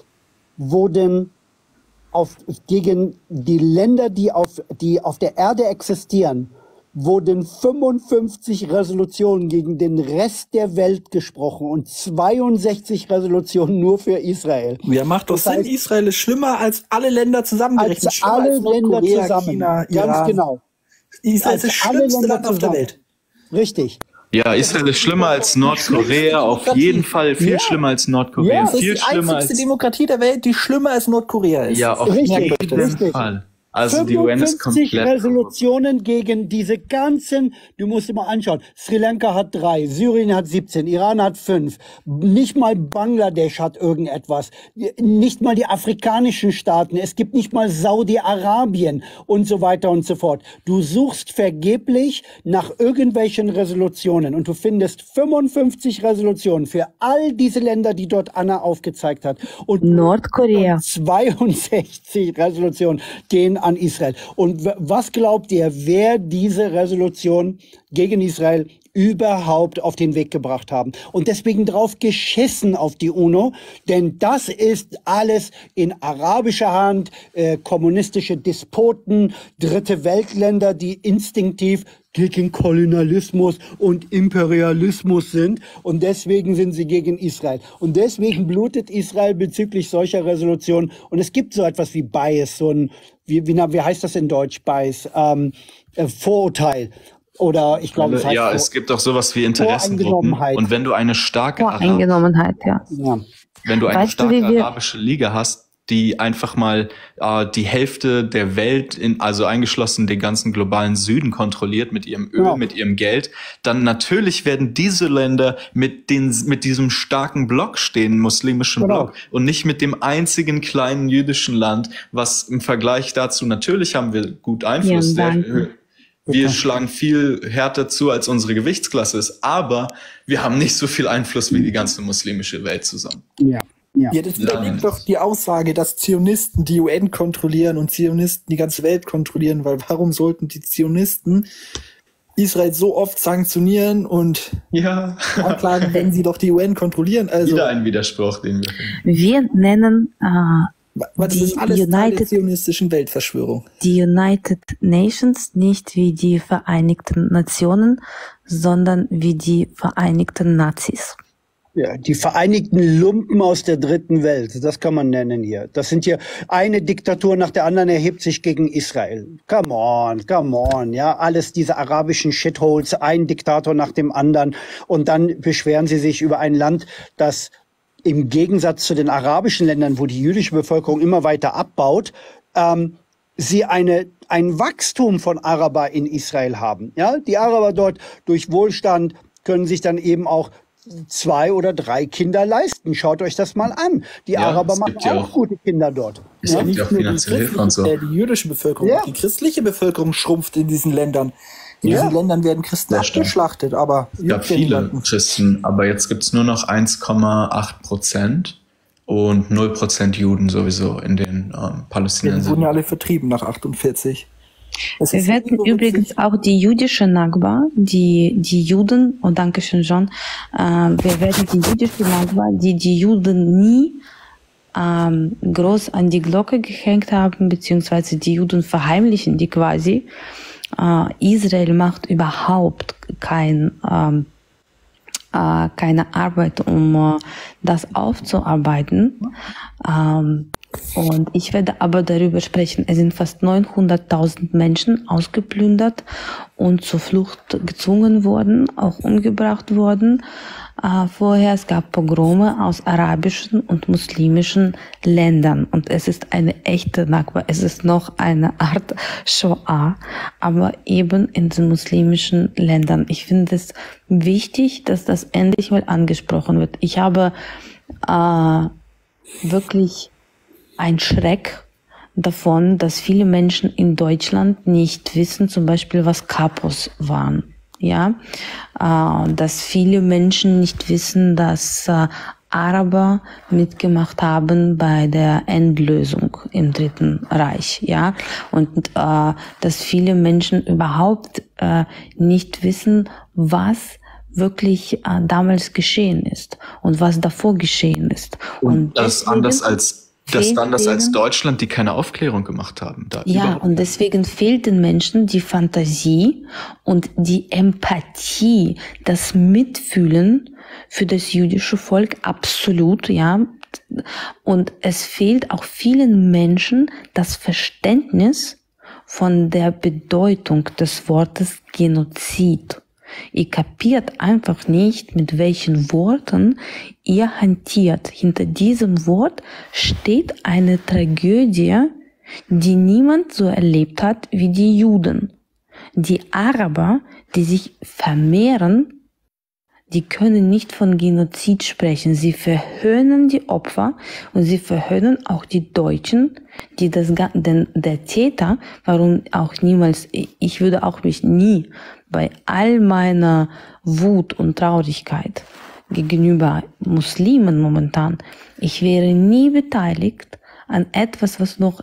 wurden auf, gegen die Länder, die auf, die auf der Erde existieren, wurden fünfundfünfzig Resolutionen gegen den Rest der Welt gesprochen und zweiundsechzig Resolutionen nur für Israel. Ja, macht doch Das Sinn. heißt, Israel ist schlimmer als alle Länder zusammengerechnet. als Schlimmer alle als Länder Nordkorea, zusammen. China, Ganz Iran. genau. Israel Als ist das alle schlimmste Länder Land auf der zusammen. Welt. Richtig. Ja, Israel ist schlimmer als Nordkorea, auf jeden Fall viel Ja. schlimmer als Nordkorea, Ja, Das ist viel die schlimmer einzigste als Demokratie der Welt, die schlimmer als Nordkorea ist. ja, auf Richtig, jeden richtig. Fall. Also die U N ist fünfundfünfzig komplett Resolutionen gegen diese ganzen, du musst dir mal anschauen, Sri Lanka hat drei, Syrien hat siebzehn, Iran hat fünf, nicht mal Bangladesch hat irgendetwas, nicht mal die afrikanischen Staaten, es gibt nicht mal Saudi-Arabien und so weiter und so fort. Du suchst vergeblich nach irgendwelchen Resolutionen und du findest fünfundfünfzig Resolutionen für all diese Länder, die dort Anna aufgezeigt hat. Und Nordkorea. zweiundsechzig Resolutionen gehen an Israel. Und w- was glaubt ihr, wer diese Resolution gegen Israel überhaupt auf den Weg gebracht haben? Und deswegen drauf geschissen auf die UNO, denn das ist alles in arabischer Hand, äh, kommunistische Despoten, dritte Weltländer, die instinktiv gegen Kolonialismus und Imperialismus sind und deswegen sind sie gegen Israel. Und deswegen blutet Israel bezüglich solcher Resolutionen. Und es gibt so etwas wie Bias, so ein, wie, wie, na, wie heißt das in Deutsch, Bias? Ähm, äh, Vorurteil. Oder ich glaube, es heißt ja, Vor- es gibt auch sowas wie Interessengruppen. Voreingenommenheit. Und wenn du eine starke Arab Voreingenommenheit, ja. Ja. wenn du eine Weißt du, starke wie wir- arabische Liga hast, die einfach mal äh, die Hälfte der Welt, in, also eingeschlossen den ganzen globalen Süden kontrolliert mit ihrem Öl, Ja. mit ihrem Geld, dann natürlich werden diese Länder mit den mit diesem starken Block stehen, muslimischen Genau. Block, und nicht mit dem einzigen kleinen jüdischen Land, was im Vergleich dazu, natürlich haben wir gut Einfluss, Ja, der, danke. wir schlagen viel härter zu, als unsere Gewichtsklasse ist, aber wir haben nicht so viel Einfluss wie die ganze muslimische Welt zusammen. Ja. Ja. Ja, das Lange widerlegt nicht. doch die Aussage, dass Zionisten die U N kontrollieren und Zionisten die ganze Welt kontrollieren, weil warum sollten die Zionisten Israel so oft sanktionieren und Ja. anklagen, wenn sie doch die U N kontrollieren? Also, Wieder ein Widerspruch, den wir finden. Wir nennen äh, weil das die ist alles Teil der United- zionistischen Weltverschwörung. die United Nations nicht wie die Vereinigten Nationen, sondern wie die Vereinigten Nazis. Ja, die Vereinigten Lumpen aus der dritten Welt, das kann man nennen hier. Das sind hier, eine Diktatur nach der anderen erhebt sich gegen Israel. Come on, come on, ja, alles diese arabischen Shitholes, ein Diktator nach dem anderen. Und dann beschweren sie sich über ein Land, das im Gegensatz zu den arabischen Ländern, wo die jüdische Bevölkerung immer weiter abbaut, ähm, sie eine, ein Wachstum von Araber in Israel haben. Ja, die Araber dort durch Wohlstand können sich dann eben auch zwei oder drei Kinder leisten. Schaut euch das mal an. Die Ja, Araber es machen gibt ja auch auch- gute Kinder dort. Es Ja? gibt ja auch finanzielle Hilfe und so. äh, die jüdische Bevölkerung, Ja. die christliche Bevölkerung schrumpft in diesen Ländern. In Ja. diesen Ländern werden Christen Das stimmt. abgeschlachtet, aber Es gab juckt ja viele niemanden. Christen, aber jetzt gibt's nur noch eins Komma acht Prozent und null Prozent Juden sowieso in den ähm, Ja, die wurden Palästinensern. ja alle vertrieben nach achtundvierzig. Es Wir ist werden so witzig. übrigens auch die jüdische Nakba, die, die Juden, und Dankeschön, John, äh, wir werden die jüdische Nakba, die die Juden nie ähm, groß an die Glocke gehängt haben, beziehungsweise die Juden verheimlichen die quasi. Äh, Israel macht überhaupt kein, ähm, äh, keine Arbeit, um äh, das aufzuarbeiten. Ähm, Und ich werde aber darüber sprechen, es sind fast neunhunderttausend Menschen ausgeplündert und zur Flucht gezwungen worden, auch umgebracht worden. Äh, vorher, es gab Pogrome aus arabischen und muslimischen Ländern. Und es ist eine echte Nakba, es ist noch eine Art Shoah, aber eben in den muslimischen Ländern. Ich finde es wichtig, dass das endlich mal angesprochen wird. Ich habe äh, wirklich ein Schreck davon, dass viele Menschen in Deutschland nicht wissen, zum Beispiel, was Kapos waren. Ja, äh, dass viele Menschen nicht wissen, dass äh, Araber mitgemacht haben bei der Endlösung im Dritten Reich. Ja, und äh, dass viele Menschen überhaupt äh, nicht wissen, was wirklich äh, damals geschehen ist und was davor geschehen ist. Und, und das anders als Das ist anders als Deutschland, die keine Aufklärung gemacht haben. Da ja, und deswegen fehlt den Menschen die Fantasie und die Empathie, das Mitfühlen für das jüdische Volk absolut, ja. Und es fehlt auch vielen Menschen das Verständnis von der Bedeutung des Wortes Genozid. Ihr kapiert einfach nicht, mit welchen Worten ihr hantiert. Hinter diesem Wort steht eine Tragödie, die niemand so erlebt hat wie die Juden. Die Araber, die sich vermehren, die können nicht von Genozid sprechen. Sie verhöhnen die Opfer und sie verhöhnen auch die Deutschen, die das, denn der Täter, warum auch niemals, ich würde auch mich nie bei all meiner Wut und Traurigkeit gegenüber Muslimen momentan, ich wäre nie beteiligt an etwas, was noch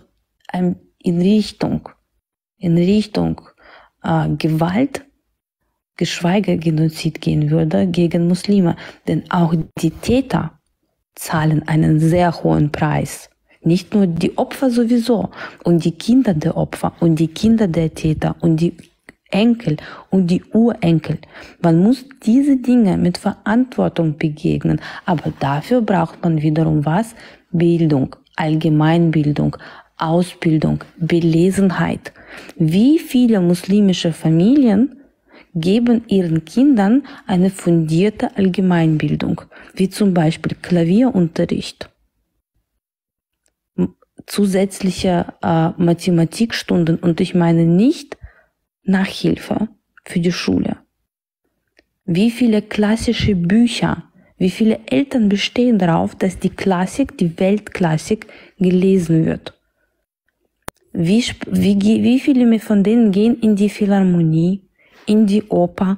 in Richtung, in Richtung äh, Gewalt, geschweige Genozid gehen würde gegen Muslime. Denn auch die Täter zahlen einen sehr hohen Preis. Nicht nur die Opfer sowieso und die Kinder der Opfer und die Kinder der Täter und die Enkel und die Urenkel. Man muss diese Dinge mit Verantwortung begegnen. Aber dafür braucht man wiederum was? Bildung, Allgemeinbildung, Ausbildung, Belesenheit. Wie viele muslimische Familien geben ihren Kindern eine fundierte Allgemeinbildung, wie zum Beispiel Klavierunterricht, zusätzliche äh, Mathematikstunden, und ich meine nicht Nachhilfe für die Schule. Wie viele klassische Bücher, wie viele Eltern bestehen darauf, dass die Klassik, die Weltklassik gelesen wird. Wie, wie, wie viele von denen gehen in die Philharmonie, in die Oper?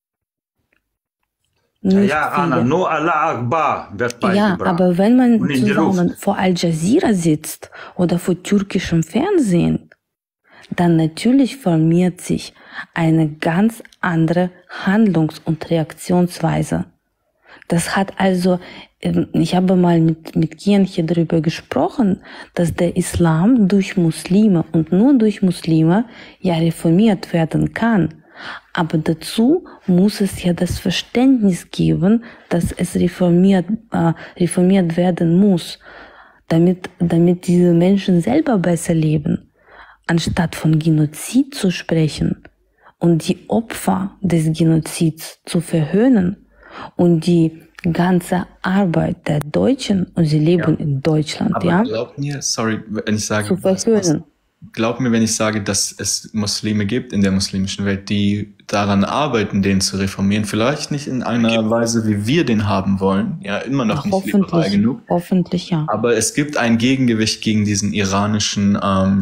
Nicht ja, Anna, nur Allah Akbar wird beigebracht. Ja, aber wenn man zusammen vor Al Jazeera sitzt oder vor türkischem Fernsehen, dann natürlich formiert sich eine ganz andere Handlungs- und Reaktionsweise. Das hat also, ich habe mal mit, mit Kienche darüber gesprochen, dass der Islam durch Muslime und nur durch Muslime ja reformiert werden kann. Aber dazu muss es ja das Verständnis geben, dass es reformiert, äh, reformiert werden muss, damit, damit diese Menschen selber besser leben. Anstatt von Genozid zu sprechen und die Opfer des Genozids zu verhöhnen und die ganze Arbeit der Deutschen, und sie leben ja in Deutschland, aber ja, glaub mir, sorry, wenn ich sage, zu verhöhnen. Glaub mir, wenn ich sage, dass es Muslime gibt in der muslimischen Welt, die daran arbeiten, den zu reformieren. Vielleicht nicht in einer Weise, wie wir den haben wollen. Ja, immer noch Ach, nicht liberal genug. Hoffentlich, ja. Aber es gibt ein Gegengewicht gegen diesen iranischen ähm,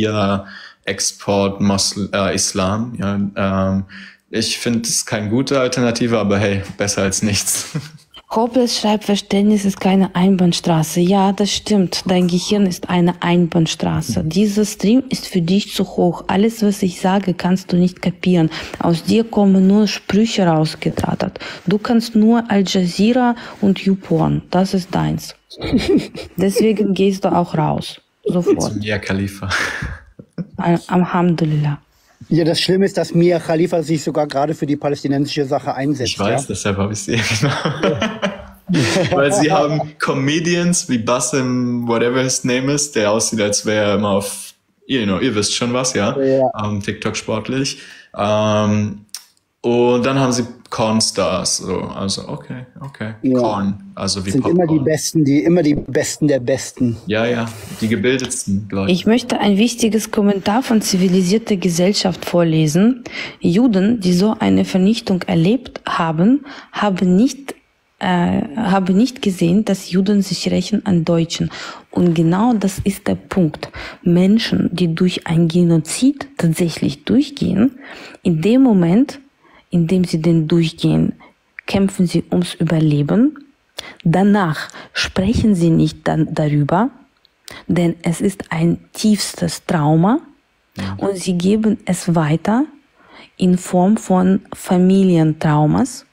Schia-Export-Islam. Ja, ähm, ich finde es keine gute Alternative, aber hey, besser als nichts. Hoppes schreibt, Verständnis ist keine Einbahnstraße. Ja, das stimmt. Dein Gehirn ist eine Einbahnstraße. Dieser Stream ist für dich zu hoch. Alles, was ich sage, kannst du nicht kapieren. Aus dir kommen nur Sprüche rausgetrattert. Du kannst nur Al Jazeera und YouPorn. Das ist deins. Deswegen gehst du auch raus. Sofort. Zum Mia Khalifa. Alhamdulillah. Ja, das Schlimme ist, dass Mia Khalifa sich sogar gerade für die palästinensische Sache einsetzt. Ich weiß, ja? Deshalb habe ich sie, genau. Weil sie haben Comedians wie Bassem, whatever his name is, der aussieht, als wäre er immer auf, you know, ihr wisst schon was, ja, ja. Um, TikTok sportlich. Um, und dann haben sie Cornstars, so, also okay, okay, ja. Corn, also wie sind Popcorn. Immer die Besten, die immer die Besten der Besten. Ja, ja, die gebildetsten Leute. Ich möchte ein wichtiges Kommentar von zivilisierter Gesellschaft vorlesen. Juden, die so eine Vernichtung erlebt haben, haben nicht äh, haben nicht gesehen, dass Juden sich rächen an Deutschen. Und genau das ist der Punkt. Menschen, die durch ein Genozid tatsächlich durchgehen, in dem Moment, in dem sie den durchgehen, kämpfen sie ums Überleben. Danach sprechen sie nicht dann darüber, denn es ist ein tiefstes Trauma, ja. Und sie geben es weiter in Form von Familientraumas.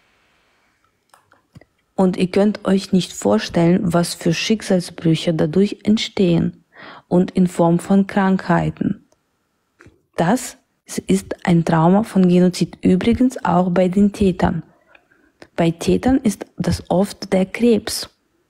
Und ihr könnt euch nicht vorstellen, was für Schicksalsbrüche dadurch entstehen und in Form von Krankheiten. Das ist ein Trauma von Genozid, übrigens auch bei den Tätern. Bei Tätern ist das oft der Krebs.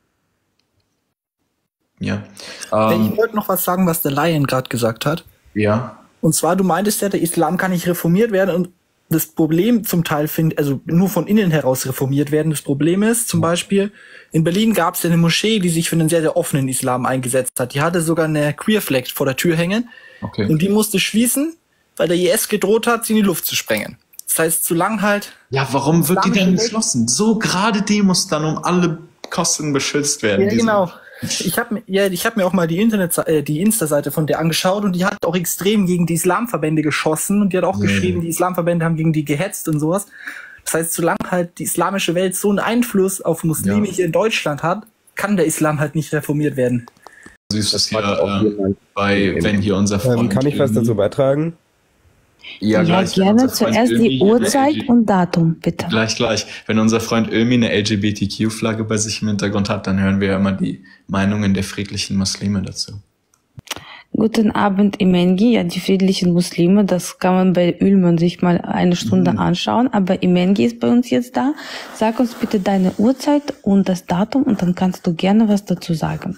Ja. Ähm, ich wollte noch was sagen, was der Lion gerade gesagt hat. Ja. Und zwar, du meintest ja, der Islam kann nicht reformiert werden und das Problem zum Teil, find, also nur von innen heraus reformiert werden. Das Problem ist zum Beispiel, in Berlin gab es ja eine Moschee, die sich für einen sehr, sehr offenen Islam eingesetzt hat. Die hatte sogar eine Queer Flag vor der Tür hängen. Okay. Und die musste schließen, weil der I S gedroht hat, sie in die Luft zu sprengen. Das heißt, solange halt... Ja, warum wird die denn geschlossen? So gerade die muss dann um alle Kosten beschützt werden. Ja, genau. Ich habe mir, ja, ich hab mir auch mal die Internet, äh, die Insta-Seite von der angeschaut und die hat auch extrem gegen die Islamverbände geschossen und die hat auch nee. geschrieben, die Islamverbände haben gegen die gehetzt und sowas. Das heißt, solange halt die islamische Welt so einen Einfluss auf Muslime ja. hier in Deutschland hat, kann der Islam halt nicht reformiert werden. Siehst du es hier äh, bei, wenn hier unser Freund... Ähm, kann ich was dazu beitragen? Ja, ja gerne. Zuerst die Uhrzeit und Datum, bitte. Gleich, gleich. Wenn unser Freund Ömi eine L G B T Q-Flagge bei sich im Hintergrund hat, dann hören wir ja immer die Meinungen der friedlichen Muslime dazu. Guten Abend, Imengi. Ja, die friedlichen Muslime, das kann man bei Ullmann sich mal eine Stunde mhm. anschauen. Aber Imengi ist bei uns jetzt da. Sag uns bitte deine Uhrzeit und das Datum und dann kannst du gerne was dazu sagen.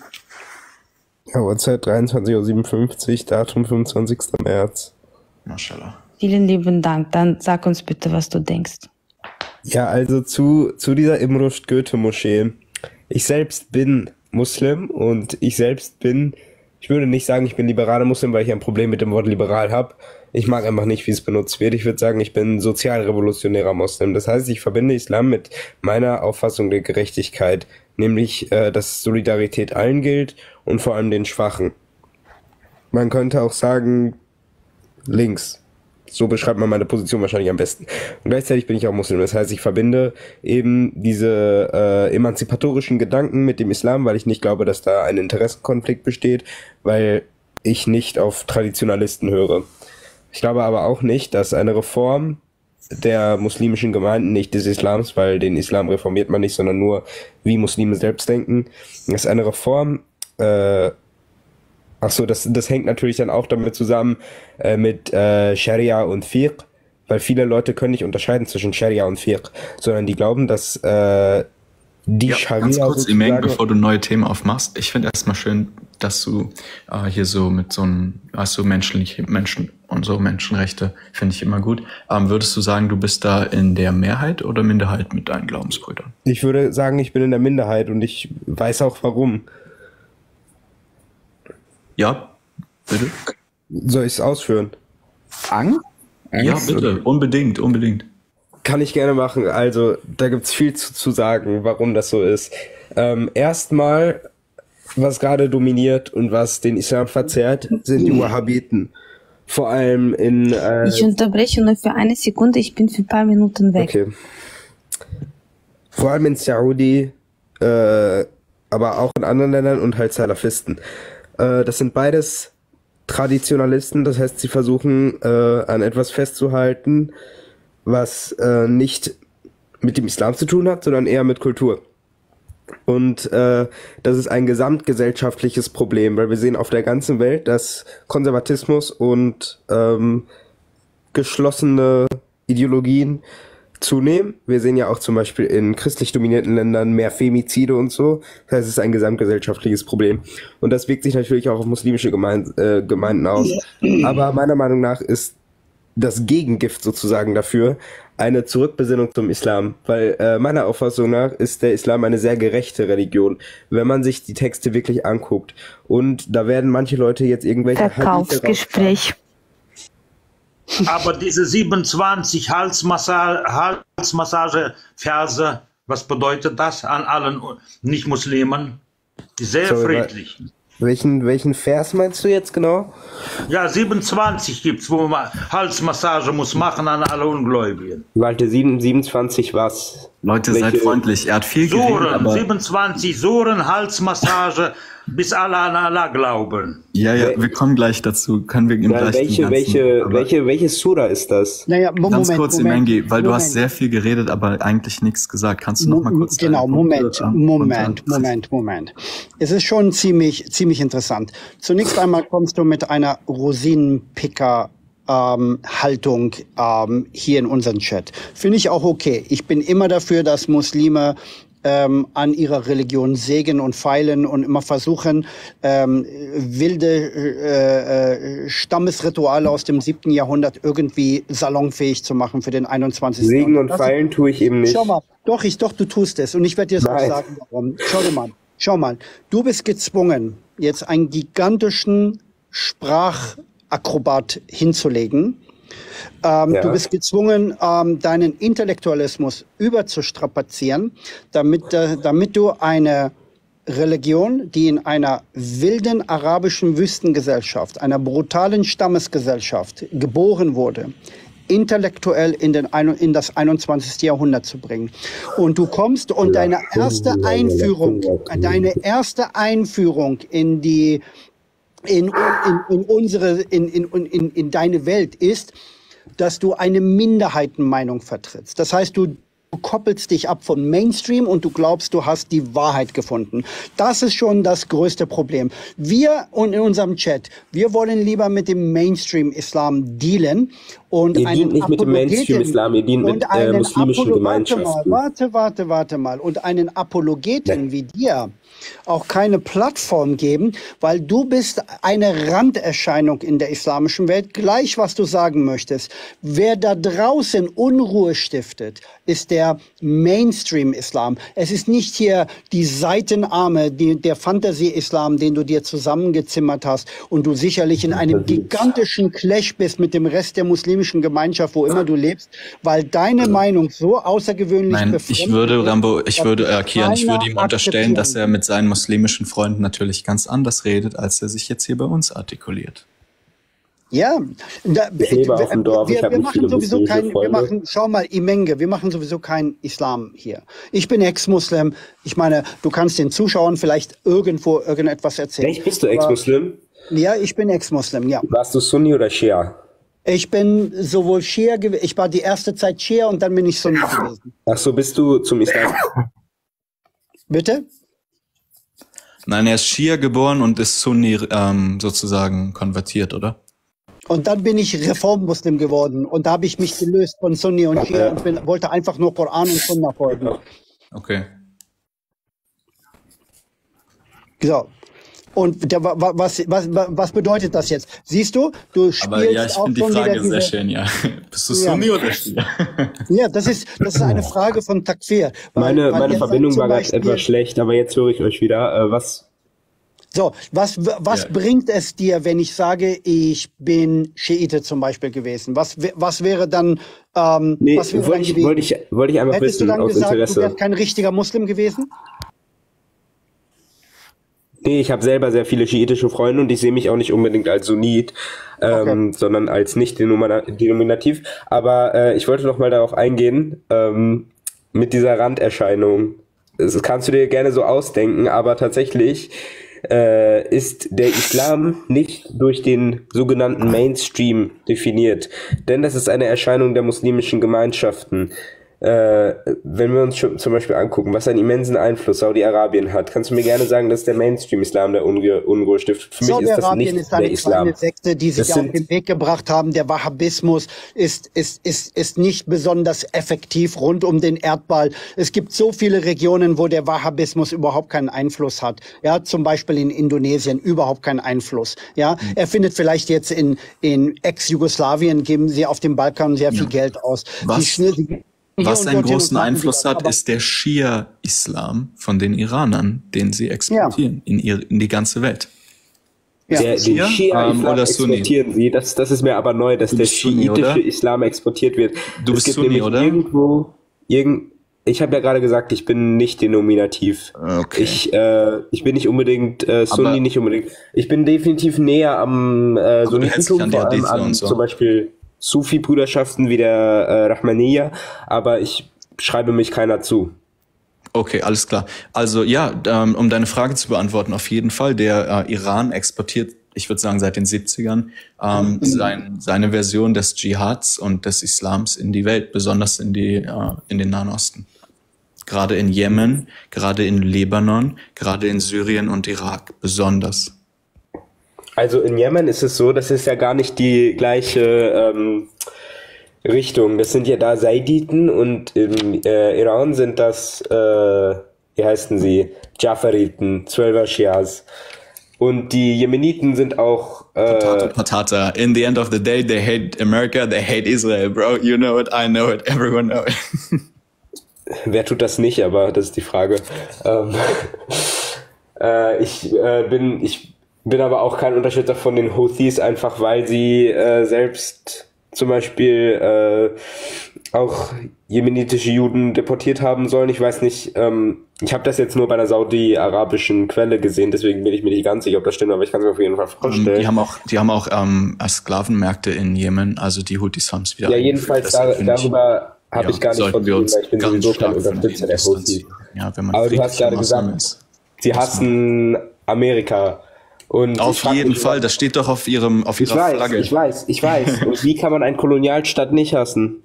Ja, Uhrzeit dreiundzwanzig Uhr siebenundfünfzig, Datum fünfundzwanzigster März. Maschallah. Vielen lieben Dank. Dann sag uns bitte, was du denkst. Ja, also zu, zu dieser Ibn Rushd Goethe-Moschee. Ich selbst bin Muslim und ich selbst bin, ich würde nicht sagen, ich bin liberaler Muslim, weil ich ein Problem mit dem Wort liberal habe. Ich mag einfach nicht, wie es benutzt wird. Ich würde sagen, ich bin sozialrevolutionärer Muslim. Das heißt, ich verbinde Islam mit meiner Auffassung der Gerechtigkeit, nämlich, äh, dass Solidarität allen gilt und vor allem den Schwachen. Man könnte auch sagen, links. So beschreibt man meine Position wahrscheinlich am besten. Und gleichzeitig bin ich auch Muslim. Das heißt, ich verbinde eben diese äh, emanzipatorischen Gedanken mit dem Islam, weil ich nicht glaube, dass da ein Interessenkonflikt besteht, weil ich nicht auf Traditionalisten höre. Ich glaube aber auch nicht, dass eine Reform der muslimischen Gemeinden, nicht des Islams, weil den Islam reformiert man nicht, sondern nur, wie Muslime selbst denken, dass eine Reform äh, Ach so, das, das hängt natürlich dann auch damit zusammen äh, mit äh, Scharia und Fiqh, weil viele Leute können nicht unterscheiden zwischen Scharia und Fiqh, sondern die glauben, dass äh, die ja, Scharia... Ganz kurz, Imeng, bevor du neue Themen aufmachst, ich finde erstmal schön, dass du äh, hier so mit so einem, weißt du, menschliche Menschen und so Menschenrechte, finde ich immer gut. Ähm, würdest du sagen, du bist da in der Mehrheit oder Minderheit mit deinen Glaubensbrüdern? Ich würde sagen, ich bin in der Minderheit und ich weiß auch warum. Ja, bitte. Soll ich es ausführen? Angst? Ja, bitte, unbedingt, unbedingt. Kann ich gerne machen. Also, da gibt's viel zu, zu sagen, warum das so ist. Ähm, erstmal, was gerade dominiert und was den Islam verzerrt, sind die Wahhabiten. Vor allem in... Äh, ich unterbreche nur für eine Sekunde, ich bin für ein paar Minuten weg. Okay. Vor allem in Saudi, äh, aber auch in anderen Ländern und halt Salafisten. Das sind beides Traditionalisten, das heißt, sie versuchen äh, an etwas festzuhalten, was äh, nicht mit dem Islam zu tun hat, sondern eher mit Kultur. Und äh, das ist ein gesamtgesellschaftliches Problem, weil wir sehen auf der ganzen Welt, dass Konservatismus und ähm, geschlossene Ideologien zunehmen. Wir sehen ja auch zum Beispiel in christlich dominierten Ländern mehr Femizide und so. Das heißt, es ist ein gesamtgesellschaftliches Problem. Und das wirkt sich natürlich auch auf muslimische Gemein äh, Gemeinden aus. Aber meiner Meinung nach ist das Gegengift sozusagen dafür eine Zurückbesinnung zum Islam. Weil äh, meiner Auffassung nach ist der Islam eine sehr gerechte Religion, wenn man sich die Texte wirklich anguckt. Und da werden manche Leute jetzt irgendwelche Verkaufsgespräch. Aber diese siebenundzwanzig Halsmassage, Halsmassage-Verse, was bedeutet das an allen Nicht-Muslimen? Sehr Sorry, friedlich. Welchen, welchen Vers meinst du jetzt genau? Ja, siebenundzwanzig gibt's, wo man Halsmassage muss machen an alle Ungläubigen. Warte, siebenundzwanzig was? Leute, seid freundlich. Er hat viel geredet, Suren, aber... siebenundzwanzig Suren, Halsmassage, bis alle an Allah glauben. Ja, ja, wir kommen gleich dazu. Können wir ihm Na, gleich welche, ganzen, welche, welche, welche Sura ist das? Naja, Mo Ganz Moment, kurz, Moment, Imengi, weil Moment. du hast sehr viel geredet, aber eigentlich nichts gesagt. Kannst du noch mal kurz... Genau, Moment, Punkte, Moment, runter- Moment, Moment. Es ist schon ziemlich, ziemlich interessant. Zunächst einmal kommst du mit einer Rosinenpicker ähm, Haltung ähm, hier in unseren Chat. Finde ich auch okay. Ich bin immer dafür, dass Muslime ähm, an ihrer Religion sägen und feilen und immer versuchen, ähm, wilde äh, äh, Stammesrituale aus dem siebten Jahrhundert irgendwie salonfähig zu machen für den einundzwanzigsten Sägen und Das- feilen tue ich eben nicht. Schau mal, doch, ich, doch, du tust es. Und ich werde dir das auch Nein. sagen, warum. Schau dir mal, schau mal. Du bist gezwungen, jetzt einen gigantischen Sprachakrobat hinzulegen. Ähm, Ja. Du bist gezwungen, ähm, deinen Intellektualismus überzustrapazieren, damit, äh, damit du eine Religion, die in einer wilden arabischen Wüstengesellschaft, einer brutalen Stammesgesellschaft geboren wurde, intellektuell in, den, ein- in das einundzwanzigste Jahrhundert zu bringen. Und du kommst und deine erste Einführung, deine erste Einführung in die, in, in, in unsere, in, in, in, in deine Welt ist, dass du eine Minderheitenmeinung vertrittst. Das heißt, du Du koppelst dich ab vom Mainstream und du glaubst, du hast die Wahrheit gefunden. Das ist schon das größte Problem. Wir und in unserem Chat, wir wollen lieber mit dem Mainstream-Islam dealen und Ihr dient nicht mit dem Mainstream-Islam, ihr dient mit und äh, einen muslimischen Apolo- Gemeinschaften. Warte mal, warte, warte, warte mal. Und einen Apologeten wie dir auch keine Plattform geben, weil du bist eine Randerscheinung in der islamischen Welt. Gleich, was du sagen möchtest. Wer da draußen Unruhe stiftet, ist der Mainstream-Islam. Es ist nicht hier die Seitenarme, die, der Fantasie-Islam, den du dir zusammengezimmert hast und du sicherlich in einem gigantischen Clash bist mit dem Rest der muslimischen Gemeinschaft, wo immer du lebst, weil deine Meinung so außergewöhnlich Nein, ich befremdlich würde, ist, Rambo, ich dass würde, äh, Kian, ich würde ihm keiner unterstellen, dass akzeptieren er mit seinen muslimischen Freunden natürlich ganz anders redet, als er sich jetzt hier bei uns artikuliert. Ja, da, Ich lebe auf dem Dorf, wir, ich habe wir nicht machen viele sowieso muslimische kein, wir Freunde. machen, schau mal, Imenge, wir machen sowieso keinen Islam hier. Ich bin Ex-Muslim. Ich meine, du kannst den Zuschauern vielleicht irgendwo irgendetwas erzählen. Echt, bist du Aber- Ex-Muslim? Ja, ich bin Ex-Muslim, ja. Warst du Sunni oder Schia? Ich bin sowohl Schia gewesen, ich war die erste Zeit Schia und dann bin ich Sunni gewesen. Ach so, bist du zum Islam? Bitte? Nein, er ist Schia geboren und ist Sunni ähm, sozusagen konvertiert, oder? Und dann bin ich Reformmuslim geworden und da habe ich mich gelöst von Sunni und Schia und bin, wollte einfach nur Koran und Sunna folgen. Okay. So. Und der, wa- wa- was, was, was bedeutet das jetzt? Siehst du, du spielst Aber ja, ich auch finde die schon wieder Frage sehr diese, schön, ja. Bist du Ja. Sunni oder Schia? Ja, das ist, das ist eine Frage von Takfir. Weil- Meine, weil meine ihr Verbindung sagt war zum gerade Beispiel- etwas schlecht, aber jetzt höre ich euch wieder. Äh, was? So, was, was Ja. bringt es dir, wenn ich sage, ich bin Schiite zum Beispiel gewesen? Was, wä- was wäre dann, ähm, Nee, was wäre wollte dann ich, gewesen? wollte ich, wollte ich einfach Hättest du wissen, dann aus gesagt, du Interesse. wärst kein richtiger Muslim gewesen? Nee, ich habe selber sehr viele schiitische Freunde und ich sehe mich auch nicht unbedingt als Sunnit, ähm, sondern als nicht denomina- denominativ. Aber äh, ich wollte noch mal darauf eingehen, ähm, mit dieser Randerscheinung. Das kannst du dir gerne so ausdenken, aber tatsächlich äh, ist der Islam nicht durch den sogenannten Mainstream definiert. Denn das ist eine Erscheinung der muslimischen Gemeinschaften. äh, wenn wir uns schon zum Beispiel angucken, was einen immensen Einfluss Saudi-Arabien hat, kannst du mir gerne sagen, dass der Mainstream-Islam der Unruhe, Unruhe stiftet. Für mich ist das nicht ist eine der Islam. kleine Sekte, die sich Das auf sind- den Weg gebracht haben. Der Wahhabismus ist, ist, ist, ist nicht besonders effektiv rund um den Erdball. Es gibt so viele Regionen, wo der Wahhabismus überhaupt keinen Einfluss hat. Ja, zum Beispiel in Indonesien überhaupt keinen Einfluss. Ja, er findet vielleicht jetzt in, in Ex-Jugoslawien, geben sie auf dem Balkan sehr viel Geld aus. Was- Die schnell- die- hier Was und einen dorthin großen und machen sie Einfluss das, hat, aber- ist der Schia-Islam von den Iranern, den sie exportieren in, ihr, in die ganze Welt. Der, den Schia, Schia-Islam ähm, oder Sunni? exportieren sie. Das, das ist mir aber neu, dass Du der bist Sunni, schiitische oder? Islam exportiert wird. Du Es bist gibt Sunni, nämlich oder? Irgendwo, irgend, ich habe ja gerade gesagt, ich bin nicht denominativ. Okay. Ich, äh, ich bin nicht unbedingt äh, Sunni, Aber- nicht unbedingt. Ich bin definitiv näher am äh, du hältst dich Sunnitentum, an die vor allem Hadithe an und so. zum Beispiel Sufi-Brüderschaften wie der äh, Rahmaniyya, aber ich schreibe mich keiner zu. Okay, alles klar. Also ja, ähm, um deine Frage zu beantworten, auf jeden Fall. Der äh, Iran exportiert, ich würde sagen seit den siebzigern, ähm, sein, seine Version des Dschihads und des Islams in die Welt, besonders in, die, äh, in den Nahen Osten. Gerade in Jemen, gerade in Libanon, gerade in Syrien und Irak, besonders. Also in Jemen ist es so, das ist ja gar nicht die gleiche ähm, Richtung. Das sind ja da Saiditen und im äh, Iran sind das, äh, wie heißen sie, Jafariten, Zwölfer Schias. Und die Jemeniten sind auch äh, Patata, patata. In the end of the day, they hate America, they hate Israel, bro. You know it, I know it, everyone know it. Wer tut das nicht, aber das ist die Frage. Ähm, äh, ich äh, bin ich bin aber auch kein Unterstützer von den Houthis, einfach weil sie äh, selbst zum Beispiel äh, auch jemenitische Juden deportiert haben sollen. Ich weiß nicht, ähm, ich habe das jetzt nur bei einer saudi-arabischen Quelle gesehen, deswegen bin ich mir nicht ganz sicher, ob das stimmt, aber ich kann es mir auf jeden Fall vorstellen. Die haben auch, die haben auch ähm, Sklavenmärkte in Jemen, also die Houthis haben es wieder. Ja, jedenfalls da, Deshalb finde ich, darüber habe ja, ich gar nicht sollten wir von uns weil ich bin ganz sowieso kein stark von Unterstützer denen der Houthis. distanzieren. Ja, wenn man Aber du hast friedlicher gerade Moslem gesagt, ist. sie hassen Amerika. Und ich Auf frag jeden mich, Fall, das steht doch auf ihrem, auf Ich ihrer weiß, Flagge. ich weiß, ich weiß. Und wie kann man einen Kolonialstaat nicht hassen?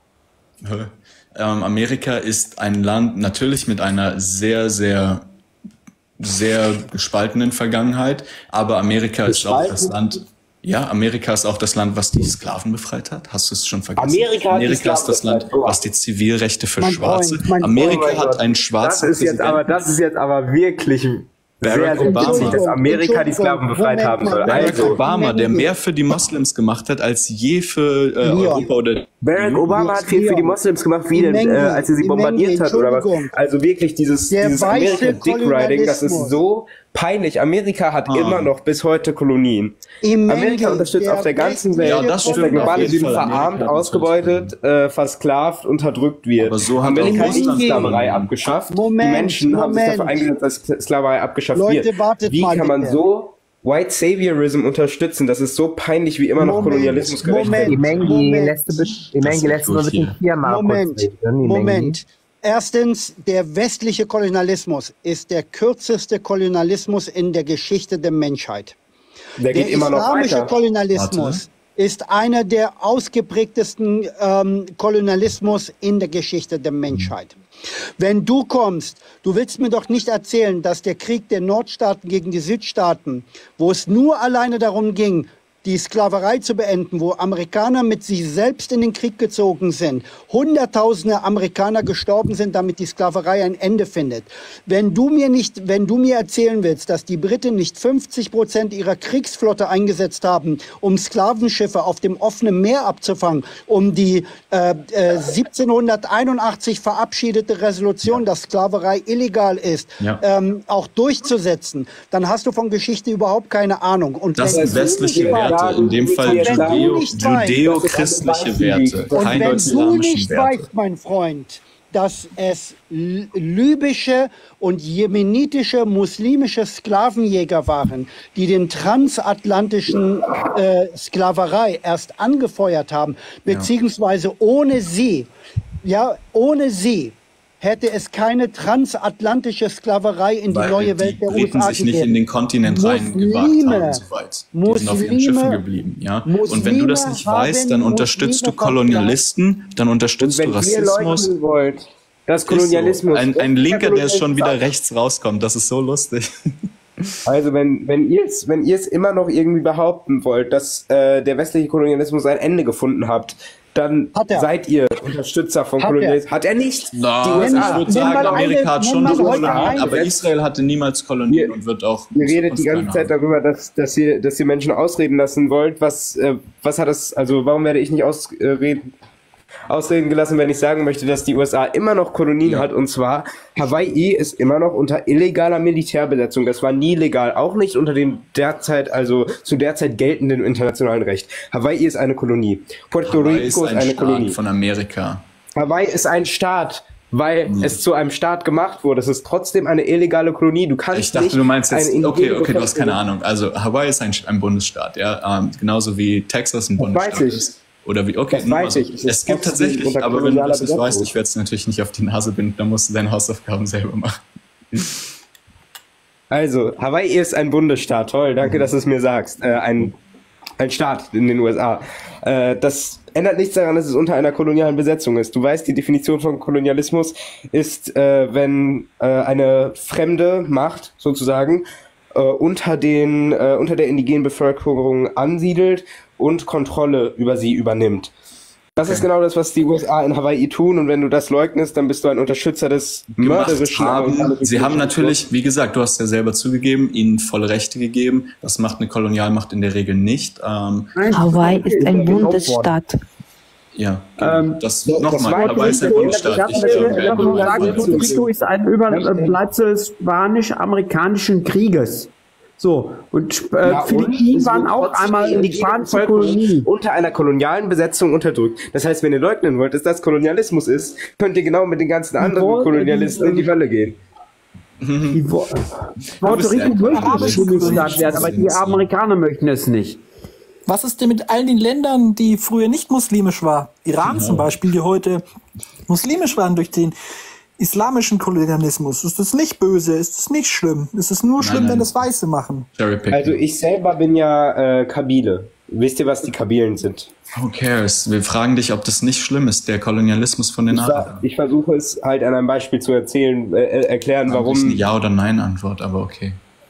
Ähm, Amerika ist ein Land natürlich mit einer sehr, sehr, sehr gespaltenen Vergangenheit, aber Amerika ist auch das Land, ja, Amerika ist auch das Land, was die Sklaven befreit hat. Hast du es schon vergessen? Amerika hat die Amerika ist das Sklaven Land, befreit. was die Zivilrechte für Mein Schwarze. Freund, mein Amerika Freund. hat einen schwarzen Das ist jetzt aber, das ist jetzt aber wirklich sehr, Barack sehr Obama. witzig, dass Amerika die Sklaven Entschuldigung, befreit haben soll. Moment mal. Barack Also, Obama, der mehr für die Moslems gemacht hat als je für äh, Leon. Europa oder Barack Obama hat viel für die Moslems gemacht, wie denn, äh, Menge, als er sie die bombardiert Menge, hat oder was? Entschuldigung. Also wirklich dieses, Der dieses weiße Amerika-Dick-Riding, das ist Kolonialismus. so peinlich. Amerika hat Ah. immer noch bis heute Kolonien. Im Amerika Menge, unterstützt der auf der ganzen Welt, Ja, das dass stimmt, der globale auf jeden Süden Fall. verarmt, Amerika hat ausgebeutet, äh, versklavt, unterdrückt wird. Aber so hat Amerika auch hat die Russland Sklaverei gewonnen. abgeschafft. Moment, die Menschen haben sich Moment. dafür eingesetzt, dass Sklaverei abgeschafft Leute, wird. wartet Wie mal kann man bitte. so White Saviorism unterstützen? Das ist so peinlich, wie immer noch Moment, Kolonialismus gerecht Moment. wird. Imengi letzte Be- Imengi letzte Mal mit dem Tier mal Moment, kurz reden. Imengi. Moment. Erstens, der westliche Kolonialismus ist der kürzeste Kolonialismus in der Geschichte der Menschheit. Der geht Der immer noch islamische weiter. Kolonialismus ist einer der ausgeprägtesten ähm, Kolonialismus in der Geschichte der Menschheit. Wenn du kommst, du willst mir doch nicht erzählen, dass der Krieg der Nordstaaten gegen die Südstaaten, wo es nur alleine darum ging, die Sklaverei zu beenden, wo Amerikaner mit sich selbst in den Krieg gezogen sind, Hunderttausende Amerikaner gestorben sind, damit die Sklaverei ein Ende findet. Wenn du mir nicht, wenn du mir erzählen willst, dass die Briten nicht fünfzig Prozent ihrer Kriegsflotte eingesetzt haben, um Sklavenschiffe auf dem offenen Meer abzufangen, um die äh, äh, siebzehnhunderteinundachtzig verabschiedete Resolution, dass Sklaverei illegal ist, Ja. ähm, auch durchzusetzen, dann hast du von Geschichte überhaupt keine Ahnung. Und Das wenn sind du westliche nicht Werte, weißt- in dem Fall und wenn du Judeo, nicht weißt- judeo-christliche Werte, und keine wenn du islamischen nicht Werte. weißt, mein Freund, dass es l- libysche und jemenitische muslimische Sklavenjäger waren, die den transatlantischen äh, Sklaverei erst angefeuert haben, beziehungsweise ohne sie, ja, ohne sie hätte es keine transatlantische Sklaverei in die Weil neue Welt der U S A sich nicht in den Kontinent reingewagt haben, soweit. Die sind auf ihren Schiffen geblieben, ja. Und wenn du das nicht weißt, dann unterstützt du Kolonialisten, dann unterstützt du Rassismus. Wollt, das Kolonialismus. So. Ein, ein Linker, der schon wieder rechts rauskommt, das ist so lustig. Also wenn, wenn ihr es wenn ihr es immer noch irgendwie behaupten wollt, dass äh, der westliche Kolonialismus ein Ende gefunden hat, dann seid ihr Unterstützer von Kolonialismus. Hat er nicht? Na, die U S A. ich würde sagen, Amerika hat schon Kolonien, aber Israel hatte niemals Kolonien und wird auch... Ihr redet die ganze Zeit darüber, dass, dass, ihr, dass ihr Menschen ausreden lassen wollt. Was, äh, was hat das, also warum werde ich nicht ausreden, ausreden gelassen, wenn ich sagen möchte, dass die U S A immer noch Kolonien ja. hat, und zwar Hawaii ist immer noch unter illegaler Militärbesetzung. Das war nie legal, auch nicht unter dem derzeit, also zu derzeit geltenden internationalen Recht. Hawaii ist eine Kolonie. Puerto Hawaii Rico ist, ein ist eine Staat Kolonie von Amerika. Hawaii ist ein Staat, weil ja. es zu einem Staat gemacht wurde. Es ist trotzdem eine illegale Kolonie. Du kannst ich dachte, nicht du meinst jetzt, okay, okay, du hast keine Ahnung. Also Hawaii ist ein, ein Bundesstaat, ja, ähm, genauso wie Texas ein Bundesstaat ist. Oder wie, okay, das weiß also, ich. Es gibt tatsächlich, aber wenn du das nicht weißt, ich werde es natürlich nicht auf die Nase binden, dann musst du deine Hausaufgaben selber machen. Also, Hawaii ist ein Bundesstaat, toll, danke, mhm. dass du es mir sagst. Äh, ein, ein Staat in den U S A. Äh, das ändert nichts daran, dass es unter einer kolonialen Besetzung ist. Du weißt, die Definition von Kolonialismus ist, äh, wenn äh, eine fremde Macht, sozusagen, äh, unter, den, äh, unter der indigenen Bevölkerung ansiedelt und Kontrolle über sie übernimmt. Das okay. ist genau das, was die U S A in Hawaii tun, und wenn du das leugnest, dann bist du ein Unterstützer des mörderischen... Haben. Sie haben natürlich, wie gesagt, du hast ja selber zugegeben, ihnen volle Rechte gegeben. Das macht eine Kolonialmacht in der Regel nicht. Ähm, Hawaii ist ein Bundesstaat. Ja, ähm, das nochmal, Hawaii ist ein Bundesstaat. Puerto Rico ist ein Überbleibsel des Spanisch-Amerikanischen Krieges. So, und äh, ja, Philippinen waren auch einmal in die spanische Kolonie. Unter einer kolonialen Besetzung unterdrückt. Das heißt, wenn ihr leugnen wollt, dass das Kolonialismus ist, könnt ihr genau mit den ganzen anderen Wo, Kolonialisten die, in die Hölle gehen. Die Puerto Rico möchte nicht Bundesstaat werden, aber die Amerikaner möchten es nicht. Was ist denn mit all den Ländern, die früher nicht muslimisch waren? Iran genau. zum Beispiel, die heute muslimisch waren durch den islamischen Kolonialismus. Ist das nicht böse? Ist das nicht schlimm? Ist es nur schlimm, nein, nein. wenn das Weiße machen? Also ich selber bin ja äh, Kabyle. Wisst ihr, was die Kabylen sind? Who cares? Wir fragen dich, ob das nicht schlimm ist, der Kolonialismus von den Arabern. Ich versuche es halt an einem Beispiel zu erzählen, äh, erklären, warum... Das ist eine Ja- oder Nein-Antwort, aber okay.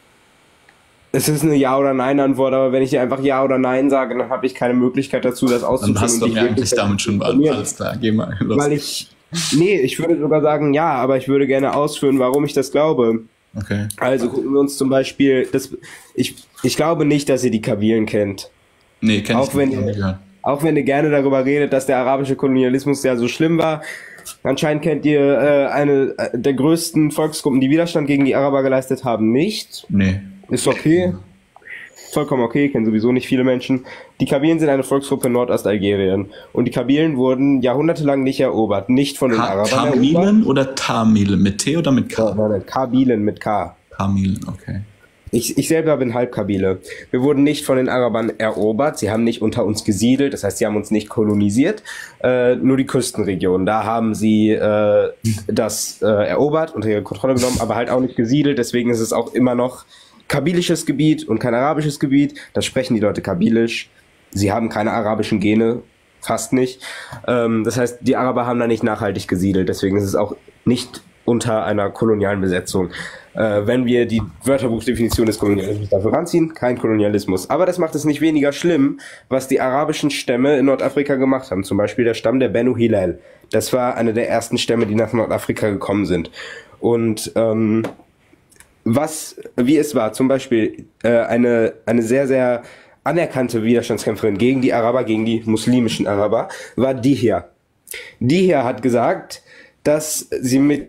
Es ist eine Ja- oder Nein-Antwort, aber wenn ich dir einfach Ja oder Nein sage, dann habe ich keine Möglichkeit dazu, das auszuführen. Dann hast du mir eigentlich damit schon beantwortet. Alles klar, geh mal los. Weil ich... Nee, ich würde sogar sagen, ja, aber ich würde gerne ausführen, warum ich das glaube. Okay. Also gucken wir uns zum Beispiel, das, ich, ich glaube nicht, dass ihr die Kabylen kennt. Nee, kenn auch ich wenn nicht. Ihr, auch wenn ihr gerne darüber redet, dass der arabische Kolonialismus ja so schlimm war. Anscheinend kennt ihr äh, eine der größten Volksgruppen, die Widerstand gegen die Araber geleistet haben, nicht. Nee. Ist okay. Vollkommen okay, kennen sowieso nicht viele Menschen. Die Kabylen sind eine Volksgruppe in Nordostalgerien. Und die Kabylen wurden jahrhundertelang nicht erobert. Nicht von den Ka Arabern Kabylen erobert. oder Tamilen? Mit T oder mit K? Nein, nein, Kabylen mit K. Kabylen, okay. Ich, ich selber bin Halbkabyle. Wir wurden nicht von den Arabern erobert. Sie haben nicht unter uns gesiedelt. Das heißt, sie haben uns nicht kolonisiert. Äh, nur die Küstenregion. Da haben sie äh, das äh, erobert, unter ihre Kontrolle genommen, aber halt auch nicht gesiedelt. Deswegen ist es auch immer noch kabylisches Gebiet und kein arabisches Gebiet. Das sprechen die Leute kabylisch. Sie haben keine arabischen Gene, fast nicht. Ähm, das heißt, die Araber haben da nicht nachhaltig gesiedelt. Deswegen ist es auch nicht unter einer kolonialen Besetzung. Äh, wenn wir die Wörterbuchdefinition des Kolonialismus dafür ranziehen, kein Kolonialismus. Aber das macht es nicht weniger schlimm, was die arabischen Stämme in Nordafrika gemacht haben. Zum Beispiel der Stamm der Benu Hillel. Das war einer der ersten Stämme, die nach Nordafrika gekommen sind. Und ähm, was, wie es war, zum Beispiel äh, eine, eine sehr, sehr anerkannte Widerstandskämpferin gegen die Araber, gegen die muslimischen Araber, war Dihya. Dihya hat gesagt, dass sie mit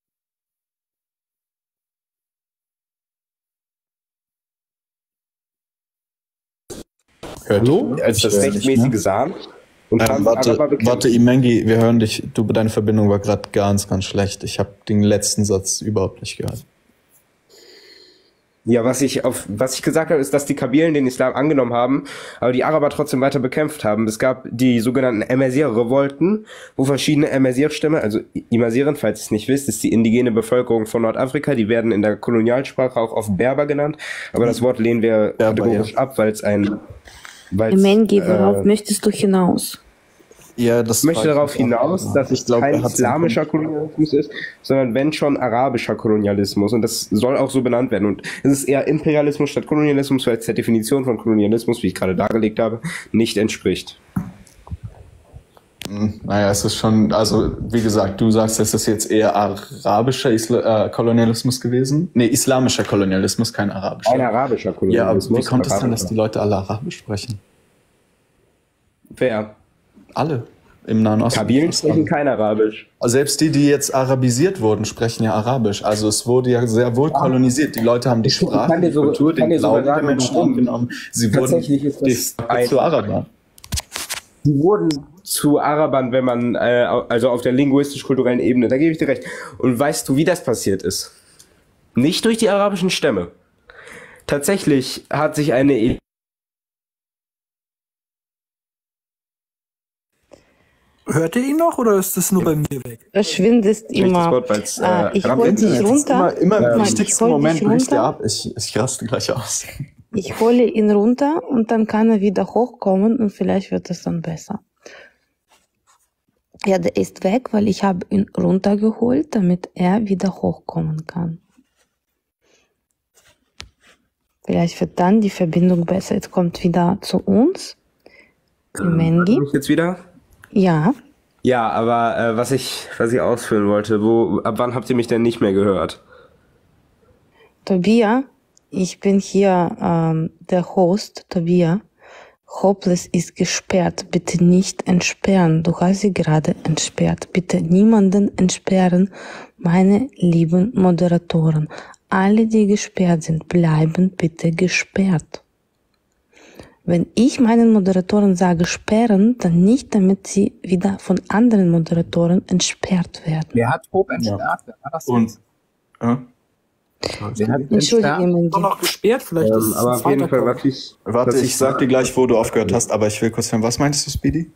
Hallo? als das rechtmäßige sahen. Und ähm, warte, warte, Imengi, wir hören dich. Du, deine Verbindung war gerade ganz, ganz schlecht. Ich habe den letzten Satz überhaupt nicht gehört. Ja, was ich auf, was ich gesagt habe, ist, dass die Kabylen den Islam angenommen haben, aber die Araber trotzdem weiter bekämpft haben. Es gab die sogenannten Emesir-Revolten, wo verschiedene Emesir-Stämme, also Imasiren, falls ihr es nicht wisst, ist die indigene Bevölkerung von Nordafrika, die werden in der Kolonialsprache auch oft Berber genannt, aber das Wort lehnen wir kategorisch ab, weil es ein, weil es, Mengi, worauf äh, möchtest du hinaus? Ja, das ich möchte darauf hinaus, dass es glaub, kein islamischer Kolonialismus ist, sondern wenn schon arabischer Kolonialismus. Und das soll auch so benannt werden. Und es ist eher Imperialismus statt Kolonialismus, weil es der Definition von Kolonialismus, wie ich gerade dargelegt habe, nicht entspricht. Naja, es ist schon, also wie gesagt, du sagst, es ist jetzt eher arabischer Isla äh, Kolonialismus gewesen. Nee, islamischer Kolonialismus, kein arabischer. Ein arabischer Kolonialismus. Ja, aber wie kommt es denn, dass die Leute alle Arabisch sprechen? Wer? Alle im Nahen Osten. Kabylen sprechen kein Arabisch. Also selbst die, die jetzt arabisiert wurden, sprechen ja Arabisch. Also es wurde ja sehr wohl kolonisiert. Die Leute haben die Sprache, die Kultur, den Glauben der Menschen angenommen. Sie wurden zu Arabern. Sie wurden zu Arabern, wenn man, äh, also auf der linguistisch-kulturellen Ebene, da gebe ich dir recht. Und weißt du, wie das passiert ist? Nicht durch die arabischen Stämme. Tatsächlich hat sich eine Hört ihr ihn noch oder ist das nur bei mir weg? Verschwindest immer. Wort, äh, ich hole dich runter. Immer, immer im äh, wichtigsten Moment bricht er ab. Ich, ich raste gleich aus. Ich hole ihn runter und dann kann er wieder hochkommen und vielleicht wird es dann besser. Ja, der ist weg, weil ich habe ihn runtergeholt, damit er wieder hochkommen kann. Vielleicht wird dann die Verbindung besser. Jetzt kommt wieder zu uns. Mengi. Jetzt wieder? Ja. Ja, aber äh, was ich was ich ausführen wollte, wo ab wann habt ihr mich denn nicht mehr gehört? Tobia, ich bin hier ähm, der Host, Tobia. Hopeless ist gesperrt. Bitte nicht entsperren. Du hast sie gerade entsperrt. Bitte niemanden entsperren, meine lieben Moderatoren. Alle, die gesperrt sind, bleiben bitte gesperrt. Wenn ich meinen Moderatoren sage sperren, dann nicht, damit sie wieder von anderen Moderatoren entsperrt werden. Wer hat Hope entsperrt? Ja. Wer war das Und, äh? Wer hat Entschuldigung, doch noch gesperrt, vielleicht ähm, ist es aber auf jeden Fall, was ich, Warte, was ich sag dir gleich, wo du aufgehört hast, aber ich will kurz hören. Was meinst du, Speedy?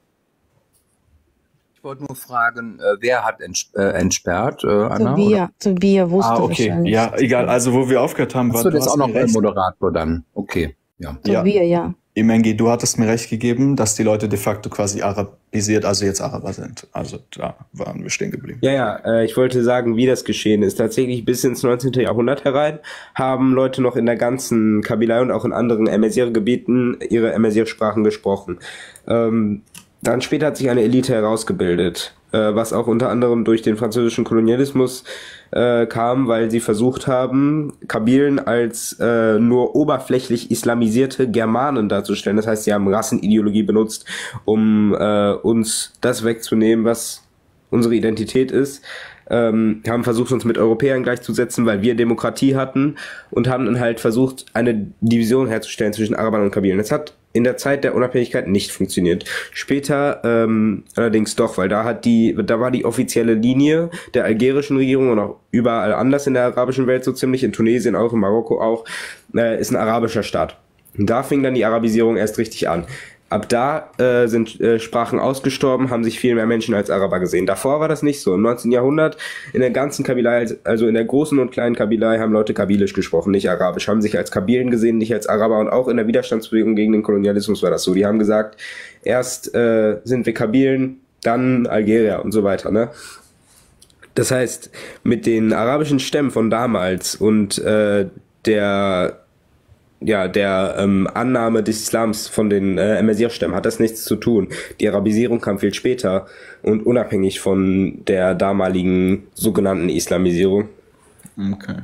Ich wollte nur fragen, äh, wer hat ents äh, entsperrt? Äh, Anna, Tobia, Tobia wusste ah, okay. wahrscheinlich. Ja, egal. Also, wo wir aufgehört haben, war Achso, das ist auch noch ein Moderator dann. Okay. Ja. Tobia, ja. Imengi, du hattest mir recht gegeben, dass die Leute de facto quasi arabisiert, also jetzt Araber sind. Also da waren wir stehen geblieben. Ja, ja, äh, ich wollte sagen, wie das geschehen ist. Tatsächlich bis ins neunzehnten Jahrhundert herein haben Leute noch in der ganzen Kabylei und auch in anderen Emesir-Gebieten ihre Emesir-Sprachen gesprochen. Ähm, dann später hat sich eine Elite herausgebildet, äh, was auch unter anderem durch den französischen Kolonialismus äh, kam, weil sie versucht haben, Kabylen als äh, nur oberflächlich islamisierte Germanen darzustellen. Das heißt, sie haben Rassenideologie benutzt, um äh, uns das wegzunehmen, was unsere Identität ist. Ähm, haben versucht, uns mit Europäern gleichzusetzen, weil wir Demokratie hatten, und haben dann halt versucht, eine Division herzustellen zwischen Arabern und Kabylen. Das hat in der Zeit der Unabhängigkeit nicht funktioniert. Später ähm, allerdings doch, weil da hat die, da war die offizielle Linie der algerischen Regierung und auch überall anders in der arabischen Welt so ziemlich, in Tunesien auch, in Marokko auch, äh, ist ein arabischer Staat. Und da fing dann die Arabisierung erst richtig an. Ab da äh, sind äh, Sprachen ausgestorben, haben sich viel mehr Menschen als Araber gesehen. Davor war das nicht so. Im neunzehnten Jahrhundert, in der ganzen Kabylei, also in der großen und kleinen Kabylei, haben Leute Kabylisch gesprochen, nicht Arabisch. Haben sich als Kabylen gesehen, nicht als Araber. Und auch in der Widerstandsbewegung gegen den Kolonialismus war das so. Die haben gesagt, erst äh, sind wir Kabylen, dann Algerier und so weiter, ne? Das heißt, mit den arabischen Stämmen von damals und äh, der ja, der ähm, Annahme des Islams von den äh, Emesir-Stämmen hat das nichts zu tun. Die Arabisierung kam viel später und unabhängig von der damaligen sogenannten Islamisierung. Okay.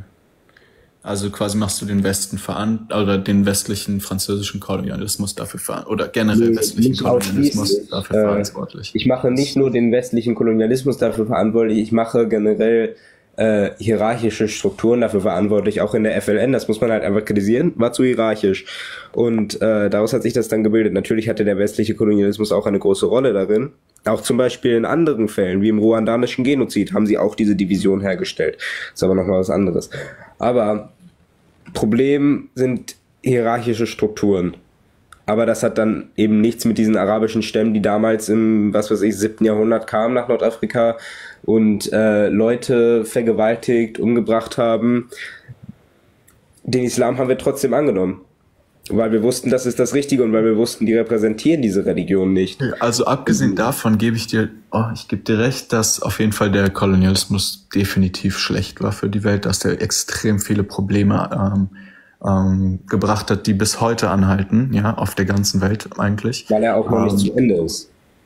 Also quasi machst du den Westen veran oder den westlichen französischen Kolonialismus dafür verantwortlich oder generell Nee, westlichen nicht Kolonialismus ausschließlich. dafür Äh, verantwortlich. Ich mache nicht nur den westlichen Kolonialismus dafür verantwortlich, ich mache generell äh, hierarchische Strukturen dafür verantwortlich, auch in der F L N, das muss man halt einfach kritisieren, war zu hierarchisch. Und äh, daraus hat sich das dann gebildet. Natürlich hatte der westliche Kolonialismus auch eine große Rolle darin. Auch zum Beispiel in anderen Fällen, wie im ruandanischen Genozid, haben sie auch diese Division hergestellt. Ist aber nochmal was anderes. Aber Problem sind hierarchische Strukturen. Aber das hat dann eben nichts mit diesen arabischen Stämmen, die damals im, was weiß ich, siebten Jahrhundert kamen nach Nordafrika und äh, Leute vergewaltigt, umgebracht haben. Den Islam haben wir trotzdem angenommen. Weil wir wussten, das ist das Richtige und weil wir wussten, die repräsentieren diese Religion nicht. Also abgesehen davon gebe ich dir, oh, ich gebe dir recht, dass auf jeden Fall der Kolonialismus definitiv schlecht war für die Welt, dass der extrem viele Probleme ähm, ähm, gebracht hat, die bis heute anhalten, ja, auf der ganzen Welt eigentlich. Weil er auch noch ähm, nicht zu Ende ist.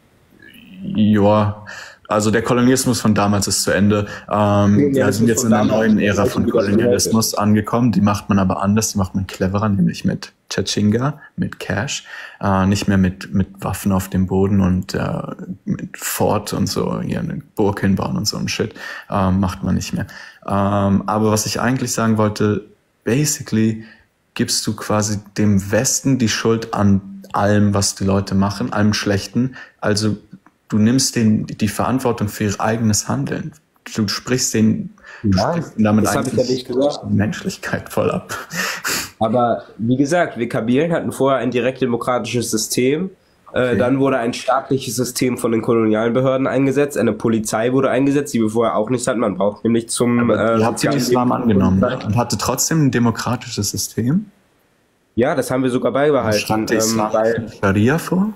Ja, also der Kolonialismus von damals ist zu Ende. Ähm, wir sind jetzt in einer neuen Ära von Kolonialismus angekommen. Die macht man aber anders, die macht man cleverer, nämlich mit Tschetschenga, mit Cash, äh, nicht mehr mit mit Waffen auf dem Boden und äh, mit Fort und so, hier eine Burg hinbauen und so ein Shit, äh, macht man nicht mehr. Ähm, aber was ich eigentlich sagen wollte, basically gibst du quasi dem Westen die Schuld an allem, was die Leute machen, allem Schlechten. Also du nimmst denen die Verantwortung für ihr eigenes Handeln. Du sprichst den ja, sprichst damit das habe ich ja nicht gesagt. Menschlichkeit voll ab. Aber wie gesagt, wir Kabylen hatten vorher ein direkt demokratisches System. Okay. Äh, dann wurde ein staatliches System von den kolonialen Behörden eingesetzt. Eine Polizei wurde eingesetzt, die wir vorher auch nicht hatten. Man braucht nämlich zum... Aber die äh, hat den Islam angenommen, ne? Und hatte trotzdem ein demokratisches System. Ja, das haben wir sogar beibehalten. Stand der Islam ähm, Scharia vor?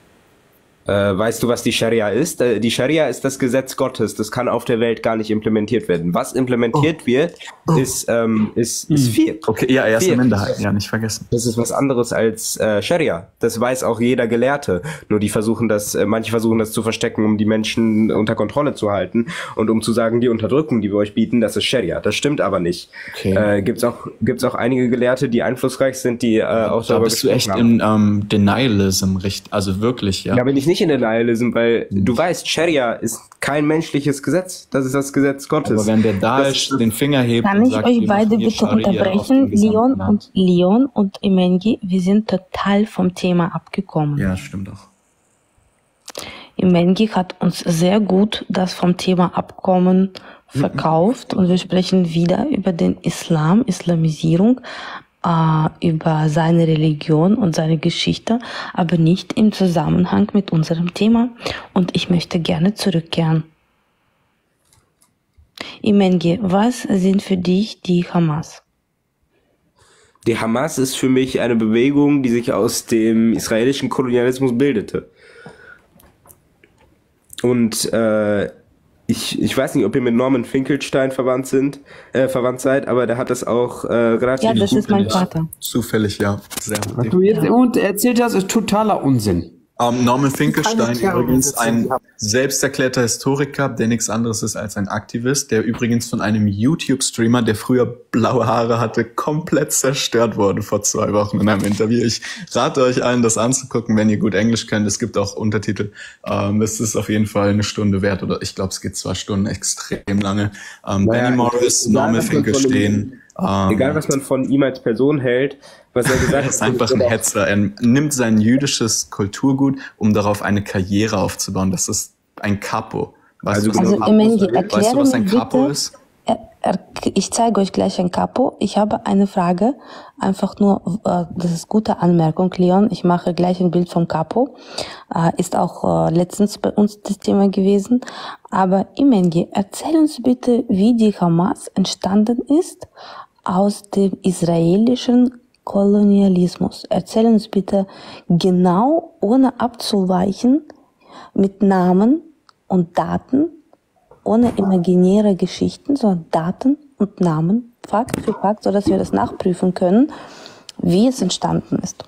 Äh, weißt du, was die Scharia ist? Äh, die Scharia ist das Gesetz Gottes. Das kann auf der Welt gar nicht implementiert werden. Was implementiert oh. wird, ist, ähm, ist, ist Fiqh. Okay, ja, er ist eine Minderheit, ja, nicht vergessen. Das ist was anderes als äh, Scharia. Das weiß auch jeder Gelehrte. Nur die versuchen das, äh, manche versuchen das zu verstecken, um die Menschen unter Kontrolle zu halten und um zu sagen, die Unterdrückung, die wir euch bieten, das ist Scharia. Das stimmt aber nicht. Okay. Äh, gibt's auch, gibt's auch einige Gelehrte, die einflussreich sind, die äh, auch da darüber bist du echt haben. in ähm, Denialism, also wirklich, ja. Ja, bin ich nicht in Denialism, weil du weißt, Scharia ist kein menschliches Gesetz. Das ist das Gesetz Gottes. Aber wenn der Daesh den Finger hebt Kann und ich sagt, euch beide bitte unterbrechen? Leon und Leon und Imengi, wir sind total vom Thema abgekommen. Ja, stimmt auch. Imengi hat uns sehr gut das vom Thema Abkommen verkauft und wir sprechen wieder über den Islam, Islamisierung, über seine Religion und seine Geschichte, aber nicht im Zusammenhang mit unserem Thema. Und ich möchte gerne zurückkehren. Imengi, was sind für dich die Hamas? Die Hamas ist für mich eine Bewegung, die sich aus dem israelischen Kolonialismus bildete. Und äh, Ich, ich weiß nicht, ob ihr mit Norman Finkelstein verwandt sind, äh, verwandt seid, aber der hat das auch äh, relativ Ja, das ist mein Vater. Zufällig, ja. Sehr gut. Du jetzt und erzählt hast, ist totaler Unsinn. Um, Norman Finkelstein übrigens ein selbsterklärter Historiker, der nichts anderes ist als ein Aktivist, der übrigens von einem YouTube-Streamer, der früher blaue Haare hatte, komplett zerstört wurde vor zwei Wochen in einem Interview. Ich rate euch allen, das anzugucken, wenn ihr gut Englisch könnt. Es gibt auch Untertitel. Um, es ist auf jeden Fall eine Stunde wert, oder ich glaube, es geht zwei Stunden, extrem lange. Um, naja, Benny Morris, Norman Finkelstein. Um, egal, was man von ihm als Person hält, was er gesagt hat. Er ist einfach ein Hetzer. Er nimmt sein jüdisches Kulturgut, um darauf eine Karriere aufzubauen. Das ist ein Capo. Weißt also, du, was also ein Capo Imengi, ist? Weißt du, was ein Capo bitte, ist? Ich zeige euch gleich ein Capo. Ich habe eine Frage. Einfach nur, das ist gute Anmerkung, Leon. Ich mache gleich ein Bild vom Capo. Ist auch letztens bei uns das Thema gewesen. Aber Imengi, erzähl uns bitte, wie die Hamas entstanden ist aus dem israelischen Kolonialismus. Erzähl uns bitte genau, ohne abzuweichen, mit Namen und Daten, ohne imaginäre Geschichten, sondern Daten und Namen, Fakt für Fakt, sodass wir das nachprüfen können, wie es entstanden ist.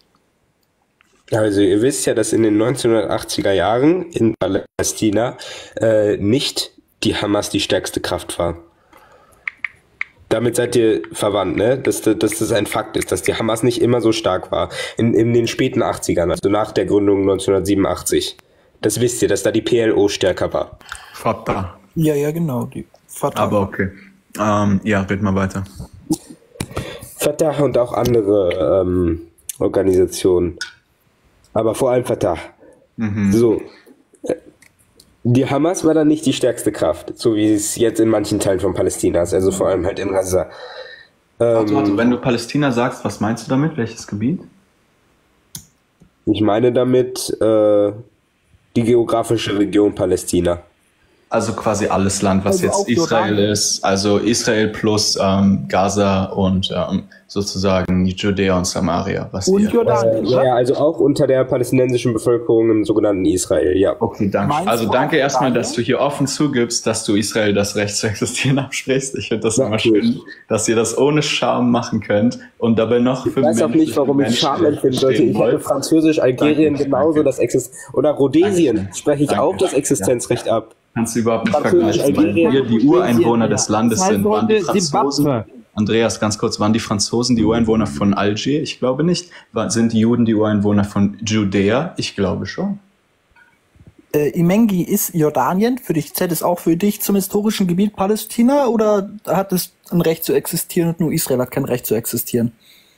Also ihr wisst ja, dass in den neunzehnhundertachtziger Jahren in Palästina äh, nicht die Hamas die stärkste Kraft war. Damit seid ihr verwandt, ne? Dass, dass das ein Fakt ist, dass die Hamas nicht immer so stark war. In, in den späten achtzigern, also nach der Gründung neunzehnhundertsiebenundachtzig. Das wisst ihr, dass da die P L O stärker war. Fatah. Ja, ja, genau. Die Fatah. Aber okay. Ähm, ja, red mal weiter. Fatah und auch andere ähm, Organisationen. Aber vor allem Fatah. Mhm. So. Die Hamas war dann nicht die stärkste Kraft, so wie es jetzt in manchen Teilen von Palästina ist, also vor allem halt in Gaza. Warte, warte, wenn du Palästina sagst, was meinst du damit? Welches Gebiet? Ich meine damit äh, die geografische Region Palästina. Also quasi alles Land, was Also jetzt auch Israel Jordanien. ist. Also Israel plus ähm, Gaza und ähm, sozusagen Judäa und Samaria. Was Und ihr- Jordanien, Ja, oder? ja, also auch unter der palästinensischen Bevölkerung im sogenannten Israel, ja. Okay, danke. Meinst Also du danke auch erstmal, Jordanien? dass du hier offen zugibst, dass du Israel das Recht zu existieren absprichst. Ich finde das Ja, immer gut. schön, dass ihr das ohne Scham machen könnt und dabei noch Ich weiß auch nicht, warum ich Scham empfinden sollte. Ich habe Französisch, Algerien Danke, genauso danke. das Exist oder Rhodesien Danke. spreche ich Danke. auch das Existenzrecht ab. Kannst du überhaupt nicht Französisch, vergleichen, weil Algerien, wir die Ureinwohner des Landes Das heißt sind. Waren die heute Franzosen, Simbabwe. Andreas, ganz kurz, waren die Franzosen die Ureinwohner von Algier? Ich glaube nicht. War- Sind die Juden die Ureinwohner von Judäa? Ich glaube schon. Äh, Imengi, ist Jordanien für dich, zählt es auch für dich zum historischen Gebiet Palästina oder hat es ein Recht zu existieren und nur Israel hat kein Recht zu existieren?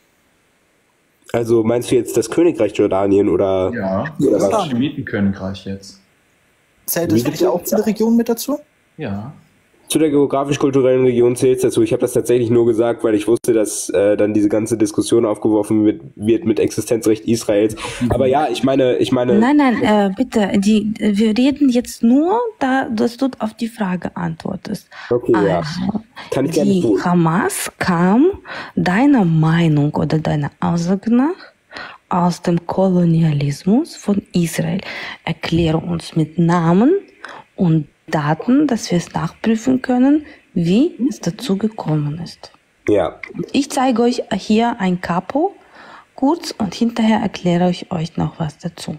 Also meinst du jetzt das Königreich Jordanien oder? Ja, Ja, das klar. ist Schemitenkönigreich jetzt. Zählt es für dich auch zu der Region mit dazu? Ja. Zu der geografisch-kulturellen Region zählt es dazu. Ich habe das tatsächlich nur gesagt, weil ich wusste, dass äh, dann diese ganze Diskussion aufgeworfen wird, wird mit Existenzrecht Israels. Aber ja, ich meine, ich meine. Nein, nein, äh, bitte, die, wir reden jetzt nur, da, dass du auf die Frage antwortest. Okay, ja. Also, Kann ich gerne die tun. Hamas kam deiner Meinung oder deiner Aussage nach aus dem Kolonialismus von Israel. Erkläre uns mit Namen und Daten, dass wir es nachprüfen können, wie es dazu gekommen ist. Ja. Ich zeige euch hier ein Capo kurz und hinterher erkläre ich euch noch was dazu.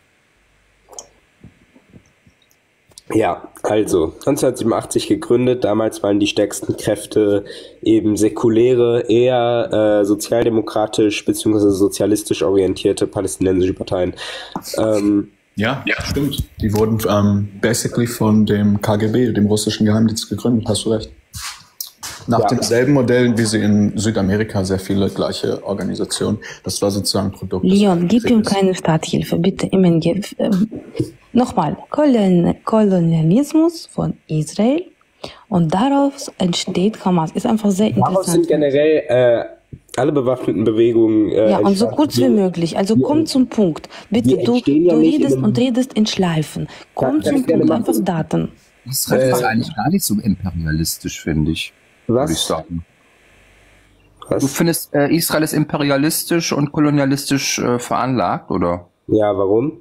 Ja, also neunzehnhundertsiebenundachtzig gegründet. Damals waren die stärksten Kräfte eben säkuläre, eher äh, sozialdemokratisch bzw. sozialistisch orientierte palästinensische Parteien. Ähm, Ja, ja, stimmt. Die wurden ähm, basically von dem K G B, dem russischen Geheimdienst, gegründet, hast du recht. Nach Ja. denselben Modellen, wie sie in Südamerika sehr viele gleiche Organisationen. Das war sozusagen ein Produkt. des Leon, gib ihm Krieges. keine Starthilfe, bitte. Immerhin, gib, ähm, nochmal, Kolon Kolonialismus von Israel und daraus entsteht Hamas. Ist einfach sehr daraus sind interessant. generell äh, alle bewaffneten Bewegungen. Äh, Ja, und so entstanden. kurz wie möglich. Also komm zum Punkt. Bitte, wir du, entstehen ja du nicht in redest einem- und redest in Schleifen. Komm Ja, kann zum ich gerne Punkt, machen. einfach Daten. Israel ist eigentlich gar nicht so imperialistisch, finde ich. Was? Würde ich sagen. Was? Du findest, äh, Israel ist imperialistisch und kolonialistisch äh, veranlagt, oder? Ja, warum?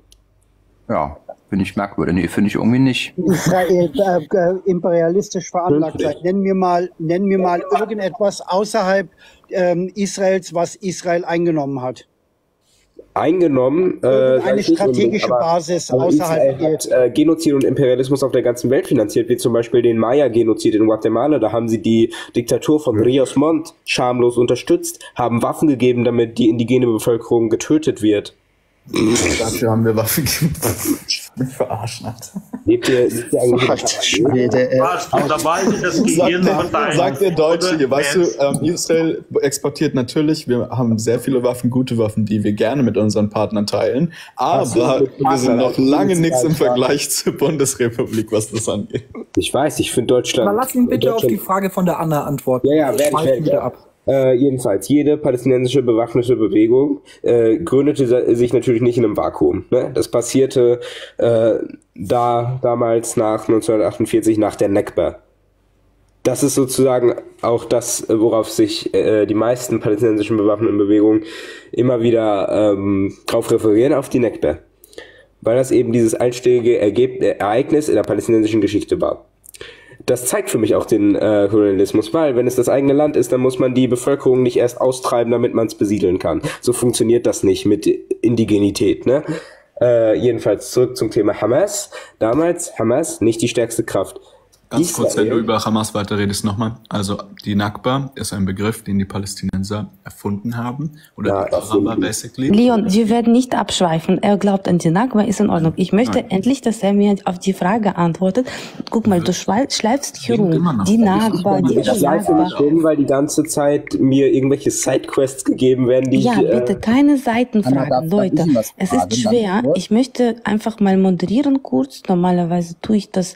Ja, finde ich merkwürdig. Nee, finde ich irgendwie nicht. Israel äh, äh, imperialistisch veranlagt Wirklich? seid. Nennen wir mal, nennen wir mal irgendetwas außerhalb ähm, Israels, was Israel eingenommen hat. Eingenommen. Äh, Irgendeine sag ich nicht strategische unbedingt, aber- Basis aber außerhalb Israel hat äh, Genozid und Imperialismus auf der ganzen Welt finanziert, wie zum Beispiel den Maya-Genozid in Guatemala. Da haben sie die Diktatur von Rios Montt schamlos unterstützt, haben Waffen gegeben, damit die indigene Bevölkerung getötet wird. Dafür haben wir Waffen gegeben. Ich bin verarscht. Lebt ihr, lebt ihr eigentlich in Schwede, äh, Warst du dabei, das Sagt Gehirn der, von deinem sagt der Deutsche hier, weißt du, Mensch? ähm, Israel exportiert natürlich, wir haben sehr viele Waffen, gute Waffen, die wir gerne mit unseren Partnern teilen, aber so, mit wir sind Partnern, noch auch lange die nichts im Zeit, ja. Vergleich zur Bundesrepublik, was das angeht. Ich weiß, ich finde Deutschland. Aber lass ihn bitte auf die Deutschland, Frage von der Anna antworten. Ja, ja, werde ich, Schweifen werde ich. wieder ab. Äh, jedenfalls, jede palästinensische bewaffnete Bewegung äh, gründete sa- sich natürlich nicht in einem Vakuum. Ne? Das passierte äh, da damals nach neunzehnhundertachtundvierzig, nach der Nekba. Das ist sozusagen auch das, worauf sich äh, die meisten palästinensischen bewaffneten Bewegungen immer wieder ähm, drauf referieren, auf die Nekba. Weil das eben dieses einstellige Ergeb Ereignis in der palästinensischen Geschichte war. Das zeigt für mich auch den äh, Kolonialismus, weil wenn es das eigene Land ist, dann muss man die Bevölkerung nicht erst austreiben, damit man es besiedeln kann. So funktioniert das nicht mit Indigenität, ne? Äh, jedenfalls zurück zum Thema Hamas. Damals Hamas nicht die stärkste Kraft. Ganz kurz, wenn du Israel- über Hamas weiterredest, nochmal. Also die Nakba ist ein Begriff, den die Palästinenser erfunden haben. Oder Ja, die Araber, erfunden. basically. Leon, wir werden nicht abschweifen. Er glaubt an die Nakba, ist in Ordnung. Ich möchte Nein. endlich, dass er mir auf die Frage antwortet. Guck mal, du schwei- schleifst hier Klingt immer rum. noch. Die Ich- Nakba, ich- die Ich schleife Nakba. nicht rum, weil die ganze Zeit mir irgendwelche Sidequests gegeben werden, die Ja, ich... äh, bitte, keine Anna, darf- Seitenfragen, darf Leute. ich was Es fragen, ist ganz schwer. kurz? Ich möchte einfach mal moderieren kurz. Normalerweise tue ich das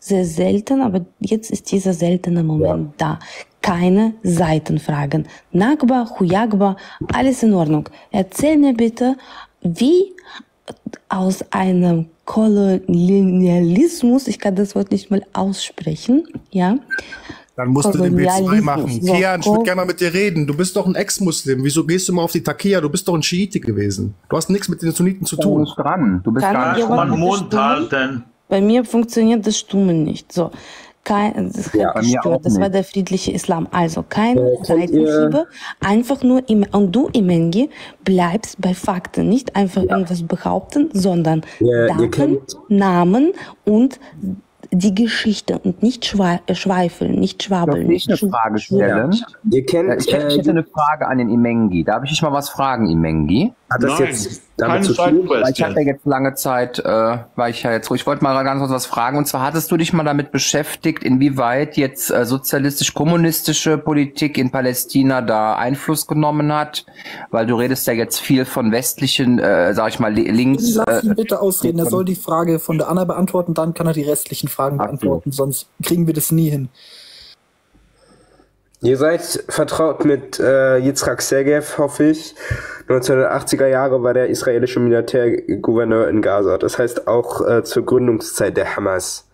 sehr selten, aber jetzt ist dieser seltene Moment ja. da. Keine Seitenfragen. Nakba, Huyagba, alles in Ordnung. Erzähl mir bitte, wie aus einem Kolonialismus, ich kann das Wort nicht mal aussprechen, ja. Dann musst du den B zwei machen. So, Kian, ich würde gerne mal mit dir reden. Du bist doch ein Ex-Muslim. Wieso gehst du mal auf die Takia? Du bist doch ein Schiite gewesen. Du hast nichts mit den Sunniten zu tun. Du bist dran. Du bist gar nicht mal Mund halten. Bei mir funktioniert das Stummen nicht. So. Kein, das hat ja, gestört. Das war der friedliche Islam. Also keine äh, Seitenhiebe, einfach nur im, und du, Imengi, bleibst bei Fakten, nicht einfach ja. irgendwas behaupten, sondern ja, Daten, Namen und die Geschichte und nicht schweifeln, nicht schwabeln. Darf ich eine Frage stellen? Ihr kennt, ich, hätte, ich hätte eine Frage an den Imengi. Darf ich dich mal was fragen, Imengi? Hat das Nein, jetzt damit zu tun? Weil ich hatte ja jetzt lange Zeit, äh, war ich ja jetzt ruhig. Ich wollte mal ganz kurz was fragen. Und zwar hattest du dich mal damit beschäftigt, inwieweit jetzt äh, sozialistisch-kommunistische Politik in Palästina da Einfluss genommen hat? Weil du redest ja jetzt viel von westlichen, äh, sag ich mal, links. Lass ihn bitte ausreden. Er soll die Frage von der Anna beantworten, dann kann er die restlichen Fragen beantworten. Sonst kriegen wir das nie hin. Ihr seid vertraut mit äh, Yitzhak Segev, hoffe ich. neunzehnhundertachtziger Jahre war der israelische Militärgouverneur in Gaza. Das heißt auch äh, zur Gründungszeit der Hamas.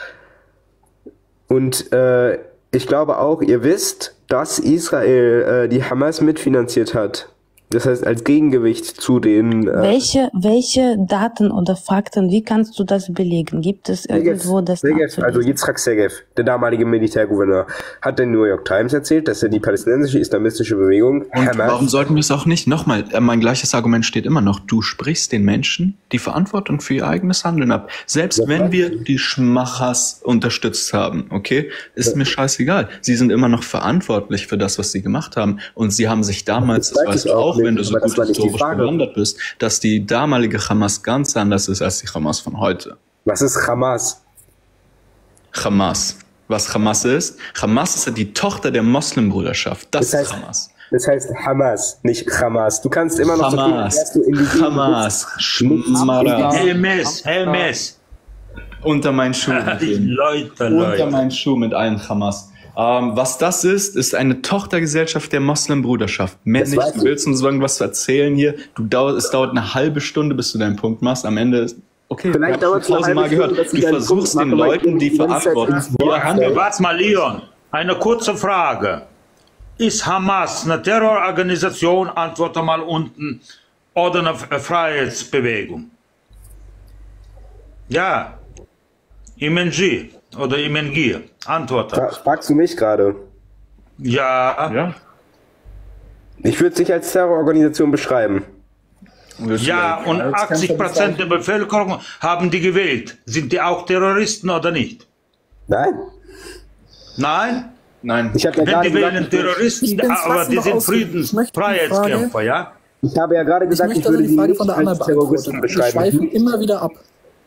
Und äh, ich glaube auch, ihr wisst, dass Israel äh, die Hamas mitfinanziert hat. Das heißt, als Gegengewicht zu den... Äh welche, welche Daten oder Fakten, wie kannst du das belegen? Gibt es irgendwo das Segev, also Yitzhak Segev, der damalige Militärgouverneur, hat der New York Times erzählt, dass er die palästinensische islamistische Bewegung... Und Hamas, warum sollten wir es auch nicht? Nochmal, mein gleiches Argument steht immer noch. Du sprichst den Menschen die Verantwortung für ihr eigenes Handeln ab. Selbst ja, wenn wir die Schmachas unterstützt haben, okay, ist ja. mir scheißegal. Sie sind immer noch verantwortlich für das, was sie gemacht haben. Und sie haben sich damals, das, das weißt du auch, wenn du so gut historisch bewandert bist, dass die damalige Hamas ganz anders ist als die Hamas von heute. Was ist Hamas? Hamas. Was Hamas ist? Hamas ist ja die Tochter der Moslembruderschaft. Das, das heißt, ist Hamas. Das heißt Hamas, nicht Hamas. Du kannst immer noch Hamas. so tun, du Hamas. Helmes, Helmes. Unter meinen Schuh. Leute, Unter Leute. meinen Schuh mit allen Hamas. Ähm, was das ist, ist eine Tochtergesellschaft der Moslembruderschaft. Mehr nicht. Du willst uns irgendwas erzählen hier. Du dauert, es dauert eine halbe Stunde, bis du deinen Punkt machst. Am Ende ist, okay, vielleicht dauert es tausendmal gehört. Du versuchst den Leuten die Verantwortung. Warte mal, Leon. Eine kurze Frage. Ist Hamas eine Terrororganisation? Antworte mal unten. Oder eine Freiheitsbewegung? Ja. Imengi oder Imengi. Antworte. Fra fragst du mich gerade? Ja. Ja. Ich würde es nicht als Terrororganisation beschreiben. Ja, und achtzig Prozent der Bevölkerung haben die gewählt. Sind die auch Terroristen oder nicht? Nein. Nein? Nein. Ich habe ja Wenn gerade die wählen Terroristen, aber die sind Friedensfreiheitskämpfer, ja? Ich habe ja gerade gesagt, ich, ich würde die Frage von der Anna Terroristen beschreiben. Wir schweifen immer wieder ab.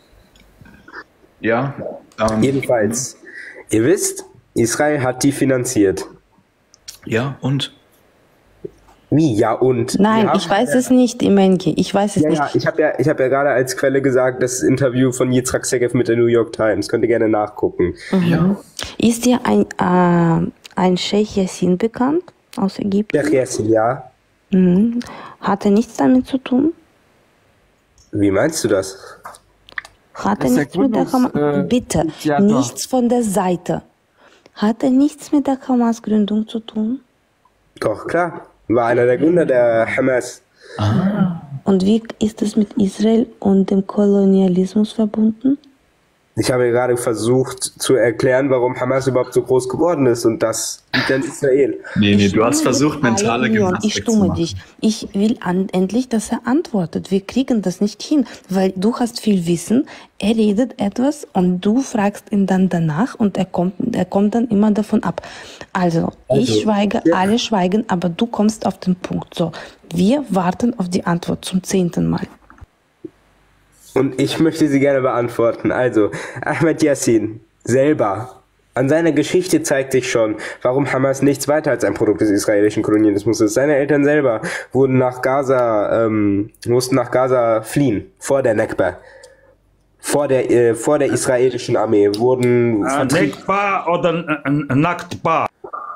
Ja. Um, Jedenfalls, ihr wisst, Israel hat die finanziert. Ja, und? Wie, ja, und? Nein, ich weiß ja, es nicht, Imengi. Ich weiß es ja, nicht. Ja, ich habe ja, ich habe ja gerade als Quelle gesagt, das Interview von Yitzhak Segev mit der New York Times. Könnt ihr gerne nachgucken. Mhm. Ja. Ist dir ein, äh, ein Sheikh Yassin bekannt aus Ägypten? Sheikh Yassin, ja. Mhm. Hat er nichts damit zu tun? Wie meinst du das? Hat er nichts mit der Hamas? Äh, Bitte, Theater. Nichts von der Seite. Hat er nichts mit der Hamas-Gründung zu tun? Doch, klar. War einer der Gründer der Hamas. Ah. Und wie ist es mit Israel und dem Kolonialismus verbunden? Ich habe gerade versucht zu erklären, warum Hamas überhaupt so groß geworden ist und das liegt in Israel. Nee, nee, du hast versucht, mentale Gymnastik Ich stumme dich. Ich will an, endlich, dass er antwortet. Wir kriegen das nicht hin, weil du hast viel Wissen, er redet etwas und du fragst ihn dann danach und er kommt, er kommt dann immer davon ab. Also, also ich schweige, ja. Alle schweigen, aber du kommst auf den Punkt. So, wir warten auf die Antwort zum zehnten Mal. Und ich möchte sie gerne beantworten. Also, Ahmed Yassin selber, an seiner Geschichte zeigt sich schon, warum Hamas nichts weiter als ein Produkt des israelischen Kolonialismus ist. Seine Eltern selber wurden nach Gaza, ähm, mussten nach Gaza fliehen, vor der Nakba. vor der, äh, vor der israelischen Armee, wurden Äh, vertrieben. Nekba oder äh, Naktba.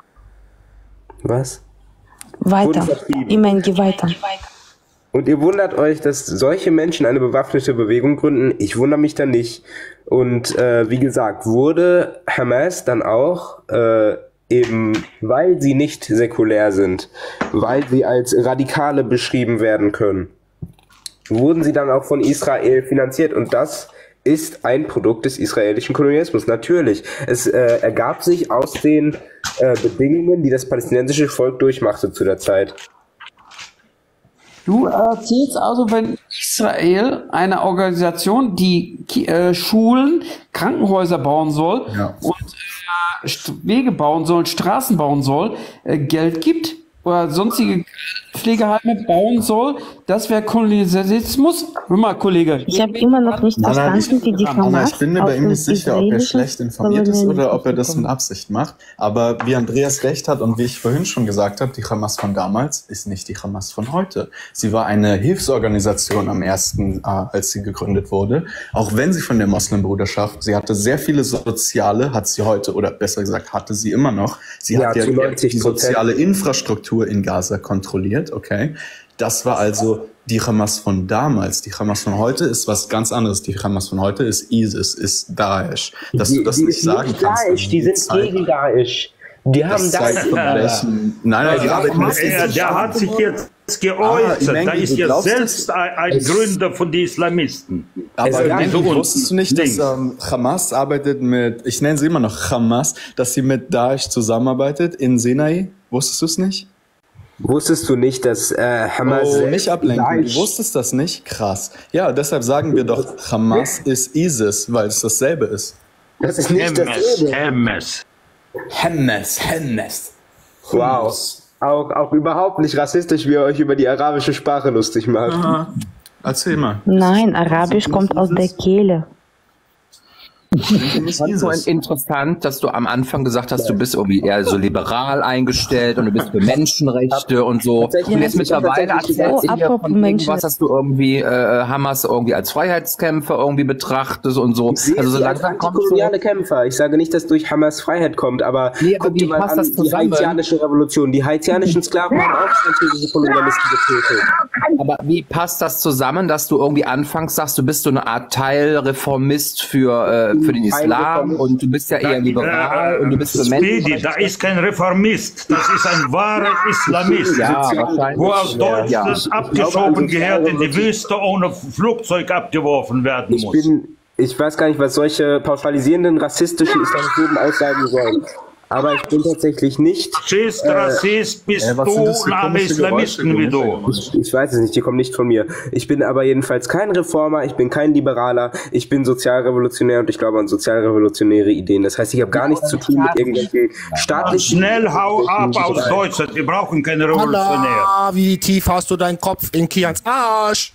Was? Weiter. Imengi, weiter. Und ihr wundert euch, dass solche Menschen eine bewaffnete Bewegung gründen? Ich wundere mich da nicht. Und äh, wie gesagt, wurde Hamas dann auch äh, eben, weil sie nicht säkulär sind, weil sie als Radikale beschrieben werden können, wurden sie dann auch von Israel finanziert. Und das ist ein Produkt des israelischen Kolonialismus. Natürlich. Es äh, ergab sich aus den äh, Bedingungen, die das palästinensische Volk durchmachte zu der Zeit. Du erzählst also, wenn Israel eine Organisation, die äh, Schulen, Krankenhäuser bauen soll Ja. und äh, St- Wege bauen soll, Straßen bauen soll, äh, Geld gibt oder sonstige Pflegeheime bauen soll, das wäre Kolonialismus. Hör mal, Kollege. Ich habe immer noch nicht Nein, nein, verstanden, wie die Anna, Hamas ich bin mir aus bei ihm dem nicht sicher, ob er israelischen schlecht informiert ist oder ob er das mit kommt. Absicht macht. Aber wie Andreas recht hat und wie ich vorhin schon gesagt habe, die Hamas von damals ist nicht die Hamas von heute. Sie war eine Hilfsorganisation am ersten, äh, als sie gegründet wurde. Auch wenn sie von der Moslembruderschaft, sie hatte sehr viele soziale, hat sie heute, oder besser gesagt, hatte sie immer noch. Sie Ja, hat ja zu neunzig die soziale Infrastruktur in Gaza kontrolliert, okay? Das war also die Hamas von damals. Die Hamas von heute ist was ganz anderes. Die Hamas von heute ist ISIS, ist Daesh. Dass Die- du das die nicht ist sagen nicht kannst. Daesh, die sind gegen Daesh. Die haben das zeigt das. von welchen, nein, nein, die arbeiten mit Er, der hat sich jetzt Ah, geäußert. Imengi, Da ist du ja glaubst, selbst ein, ein Gründer von den Islamisten. Aber Es Imengi, so unten wusstest du nicht, dass links. ähm, Hamas arbeitet mit, ich nenne sie immer noch Hamas, dass sie mit Daesh zusammenarbeitet in Sinai? Wusstest du es nicht? Wusstest du nicht, dass äh, Hamas Oh, nicht ablenken. Daesh- Du wusstest das nicht? Krass. Ja, deshalb sagen wir doch, Hamas ist ISIS, weil es dasselbe ist. Das ist nicht dasselbe. Hamas. Hamas, Hamas. Wow. Auch, auch überhaupt nicht rassistisch, wie ihr euch über die arabische Sprache lustig macht. Aha. Erzähl mal. Nein, Arabisch kommt aus der Kehle. Ich fand so interessant, dass du am Anfang gesagt hast, du bist irgendwie eher so liberal eingestellt und du bist für Menschenrechte und so. Und jetzt mittlerweile erzählst du hier von irgendwas, dass du irgendwie äh, Hamas irgendwie als Freiheitskämpfer irgendwie betrachtest und so. Ich sehe Also so sie als langsam kommst du. antikoloniale Kämpfer. Ich sage nicht, dass durch Hamas Freiheit kommt, aber Nee, aber guck wie dir mal passt an das die zusammen? haitianische Revolution. Die haitianischen Sklaven haben auch französische Kolonialisten getötet. Aber wie passt das zusammen, dass du irgendwie anfangs sagst, du bist so eine Art Teilreformist für, äh, für den Islam und du bist ja eher liberal und du bist für Speedy, Menschenrechte? da ist kein Reformist, das ist ein wahrer Islamist, Ja, wahrscheinlich. wo aus Deutschland Ja. abgeschoben gehört, in die Wüste ohne Flugzeug abgeworfen werden Ich muss. bin, ich weiß gar nicht, was solche pauschalisierenden rassistischen Islamophoben aussagen sollen. Aber ich bin tatsächlich nicht. Faschist, äh, Rassist, bist Äh, was sind du das für und alle komische Islamisten wie Geräusche, du. Ich, ich weiß es nicht, die kommen nicht von mir. Ich bin aber jedenfalls kein Reformer, ich bin kein Liberaler, ich bin sozialrevolutionär und ich glaube an sozialrevolutionäre Ideen. Das heißt, ich habe gar nichts zu tun mit irgendwelchen staatlichen... Schnell hau ab aus Deutschland, wir brauchen keine Revolutionäre. Allah, wie tief hast du deinen Kopf in Kians Arsch?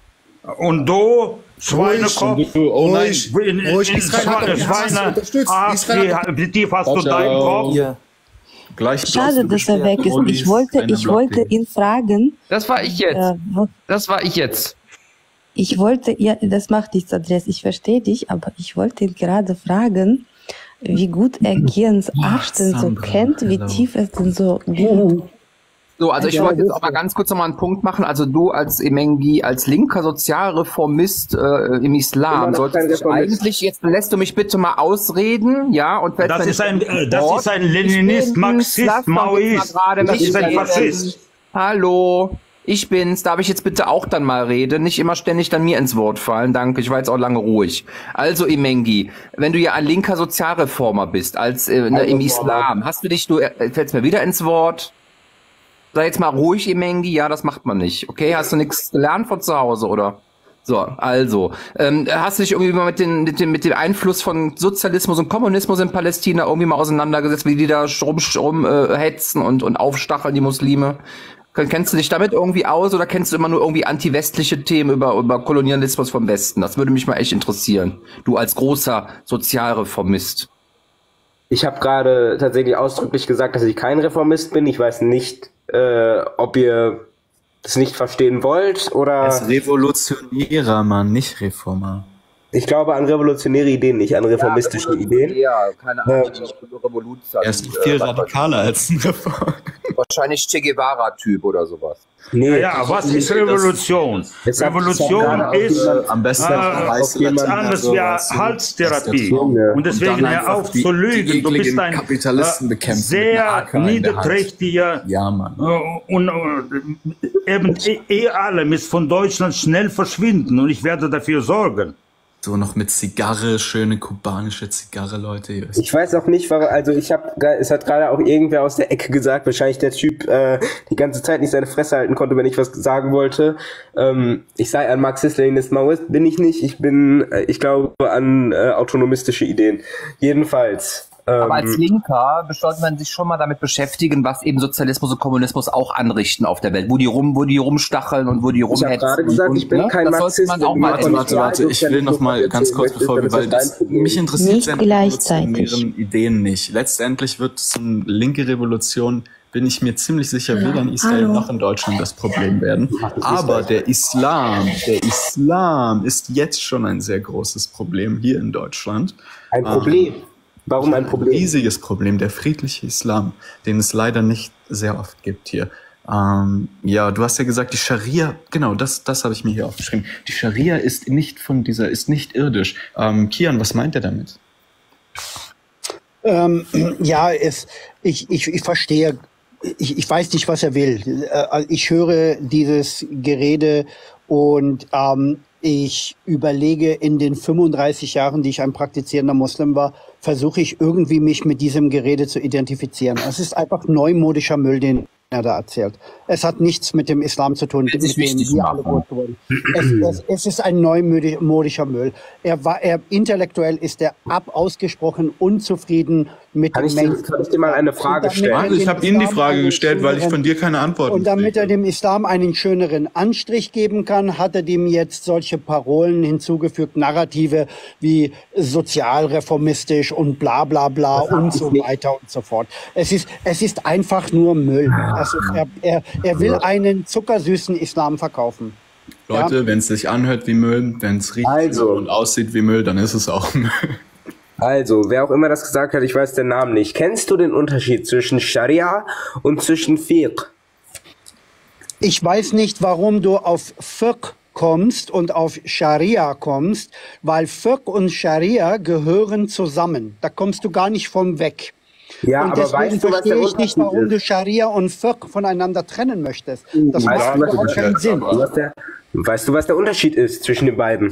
Und du, Schweinekopf, Oh nein. Ruhig, in, in, ruhig. in Israel hat Schweine, doch Hamas Schweine, unterstützt. Arsch, Israel hat- wie, wie tief hast du Ciao, deinen ciao. Kopf? Ja. Gleich Schade, dass er weg ist. Ich wollte, ich wollte ihn fragen. Das war ich jetzt. Äh, wo- Das war ich jetzt. Ich wollte, ja, das macht nichts, Andreas. Ich verstehe dich, aber ich wollte ihn gerade fragen, wie gut er Kians Arsch denn so kennt, wie tief es denn so geht. So, also ich Ja, wollte jetzt das auch mal ganz kurz nochmal einen Punkt machen. Also du als Imengi, als linker Sozialreformist äh, im Immer Islam, noch solltest kein dich Reformist. eigentlich, jetzt lässt du mich bitte mal ausreden, ja? Und fällst Das mir ist nicht ein, ins äh, das Wort. ist ein Leninist, Ich bin's, Marxist, lass doch jetzt mal Maoist. gerade Das mich ist ein reden. Faschist. Hallo, ich bin's. Darf ich jetzt bitte auch dann mal reden? Nicht immer ständig dann mir ins Wort fallen. Danke, ich war jetzt auch lange ruhig. Also Imengi, wenn du ja ein linker Sozialreformer bist, als äh, ne, im Islam, hast du dich, du äh, fällst mir wieder ins Wort. Sei jetzt mal ruhig, Imengi. Ja, das macht man nicht. Okay, hast du nichts gelernt von zu Hause, oder? So, also, ähm, hast du dich irgendwie mal mit, den, mit, dem, mit dem Einfluss von Sozialismus und Kommunismus in Palästina irgendwie mal auseinandergesetzt, wie die da rum, rum äh, hetzen und, und aufstacheln, die Muslime? Kennst du dich damit irgendwie aus oder kennst du immer nur irgendwie antiwestliche Themen über, über Kolonialismus vom Westen? Das würde mich mal echt interessieren. Du als großer Sozialreformist. Ich habe gerade tatsächlich ausdrücklich gesagt, dass ich kein Reformist bin. Ich weiß nicht, äh, ob ihr das nicht verstehen wollt oder... Er ist Revolutionärer, Mann, nicht Reformer. Ich glaube an revolutionäre Ideen, nicht an reformistische ja, Ideen. Ja, keine Ahnung. Äh, Revolution. Er ist viel radikaler als ein Reform. Wahrscheinlich Che Guevara-Typ oder sowas. Nee, ja, ja, was ist Revolution? Revolution ist am besten äh, nichts anderes wie Halstherapie. Und deswegen hör auf zu lügen. Du bist ein äh, sehr niederträchtiger ja, Mann. Äh, und äh, eben eh alle müssen von Deutschland schnell verschwinden und ich werde dafür sorgen. So noch mit Zigarre, schöne kubanische Zigarre, Leute. Ich weiß auch nicht, warum, also ich habe, es hat gerade auch irgendwer aus der Ecke gesagt, wahrscheinlich der Typ äh, die ganze Zeit nicht seine Fresse halten konnte, wenn ich was sagen wollte. Ähm, ich sei ein Marxist, Leninist, Maoist, bin ich nicht. Ich bin, äh, ich glaube an äh, autonomistische Ideen. Jedenfalls. Aber als Linker sollte man sich schon mal damit beschäftigen, was eben Sozialismus und Kommunismus auch anrichten auf der Welt, wo die rum, wo die rumstacheln und wo die rumhetzen. Ich habe gerade gesagt, und, ich bin ne? kein das Marxist. Man auch mal warte, warte, warte, ich will noch mal ganz kurz bevor wir, weil das, mich interessiert seine revolutionären Ideen nicht. Letztendlich wird so eine linke Revolution, bin ich mir ziemlich sicher, weder in Israel Hallo. noch in Deutschland das Problem werden. Aber der Islam, der Islam ist jetzt schon ein sehr großes Problem hier in Deutschland. Ein Problem? Ähm, Warum ein Problem? Ein riesiges Problem, der friedliche Islam, den es leider nicht sehr oft gibt hier. Ähm, ja, du hast ja gesagt, die Scharia, genau, das, das habe ich mir hier aufgeschrieben. Die Scharia ist nicht von dieser, ist nicht irdisch. Ähm, Kian, was meint er damit? Ähm, ja, es, ich, ich, ich verstehe, ich, ich weiß nicht, was er will. Ich höre dieses Gerede und ähm, ich überlege, in den fünfunddreißig Jahren, die ich ein praktizierender Muslim war, versuche ich irgendwie mich mit diesem Gerede zu identifizieren. Es ist einfach neumodischer Müll, den er da erzählt. Es hat nichts mit dem Islam zu tun, mit dem wir alle groß wurden. Es, es, es ist ein neumodischer Müll. Er war, er intellektuell ist er ab ausgesprochen unzufrieden mit kann dem Menschen. Kann ich dir mal eine Frage stellen? Ich habe Ihnen die Frage gestellt, weil ich von dir keine Antworten Und damit er dem Islam einen schöneren Anstrich geben kann, hat er dem jetzt solche Parolen hinzugefügt, Narrative wie sozialreformistisch und bla bla bla und so weiter und so fort. Es ist, es ist einfach nur Müll. Also er, er, er will einen zuckersüßen Islam verkaufen. Leute, ja? Wenn es sich anhört wie Müll, wenn es riecht also. und aussieht wie Müll, dann ist es auch Müll. Also, wer auch immer das gesagt hat, ich weiß den Namen nicht. Kennst du den Unterschied zwischen Scharia und zwischen Fiqh? Ich weiß nicht, warum du auf Fiqh kommst und auf Scharia kommst, weil Fiqh und Scharia gehören zusammen. Da kommst du gar nicht vom weg. Ja, und aber deswegen weißt du, was verstehe der ich nicht, warum ist? du Scharia und Fiqh voneinander trennen möchtest. Das weißt macht du, überhaupt keinen Sinn. Was der, weißt du, was der Unterschied ist zwischen den beiden?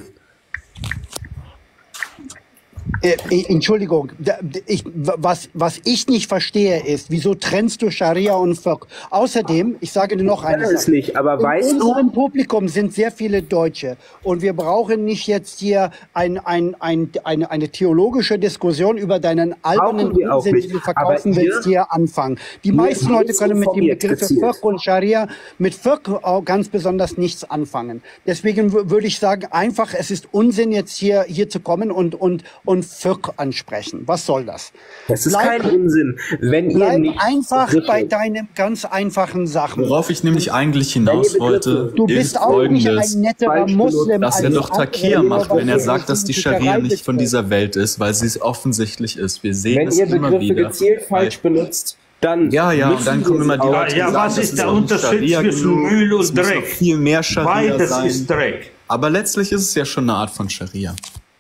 Äh, Entschuldigung, ich, was, was ich nicht verstehe ist, wieso trennst du Scharia und Fiqh? Außerdem, ich sage dir noch eine Sache. Nicht, aber in weißt unserem du? Publikum sind sehr viele Deutsche und wir brauchen nicht jetzt hier ein, ein, ein, eine, eine theologische Diskussion über deinen albernen Unsinn, den du verkaufen willst, hier anfangen. Die meisten Leute können mit dem Begriff Fiqh und Scharia, mit Fiqh auch ganz besonders nichts anfangen. Deswegen würde ich sagen, einfach, es ist Unsinn, jetzt hier, hier zu kommen und, und, und Fiqh ansprechen. Was soll das? Das ist bleib, kein Unsinn. Wenn ihr bleib nicht einfach bei deinen ganz einfachen Sachen. Worauf ich nämlich eigentlich hinaus wollte, du bist ist auch folgendes, nicht ein netterer Muslim, dass er doch Takia macht, wenn er sagt, dass die Scharia nicht von dieser Welt ist, weil sie es offensichtlich ist. Wir sehen es immer wieder. Wenn ihr Begriffe gezielt falsch benutzt, dann ja, ja, und dann kommen immer die Leute, ja, was ist der Unterschied zwischen Müll und Dreck? Viel mehr Scharia Beides sein. ist Dreck. Aber letztlich ist es ja schon eine Art von Scharia.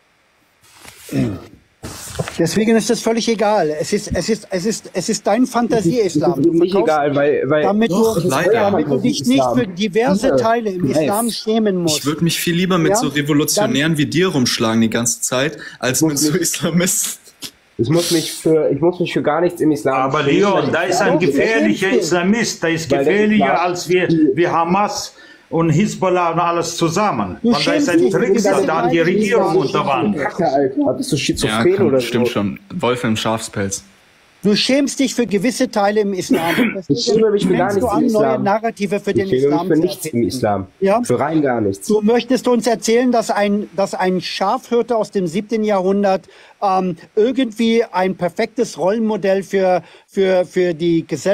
Deswegen ist das völlig egal. Es ist, es ist, es ist, es ist dein Fantasie-Islam. Das ist nicht egal, weil, weil damit, doch, du, leider. damit du dich nicht für diverse Teile im Islam schämen musst. Ich würde mich viel lieber mit ja? so Revolutionären wie dir rumschlagen die ganze Zeit, als mit so Islamisten. Ich muss mich für, ich muss mich für gar nichts im Islam Aber Leon, da ist ein gefährlicher Islamist, der ist gefährlicher als wir, wir Hamas und Hisbollah und alles zusammen. Du Weil da ist ein Trickser, da hat die Regierung unterwandert. Bist du schizophren ja, komm, oder stimmt so? schon. Wolf im Schafspelz. Du schämst dich für gewisse Teile im Islam. Ich schäme mich für gar nichts du an, im Islam. neue Narrative für den ich schäme Islam mich für nichts im Islam. Ja? Für rein gar nichts. Du möchtest uns erzählen, dass ein, dass ein Schafhirte aus dem siebten Jahrhundert ähm, irgendwie ein perfektes Rollenmodell für, für, für die Gesellschaft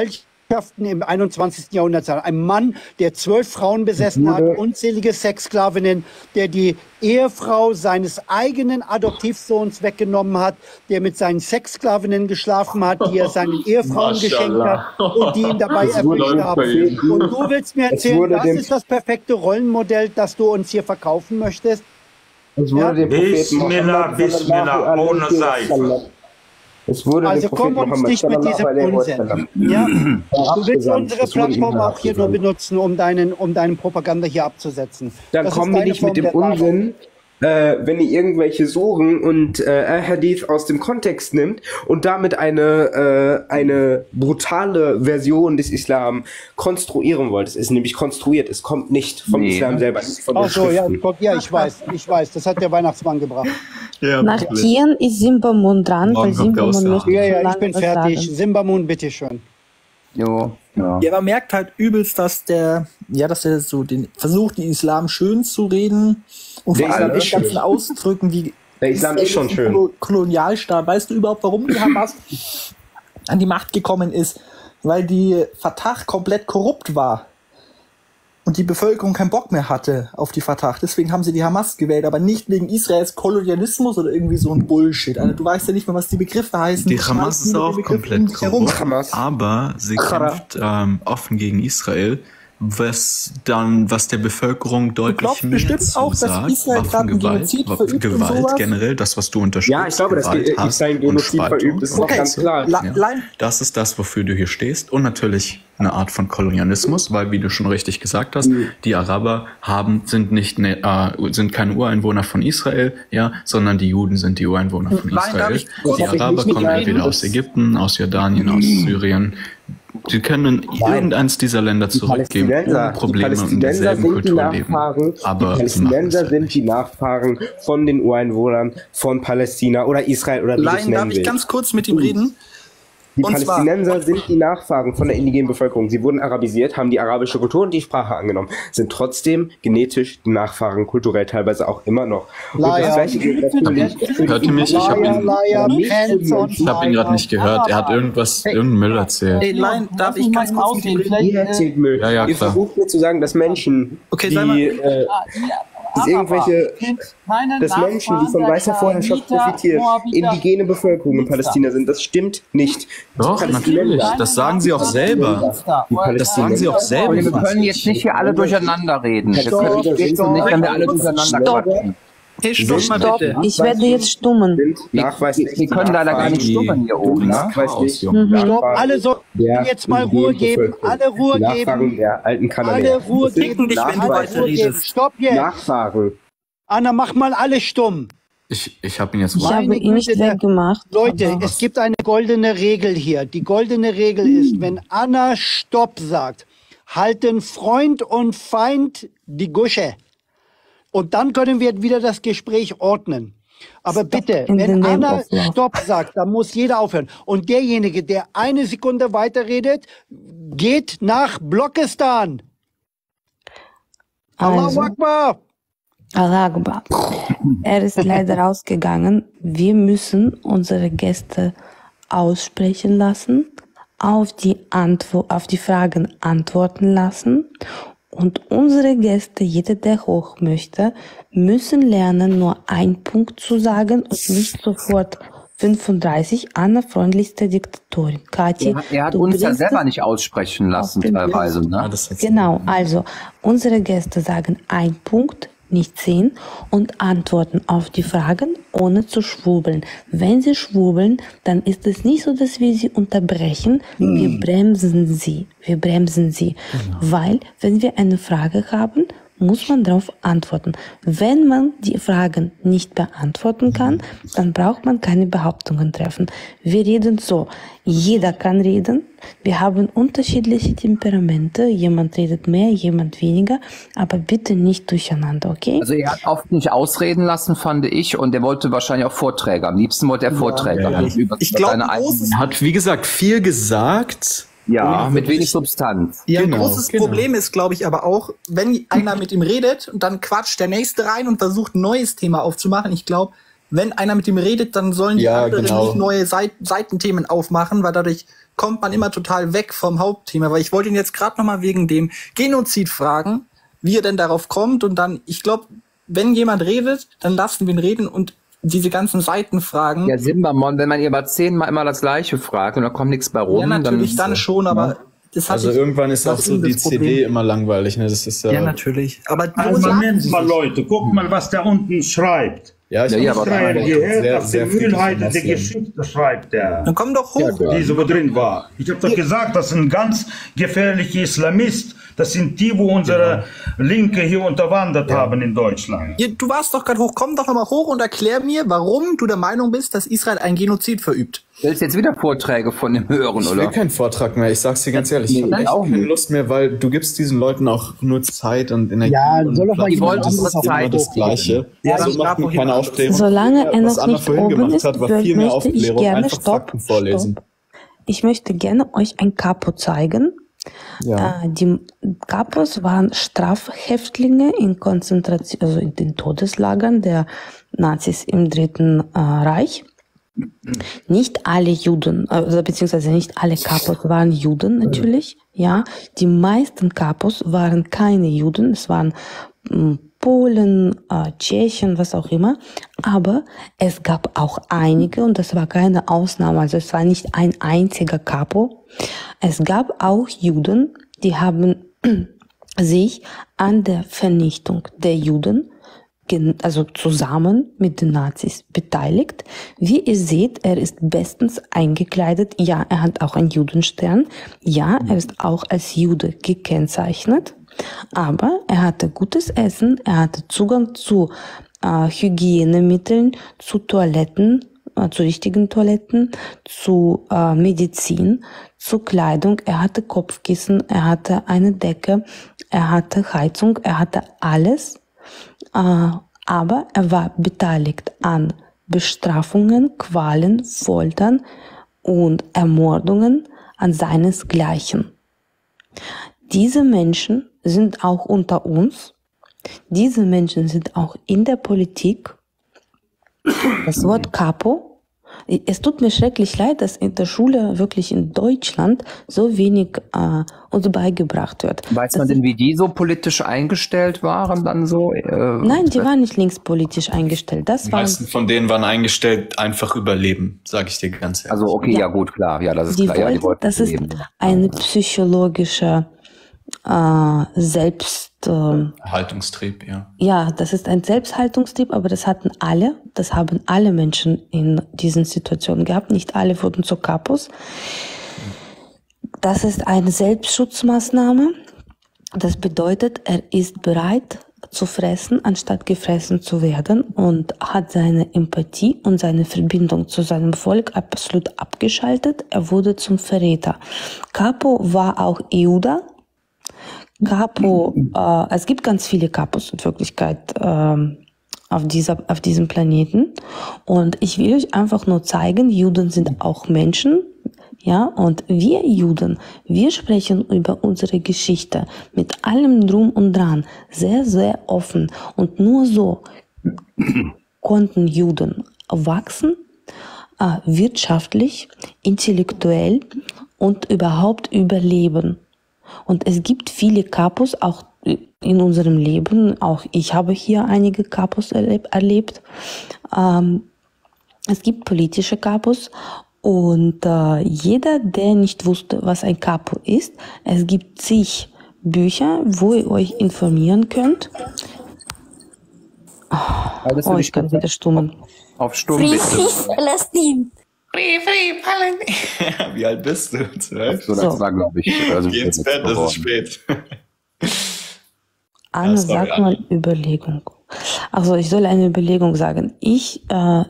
im einundzwanzigsten Jahrhundert sein. Ein Mann, der zwölf Frauen besessen hat, unzählige Sexsklavinnen, der die Ehefrau seines eigenen Adoptivsohns weggenommen hat, der mit seinen Sexsklavinnen geschlafen hat, die er seinen Ehefrauen geschenkt hat und die ihn dabei erwischt haben. Und du willst mir erzählen, das ist das perfekte Rollenmodell, das du uns hier verkaufen möchtest? Ja? Bismillah, Bismillah, ohne Seife. Es wurde also komm uns nicht mit diesem Unsinn. Ja? Du willst unsere Plattform auch hier nur benutzen, um deinen, um deinen Propaganda hier abzusetzen. Dann das kommen wir nicht mit dem Unsinn, äh, wenn ihr irgendwelche Suren und äh, Hadith aus dem Kontext nimmt und damit eine, äh, eine brutale Version des Islam konstruieren wollt. Es ist nämlich konstruiert, es kommt nicht vom nee. Islam selber. Von Ach so, ja, ja, ich weiß, ich weiß, das hat der Weihnachtsmann gebracht. Ja, Nach Tieren ist Simbamun dran, weil Simbamun möchte Ja, ja, ich bin fertig. Sagen. Simbamun, bitteschön. Jo, ja. Ja, man merkt halt übelst, dass der, ja, dass der so den versucht, den Islam schön zu reden und der vor allem die ganzen Ausdrücken wie der Islam ist schon schön. Kolonialstaat. Weißt du überhaupt, warum die Hamas an die Macht gekommen ist? Weil die Fatah komplett korrupt war. Und die Bevölkerung keinen Bock mehr hatte auf die Fatah. Deswegen haben sie die Hamas gewählt, aber nicht wegen Israels Kolonialismus oder irgendwie so ein Bullshit. Also, du weißt ja nicht mehr, was die Begriffe heißen. Die Hamas ist auch komplett korrupt, aber sie kämpft ähm, offen gegen Israel, was dann, was der Bevölkerung deutlich mehr bestimmt auch, zusagt. Dass Israel Waffengewalt, Gewalt generell, das, was du unterstützt. Ja, ich glaube, dass Israel Genozid verübt, ist okay. auch ganz klar. La ja. Das ist das, wofür du hier stehst. Und natürlich eine Art von Kolonialismus, weil, wie du schon richtig gesagt hast, mhm. die Araber haben, sind nicht, ne, äh, sind keine Ureinwohner von Israel, ja, sondern die Juden sind die Ureinwohner von Israel. Ich, die Araber kommen entweder aus Ägypten, aus Jordanien, mhm. aus Syrien. Sie können in irgendeins dieser Länder zurückgeben, ohne Probleme und in derselben Kultur leben. Aber die Palästinenser sind die Nachfahren von den Ureinwohnern von Palästina oder Israel oder wie du es nennen Darf ich willst. ganz kurz mit ihm reden? Die und Palästinenser zwar, sind die Nachfahren von der indigenen Bevölkerung. Sie wurden arabisiert, haben die arabische Kultur und die Sprache angenommen, sind trotzdem genetisch die Nachfahren, kulturell teilweise auch immer noch. Und das Gleiche gilt natürlich. Hört ihr mich? Ich habe ihn, ich hab ihn gerade nicht gehört. Er hat irgendwas, irgendeinen Müll erzählt. Ey, Lion, darf ich ganz kurz mit ihm Ihr erzählt Müll. Ja, ja, Ihr versucht mir zu sagen, dass Menschen, okay, die... Äh, dass irgendwelche, dass Menschen, die von weißer Vorherrschaft profitieren, indigene Bevölkerung in Palästina sind. Das stimmt nicht. Doch, natürlich. Das sagen sie auch selber. Das sagen sie auch selber. Wir können jetzt nicht hier alle durcheinander reden. Das geht so nicht, wenn wir alle durcheinander quatschen. Hey, stumm mal bitte. Ich werde jetzt stummen. Nachweislich. Wir können leider gar nicht stummen hier oben. Nachweislich. Mhm. Stopp, alle sollen jetzt mal Ruhe geben. Alle Ruhe geben. Der alten alle Ruhe geben. Dich, wenn du weiter redest. Stopp jetzt. Nachfahren. Anna, mach mal alle stumm. Ich, ich habe ihn jetzt Ich habe ihn nicht weggemacht. Leute, es gibt eine goldene Regel hier. Die goldene Regel ist, wenn Anna Stopp sagt, halten Freund und Feind die Gusche. Und dann können wir wieder das Gespräch ordnen. Aber Stop bitte, wenn Anna Stopp sagt, dann muss jeder aufhören. Und derjenige, der eine Sekunde weiterredet, geht nach Blockistan. Also, Allahu Akbar. Allah Akbar. Er ist leider rausgegangen. Wir müssen unsere Gäste aussprechen lassen, auf die, Antwo- auf die Fragen antworten lassen. Und unsere Gäste, jeder, der hoch möchte, müssen lernen, nur einen Punkt zu sagen und nicht sofort fünfunddreißig. Anna, freundlichste Diktatorin. Kathi, er, er hat uns ja selber nicht aussprechen lassen, teilweise. Ne? Genau, also unsere Gäste sagen einen Punkt, nicht zehn, und antworten auf die Fragen, ohne zu schwurbeln. Wenn sie schwurbeln, dann ist es nicht so, dass wir sie unterbrechen. Hm. Wir bremsen sie. Wir bremsen sie. Genau. Weil, wenn wir eine Frage haben, muss man darauf antworten. Wenn man die Fragen nicht beantworten kann, dann braucht man keine Behauptungen treffen. Wir reden so. Jeder kann reden. Wir haben unterschiedliche Temperamente. Jemand redet mehr, jemand weniger. Aber bitte nicht durcheinander, okay? Also er hat oft nicht ausreden lassen, fand ich. Und er wollte wahrscheinlich auch Vorträge. Am liebsten wollte er Vorträge. Ja, ja. Ich, ich glaube, er hat, wie gesagt, viel gesagt. Ja, mit wenig Substanz. Ja, genau, ein großes genau. Problem ist, glaube ich, aber auch, wenn einer mit ihm redet und dann quatscht der Nächste rein und versucht, ein neues Thema aufzumachen. Ich glaube, wenn einer mit ihm redet, dann sollen die Ja, anderen genau. nicht neue Seit Seitenthemen aufmachen, weil dadurch kommt man immer total weg vom Hauptthema. Weil ich wollte ihn jetzt gerade nochmal wegen dem Genozid fragen, wie er denn darauf kommt. Und dann, ich glaube, wenn jemand redet, dann lassen wir ihn reden und diese ganzen Seitenfragen. Ja, Simbermon, wenn man ihr aber zehnmal immer das Gleiche fragt und da kommt nichts bei rum, Ja, natürlich dann, dann schon, aber das hat Also ich- irgendwann ist auch das so die das C D Problem. immer langweilig, ne? Das ist ja. Ja, natürlich. Aber Also Moment mal, Leute, guckt mal, was der unten schreibt. Ja, ich ja, muss Israel sagen, gehört sehr- auf sehr die viel Mühlheide der Muslim. Geschichte, schreibt er. Dann komm doch hoch. Ja, diese, wo drin war. Ich habe doch gesagt, das sind ganz gefährliche Islamisten. Das sind die, wo unsere Linke hier unterwandert haben in Deutschland. Ja, du warst doch gerade hoch. Komm doch nochmal hoch und erklär mir, warum du der Meinung bist, dass Israel ein Genozid verübt. Willst du jetzt wieder Vorträge von dem hören, Ich oder? will keinen Vortrag mehr, ich sag's dir ganz ehrlich. Ich Nee, habe echt auch keine nicht. Lust mehr, weil du gibst diesen Leuten auch nur Zeit und Energie. Ja, und soll doch mal Platz. jemand Und das anderes ist immer Zeit das Gleiche. Ja, so dann macht man darf keine auch Aufklärung. Solange er Was noch Anna nicht vorhin oben gemacht ist, hat, war wür- viel mehr möchte ich Aufklärung. gerne, Einfach stopp, Fakten vorlesen. stopp. Ich möchte gerne euch ein Kapo zeigen. Ja. Äh, die Kapos waren Strafhäftlinge in Konzentration, also in den Todeslagern der Nazis im Dritten äh, Reich. Nicht alle Juden, also beziehungsweise nicht alle Kapos waren Juden natürlich. Ja, die meisten Kapos waren keine Juden. Es waren mh, Polen, äh, Tschechen, was auch immer. Aber es gab auch einige und das war keine Ausnahme. Also es war nicht ein einziger Kapo. Es gab auch Juden, die haben sich an der Vernichtung der Juden, gen- also zusammen mit den Nazis beteiligt. Wie ihr seht, er ist bestens eingekleidet. Ja, er hat auch einen Judenstern. Ja, er ist auch als Jude gekennzeichnet. Aber er hatte gutes Essen, er hatte Zugang zu äh, Hygienemitteln, zu Toiletten, äh, zu richtigen Toiletten, zu äh, Medizin, zu Kleidung. Er hatte Kopfkissen, er hatte eine Decke, er hatte Heizung, er hatte alles. Äh, aber er war beteiligt an Bestrafungen, Qualen, Foltern und Ermordungen an seinesgleichen. Diese Menschen sind auch unter uns. Diese Menschen sind auch in der Politik. Das Wort Kapo. Es tut mir schrecklich leid, dass in der Schule wirklich in Deutschland so wenig äh, uns beigebracht wird. Weiß man Das denn, wie die so politisch eingestellt waren dann so? Äh, Nein, die waren nicht linkspolitisch eingestellt. Das Die waren meisten von denen waren eingestellt, einfach überleben, sage ich dir ganz ehrlich. Also okay, ja. Ja. gut, klar. Ja, das ist die klar. Ja, die wollten, wollten das ist leben. eine psychologische äh, Selbst, äh, Haltungstrieb, ja. ja, das ist ein Selbsthaltungstrieb, aber das hatten alle, das haben alle Menschen in diesen Situationen gehabt. Nicht alle wurden zu Kapos. Das ist eine Selbstschutzmaßnahme. Das bedeutet, er ist bereit zu fressen, anstatt gefressen zu werden und hat seine Empathie und seine Verbindung zu seinem Volk absolut abgeschaltet. Er wurde zum Verräter. Kapo war auch Juda. Kapo, äh, es gibt ganz viele Kapos in Wirklichkeit ähm, auf, dieser, auf diesem Planeten. Und ich will euch einfach nur zeigen, Juden sind auch Menschen. Ja, und wir Juden, wir sprechen über unsere Geschichte mit allem Drum und Dran, sehr, sehr offen. Und nur so konnten Juden wachsen, äh, wirtschaftlich, intellektuell und überhaupt überleben. Und es gibt viele Kapos, auch in unserem Leben, auch ich habe hier einige Kapos erleb erlebt. Ähm, es gibt politische Kapos und äh, jeder, der nicht wusste, was ein Kapo ist, es gibt zig Bücher, wo ihr euch informieren könnt. Oh, ich kann wieder stummen. Auf Stumm Free, bitte. free Palästina. Free, free, Palästina. Wie alt bist du? Zwölf? So, das war, glaube ich, also Geh ins Bett, es ist spät. Anne, Ja, sorry, sag Anne. mal Überlegung. Also ich soll eine Überlegung sagen. Ich, äh,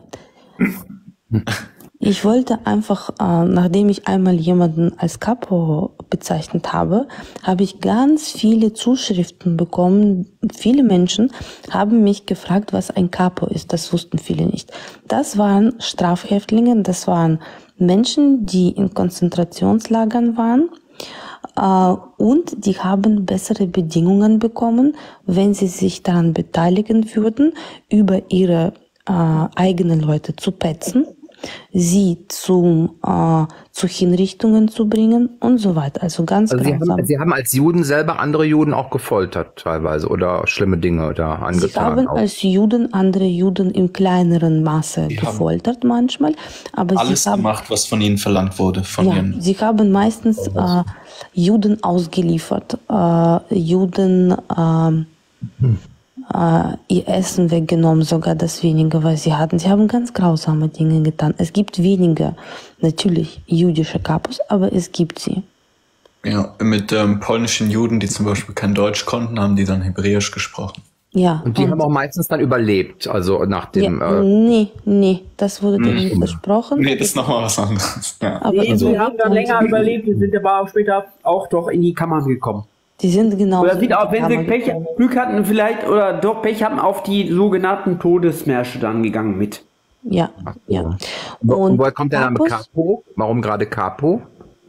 ich wollte einfach, äh, nachdem ich einmal jemanden als Kapo bezeichnet habe, habe ich ganz viele Zuschriften bekommen. Viele Menschen haben mich gefragt, was ein Kapo ist. Das wussten viele nicht. Das waren Strafhäftlinge, das waren Menschen, die in Konzentrationslagern waren. Uh, und die haben bessere Bedingungen bekommen, wenn sie sich daran beteiligen würden, über ihre äh, eigene Leute zu petzen, sie zum, äh, zu Hinrichtungen zu bringen und so weiter. Also ganz Also Sie grausam. haben, Sie haben als Juden selber andere Juden auch gefoltert teilweise oder schlimme Dinge da Sie angetan. haben auch. als Juden andere Juden im kleineren Maße Die haben gefoltert manchmal, aber alles sie haben, gemacht, was von ihnen verlangt wurde, von ja, ihren. sie haben meistens äh, Juden ausgeliefert, äh, Juden ähm, äh, ihr Essen weggenommen, sogar das wenige, was sie hatten. Sie haben ganz grausame Dinge getan. Es gibt weniger, natürlich, jüdische Kapos, aber es gibt sie. Ja, mit ähm, polnischen Juden, die zum Beispiel kein Deutsch konnten, haben die dann Hebräisch gesprochen. Ja. Und die haben auch meistens dann überlebt, also nach dem... Ja, äh, nee, nee, das wurde dir Hm. nicht versprochen. Nee, das ist nochmal was anderes. Ja. Aber Nee, also- die haben dann länger überlebt, die sind aber auch später auch doch in die Kammern gekommen. Die sind genau. Oder sind auch, wenn sie Pech, Glück hatten vielleicht, oder doch Pech hatten, auf die sogenannten Todesmärsche dann gegangen mit. Ja, ja. Wo- Und woher kommt der Name Kapos? Capo? Warum gerade Capo?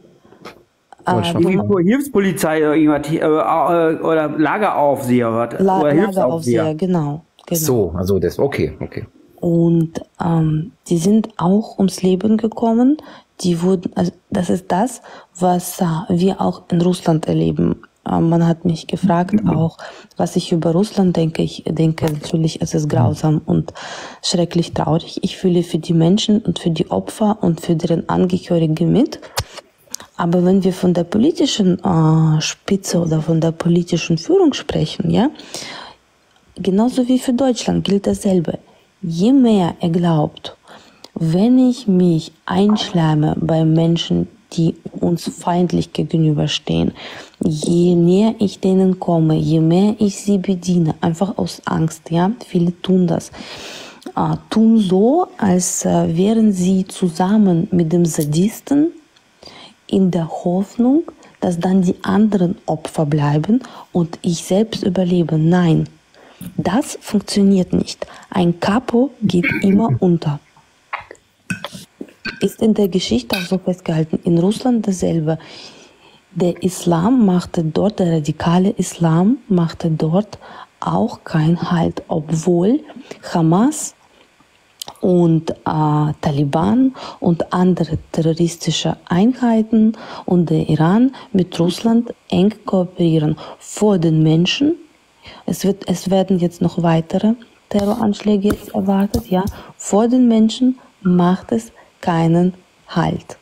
Äh, Irgendwie vor Hilfspolizei oder irgendwas, äh, äh, oder Lageraufseher oder, La oder Lageraufseher, Hilfsaufseher. genau. genau. So, also das, okay, okay. Und ähm, die sind auch ums Leben gekommen. Die wurden, also das ist das, was äh, wir auch in Russland erleben. Äh, man hat mich gefragt auch, was ich über Russland denke. Ich denke natürlich, es ist grausam und schrecklich traurig. Ich fühle für die Menschen und für die Opfer und für deren Angehörige mit. Aber wenn wir von der politischen äh, Spitze oder von der politischen Führung sprechen, ja, genauso wie für Deutschland gilt dasselbe. Je mehr er glaubt, wenn ich mich einschleime bei Menschen, die uns feindlich gegenüberstehen, je näher ich denen komme, je mehr ich sie bediene, einfach aus Angst, ja, viele tun das, äh, tun so, als äh, wären sie zusammen mit dem Sadisten in der Hoffnung, dass dann die anderen Opfer bleiben und ich selbst überlebe. Nein, das funktioniert nicht. Ein Capo geht immer unter. Ist in der Geschichte auch so festgehalten. In Russland dasselbe. Der Islam machte dort, der radikale Islam machte dort auch keinen Halt, obwohl Hamas und äh, Taliban und andere terroristische Einheiten und der Iran mit Russland eng kooperieren vor den Menschen. Es wird, es werden jetzt noch weitere Terroranschläge jetzt erwartet, ja. Vor den Menschen macht es keinen Halt.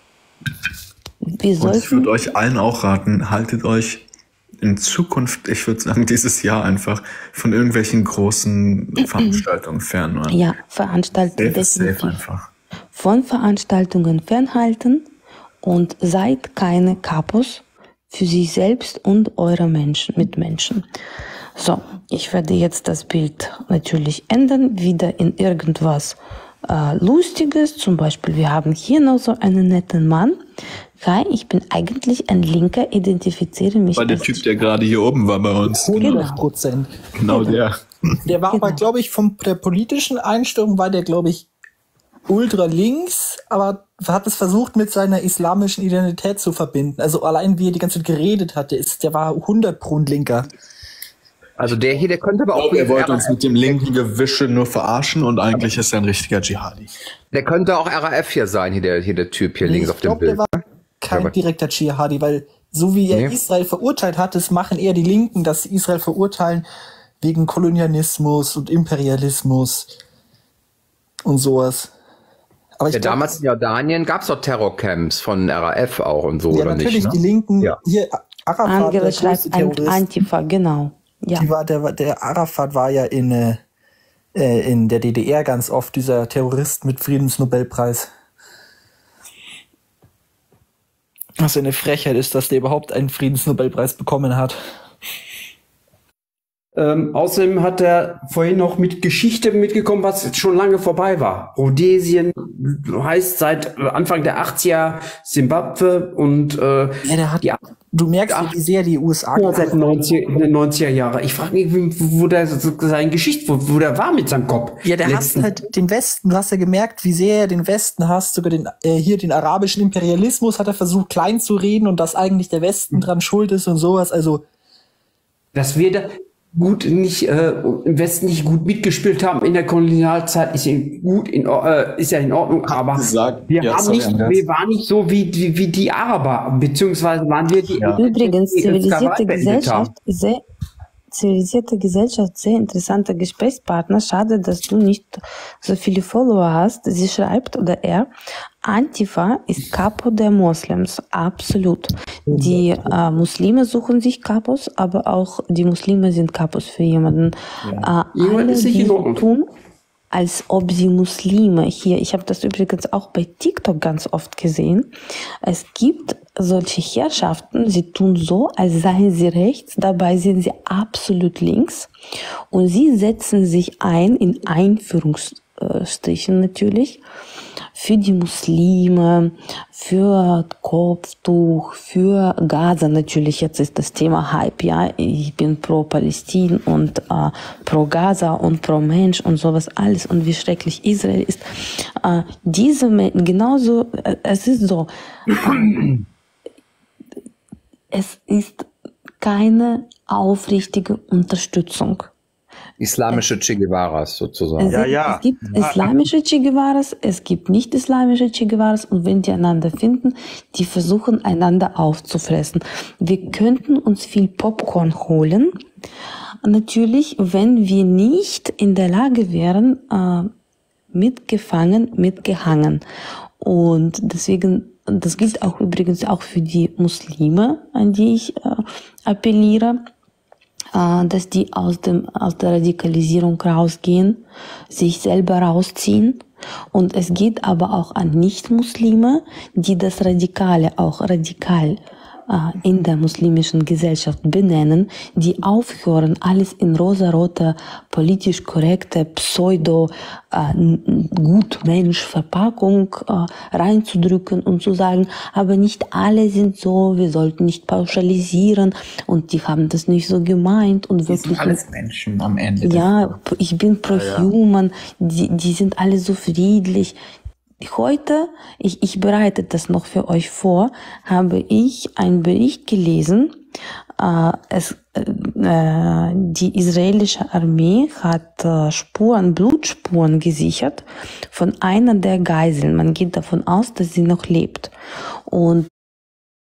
Wir Und ich würde euch allen auch raten, haltet euch in Zukunft, ich würde sagen, dieses Jahr einfach von irgendwelchen großen Veranstaltungen fern. Oder? Ja, Veranstaltungen definitiv. Von Veranstaltungen fernhalten und seid keine Kapos für sich selbst und eure Menschen, Mitmenschen. So, ich werde jetzt das Bild natürlich ändern, wieder in irgendwas äh, Lustiges. Zum Beispiel, wir haben hier noch so einen netten Mann. Hi, ich bin eigentlich ein Linker, identifiziere mich. War der Typ, der gerade hier oben war bei uns. hundert Prozent. Genau der. Der war aber, glaube ich, von der politischen Einstellung war der, glaube ich, ultra links, aber hat es versucht, mit seiner islamischen Identität zu verbinden. Also allein, wie er die ganze Zeit geredet hatte, ist, der war hundert Pro Linker. Also der hier, der könnte aber Ich auch... glaube, er wollte uns mit dem linken Gewische nur verarschen und eigentlich ist er ein richtiger Dschihadi. Der könnte auch R A F hier sein, hier der, hier der Typ hier links Ich auf dem glaube, Bild. der war kein direkter Dschihadi, weil so wie er Nee. Israel verurteilt hat, das machen eher die Linken, dass sie Israel verurteilen wegen Kolonialismus und Imperialismus und sowas. Aber ich Ja, glaub, damals in Jordanien gab es doch Terrorcamps von R A F auch und so, ja, oder natürlich, nicht? Ne? die Linken, Ja. hier Arafat, Angela der schreibt größte ein Terrorist, Antifa, genau. Ja. die war, der, war- der Arafat war ja in, äh, äh, in der D D R ganz oft dieser Terrorist mit Friedensnobelpreis. Was eine Frechheit ist, dass der überhaupt einen Friedensnobelpreis bekommen hat. Ähm, außerdem hat er vorhin noch mit Geschichte mitgekommen, was jetzt schon lange vorbei war. Rhodesien heißt seit Anfang der achtziger Simbabwe und äh, ja, der hat, ja, du merkst, wie sehr die U S A ja, seit den neunziger Jahren. Ich frage mich, wo der seine Geschichte, wo, wo der war mit seinem Kopf. Ja, der hasst Letzten- halt den Westen. Du hast ja gemerkt, wie sehr er den Westen hasst. Sogar den, äh, hier den arabischen Imperialismus hat er versucht klein zu reden und dass eigentlich der Westen dran schuld ist und sowas. Also dass wir da, gut nicht äh, im Westen nicht gut mitgespielt haben in der Kolonialzeit, ist ja gut in, äh, ist ja in Ordnung, aber gesagt, wir ja, haben sorry, nicht, Andreas. wir waren nicht so wie die, wie die Araber, beziehungsweise waren wir die Ja. Übrigens, die zivilisierte Sklaverei beendet Gesellschaft, haben. sehr, zivilisierte Gesellschaft, sehr interessanter Gesprächspartner. Schade, dass du nicht so viele Follower hast. Sie schreibt, oder er, Antifa ist Capo der Moslems. Absolut. Die äh, Muslime suchen sich Capos, aber auch die Muslime sind Capos für jemanden. Ja. Äh, Jemand alle, ist nicht die in Ordnung. tun, als ob sie Muslime hier, ich habe das übrigens auch bei TikTok ganz oft gesehen, es gibt solche Herrschaften, sie tun so, als seien sie rechts, dabei sind sie absolut links und sie setzen sich ein, in Einführungsstrichen natürlich, für die Muslime, für Kopftuch, für Gaza natürlich. Jetzt ist das Thema Hype, ja. Ich bin pro Palästin und äh, pro Gaza und pro Mensch und sowas alles und wie schrecklich Israel ist. Äh, diese Men- genauso, äh, es ist so, äh, es ist keine aufrichtige Unterstützung. Islamische Che Guevaras sozusagen. Es, Ja, ja. es gibt islamische Che Guevaras, es gibt nicht islamische Che Guevaras und wenn die einander finden, die versuchen einander aufzufressen. Wir könnten uns viel Popcorn holen. Natürlich, wenn wir nicht in der Lage wären, äh, mitgefangen, mitgehangen. Und deswegen, das gilt auch übrigens auch für die Muslime, an die ich äh, appelliere, dass die aus dem, aus der Radikalisierung rausgehen, sich selber rausziehen. Und es geht aber auch an Nicht-Muslime, die das Radikale auch radikal äh, in der muslimischen Gesellschaft benennen, die aufhören, alles in rosarote, politisch korrekte, pseudo äh, Gut-Mensch-Verpackung äh, reinzudrücken und zu sagen, aber nicht alle sind so, wir sollten nicht pauschalisieren und die haben das nicht so gemeint und Die wirklich. sind alles Menschen am Ende. Ja, ich bin pro-human, die, die sind alle so friedlich. Heute, ich, ich bereite das noch für euch vor, habe ich einen Bericht gelesen, äh, es, äh, die israelische Armee hat äh, Spuren, Blutspuren gesichert von einer der Geiseln. Man geht davon aus, dass sie noch lebt. Und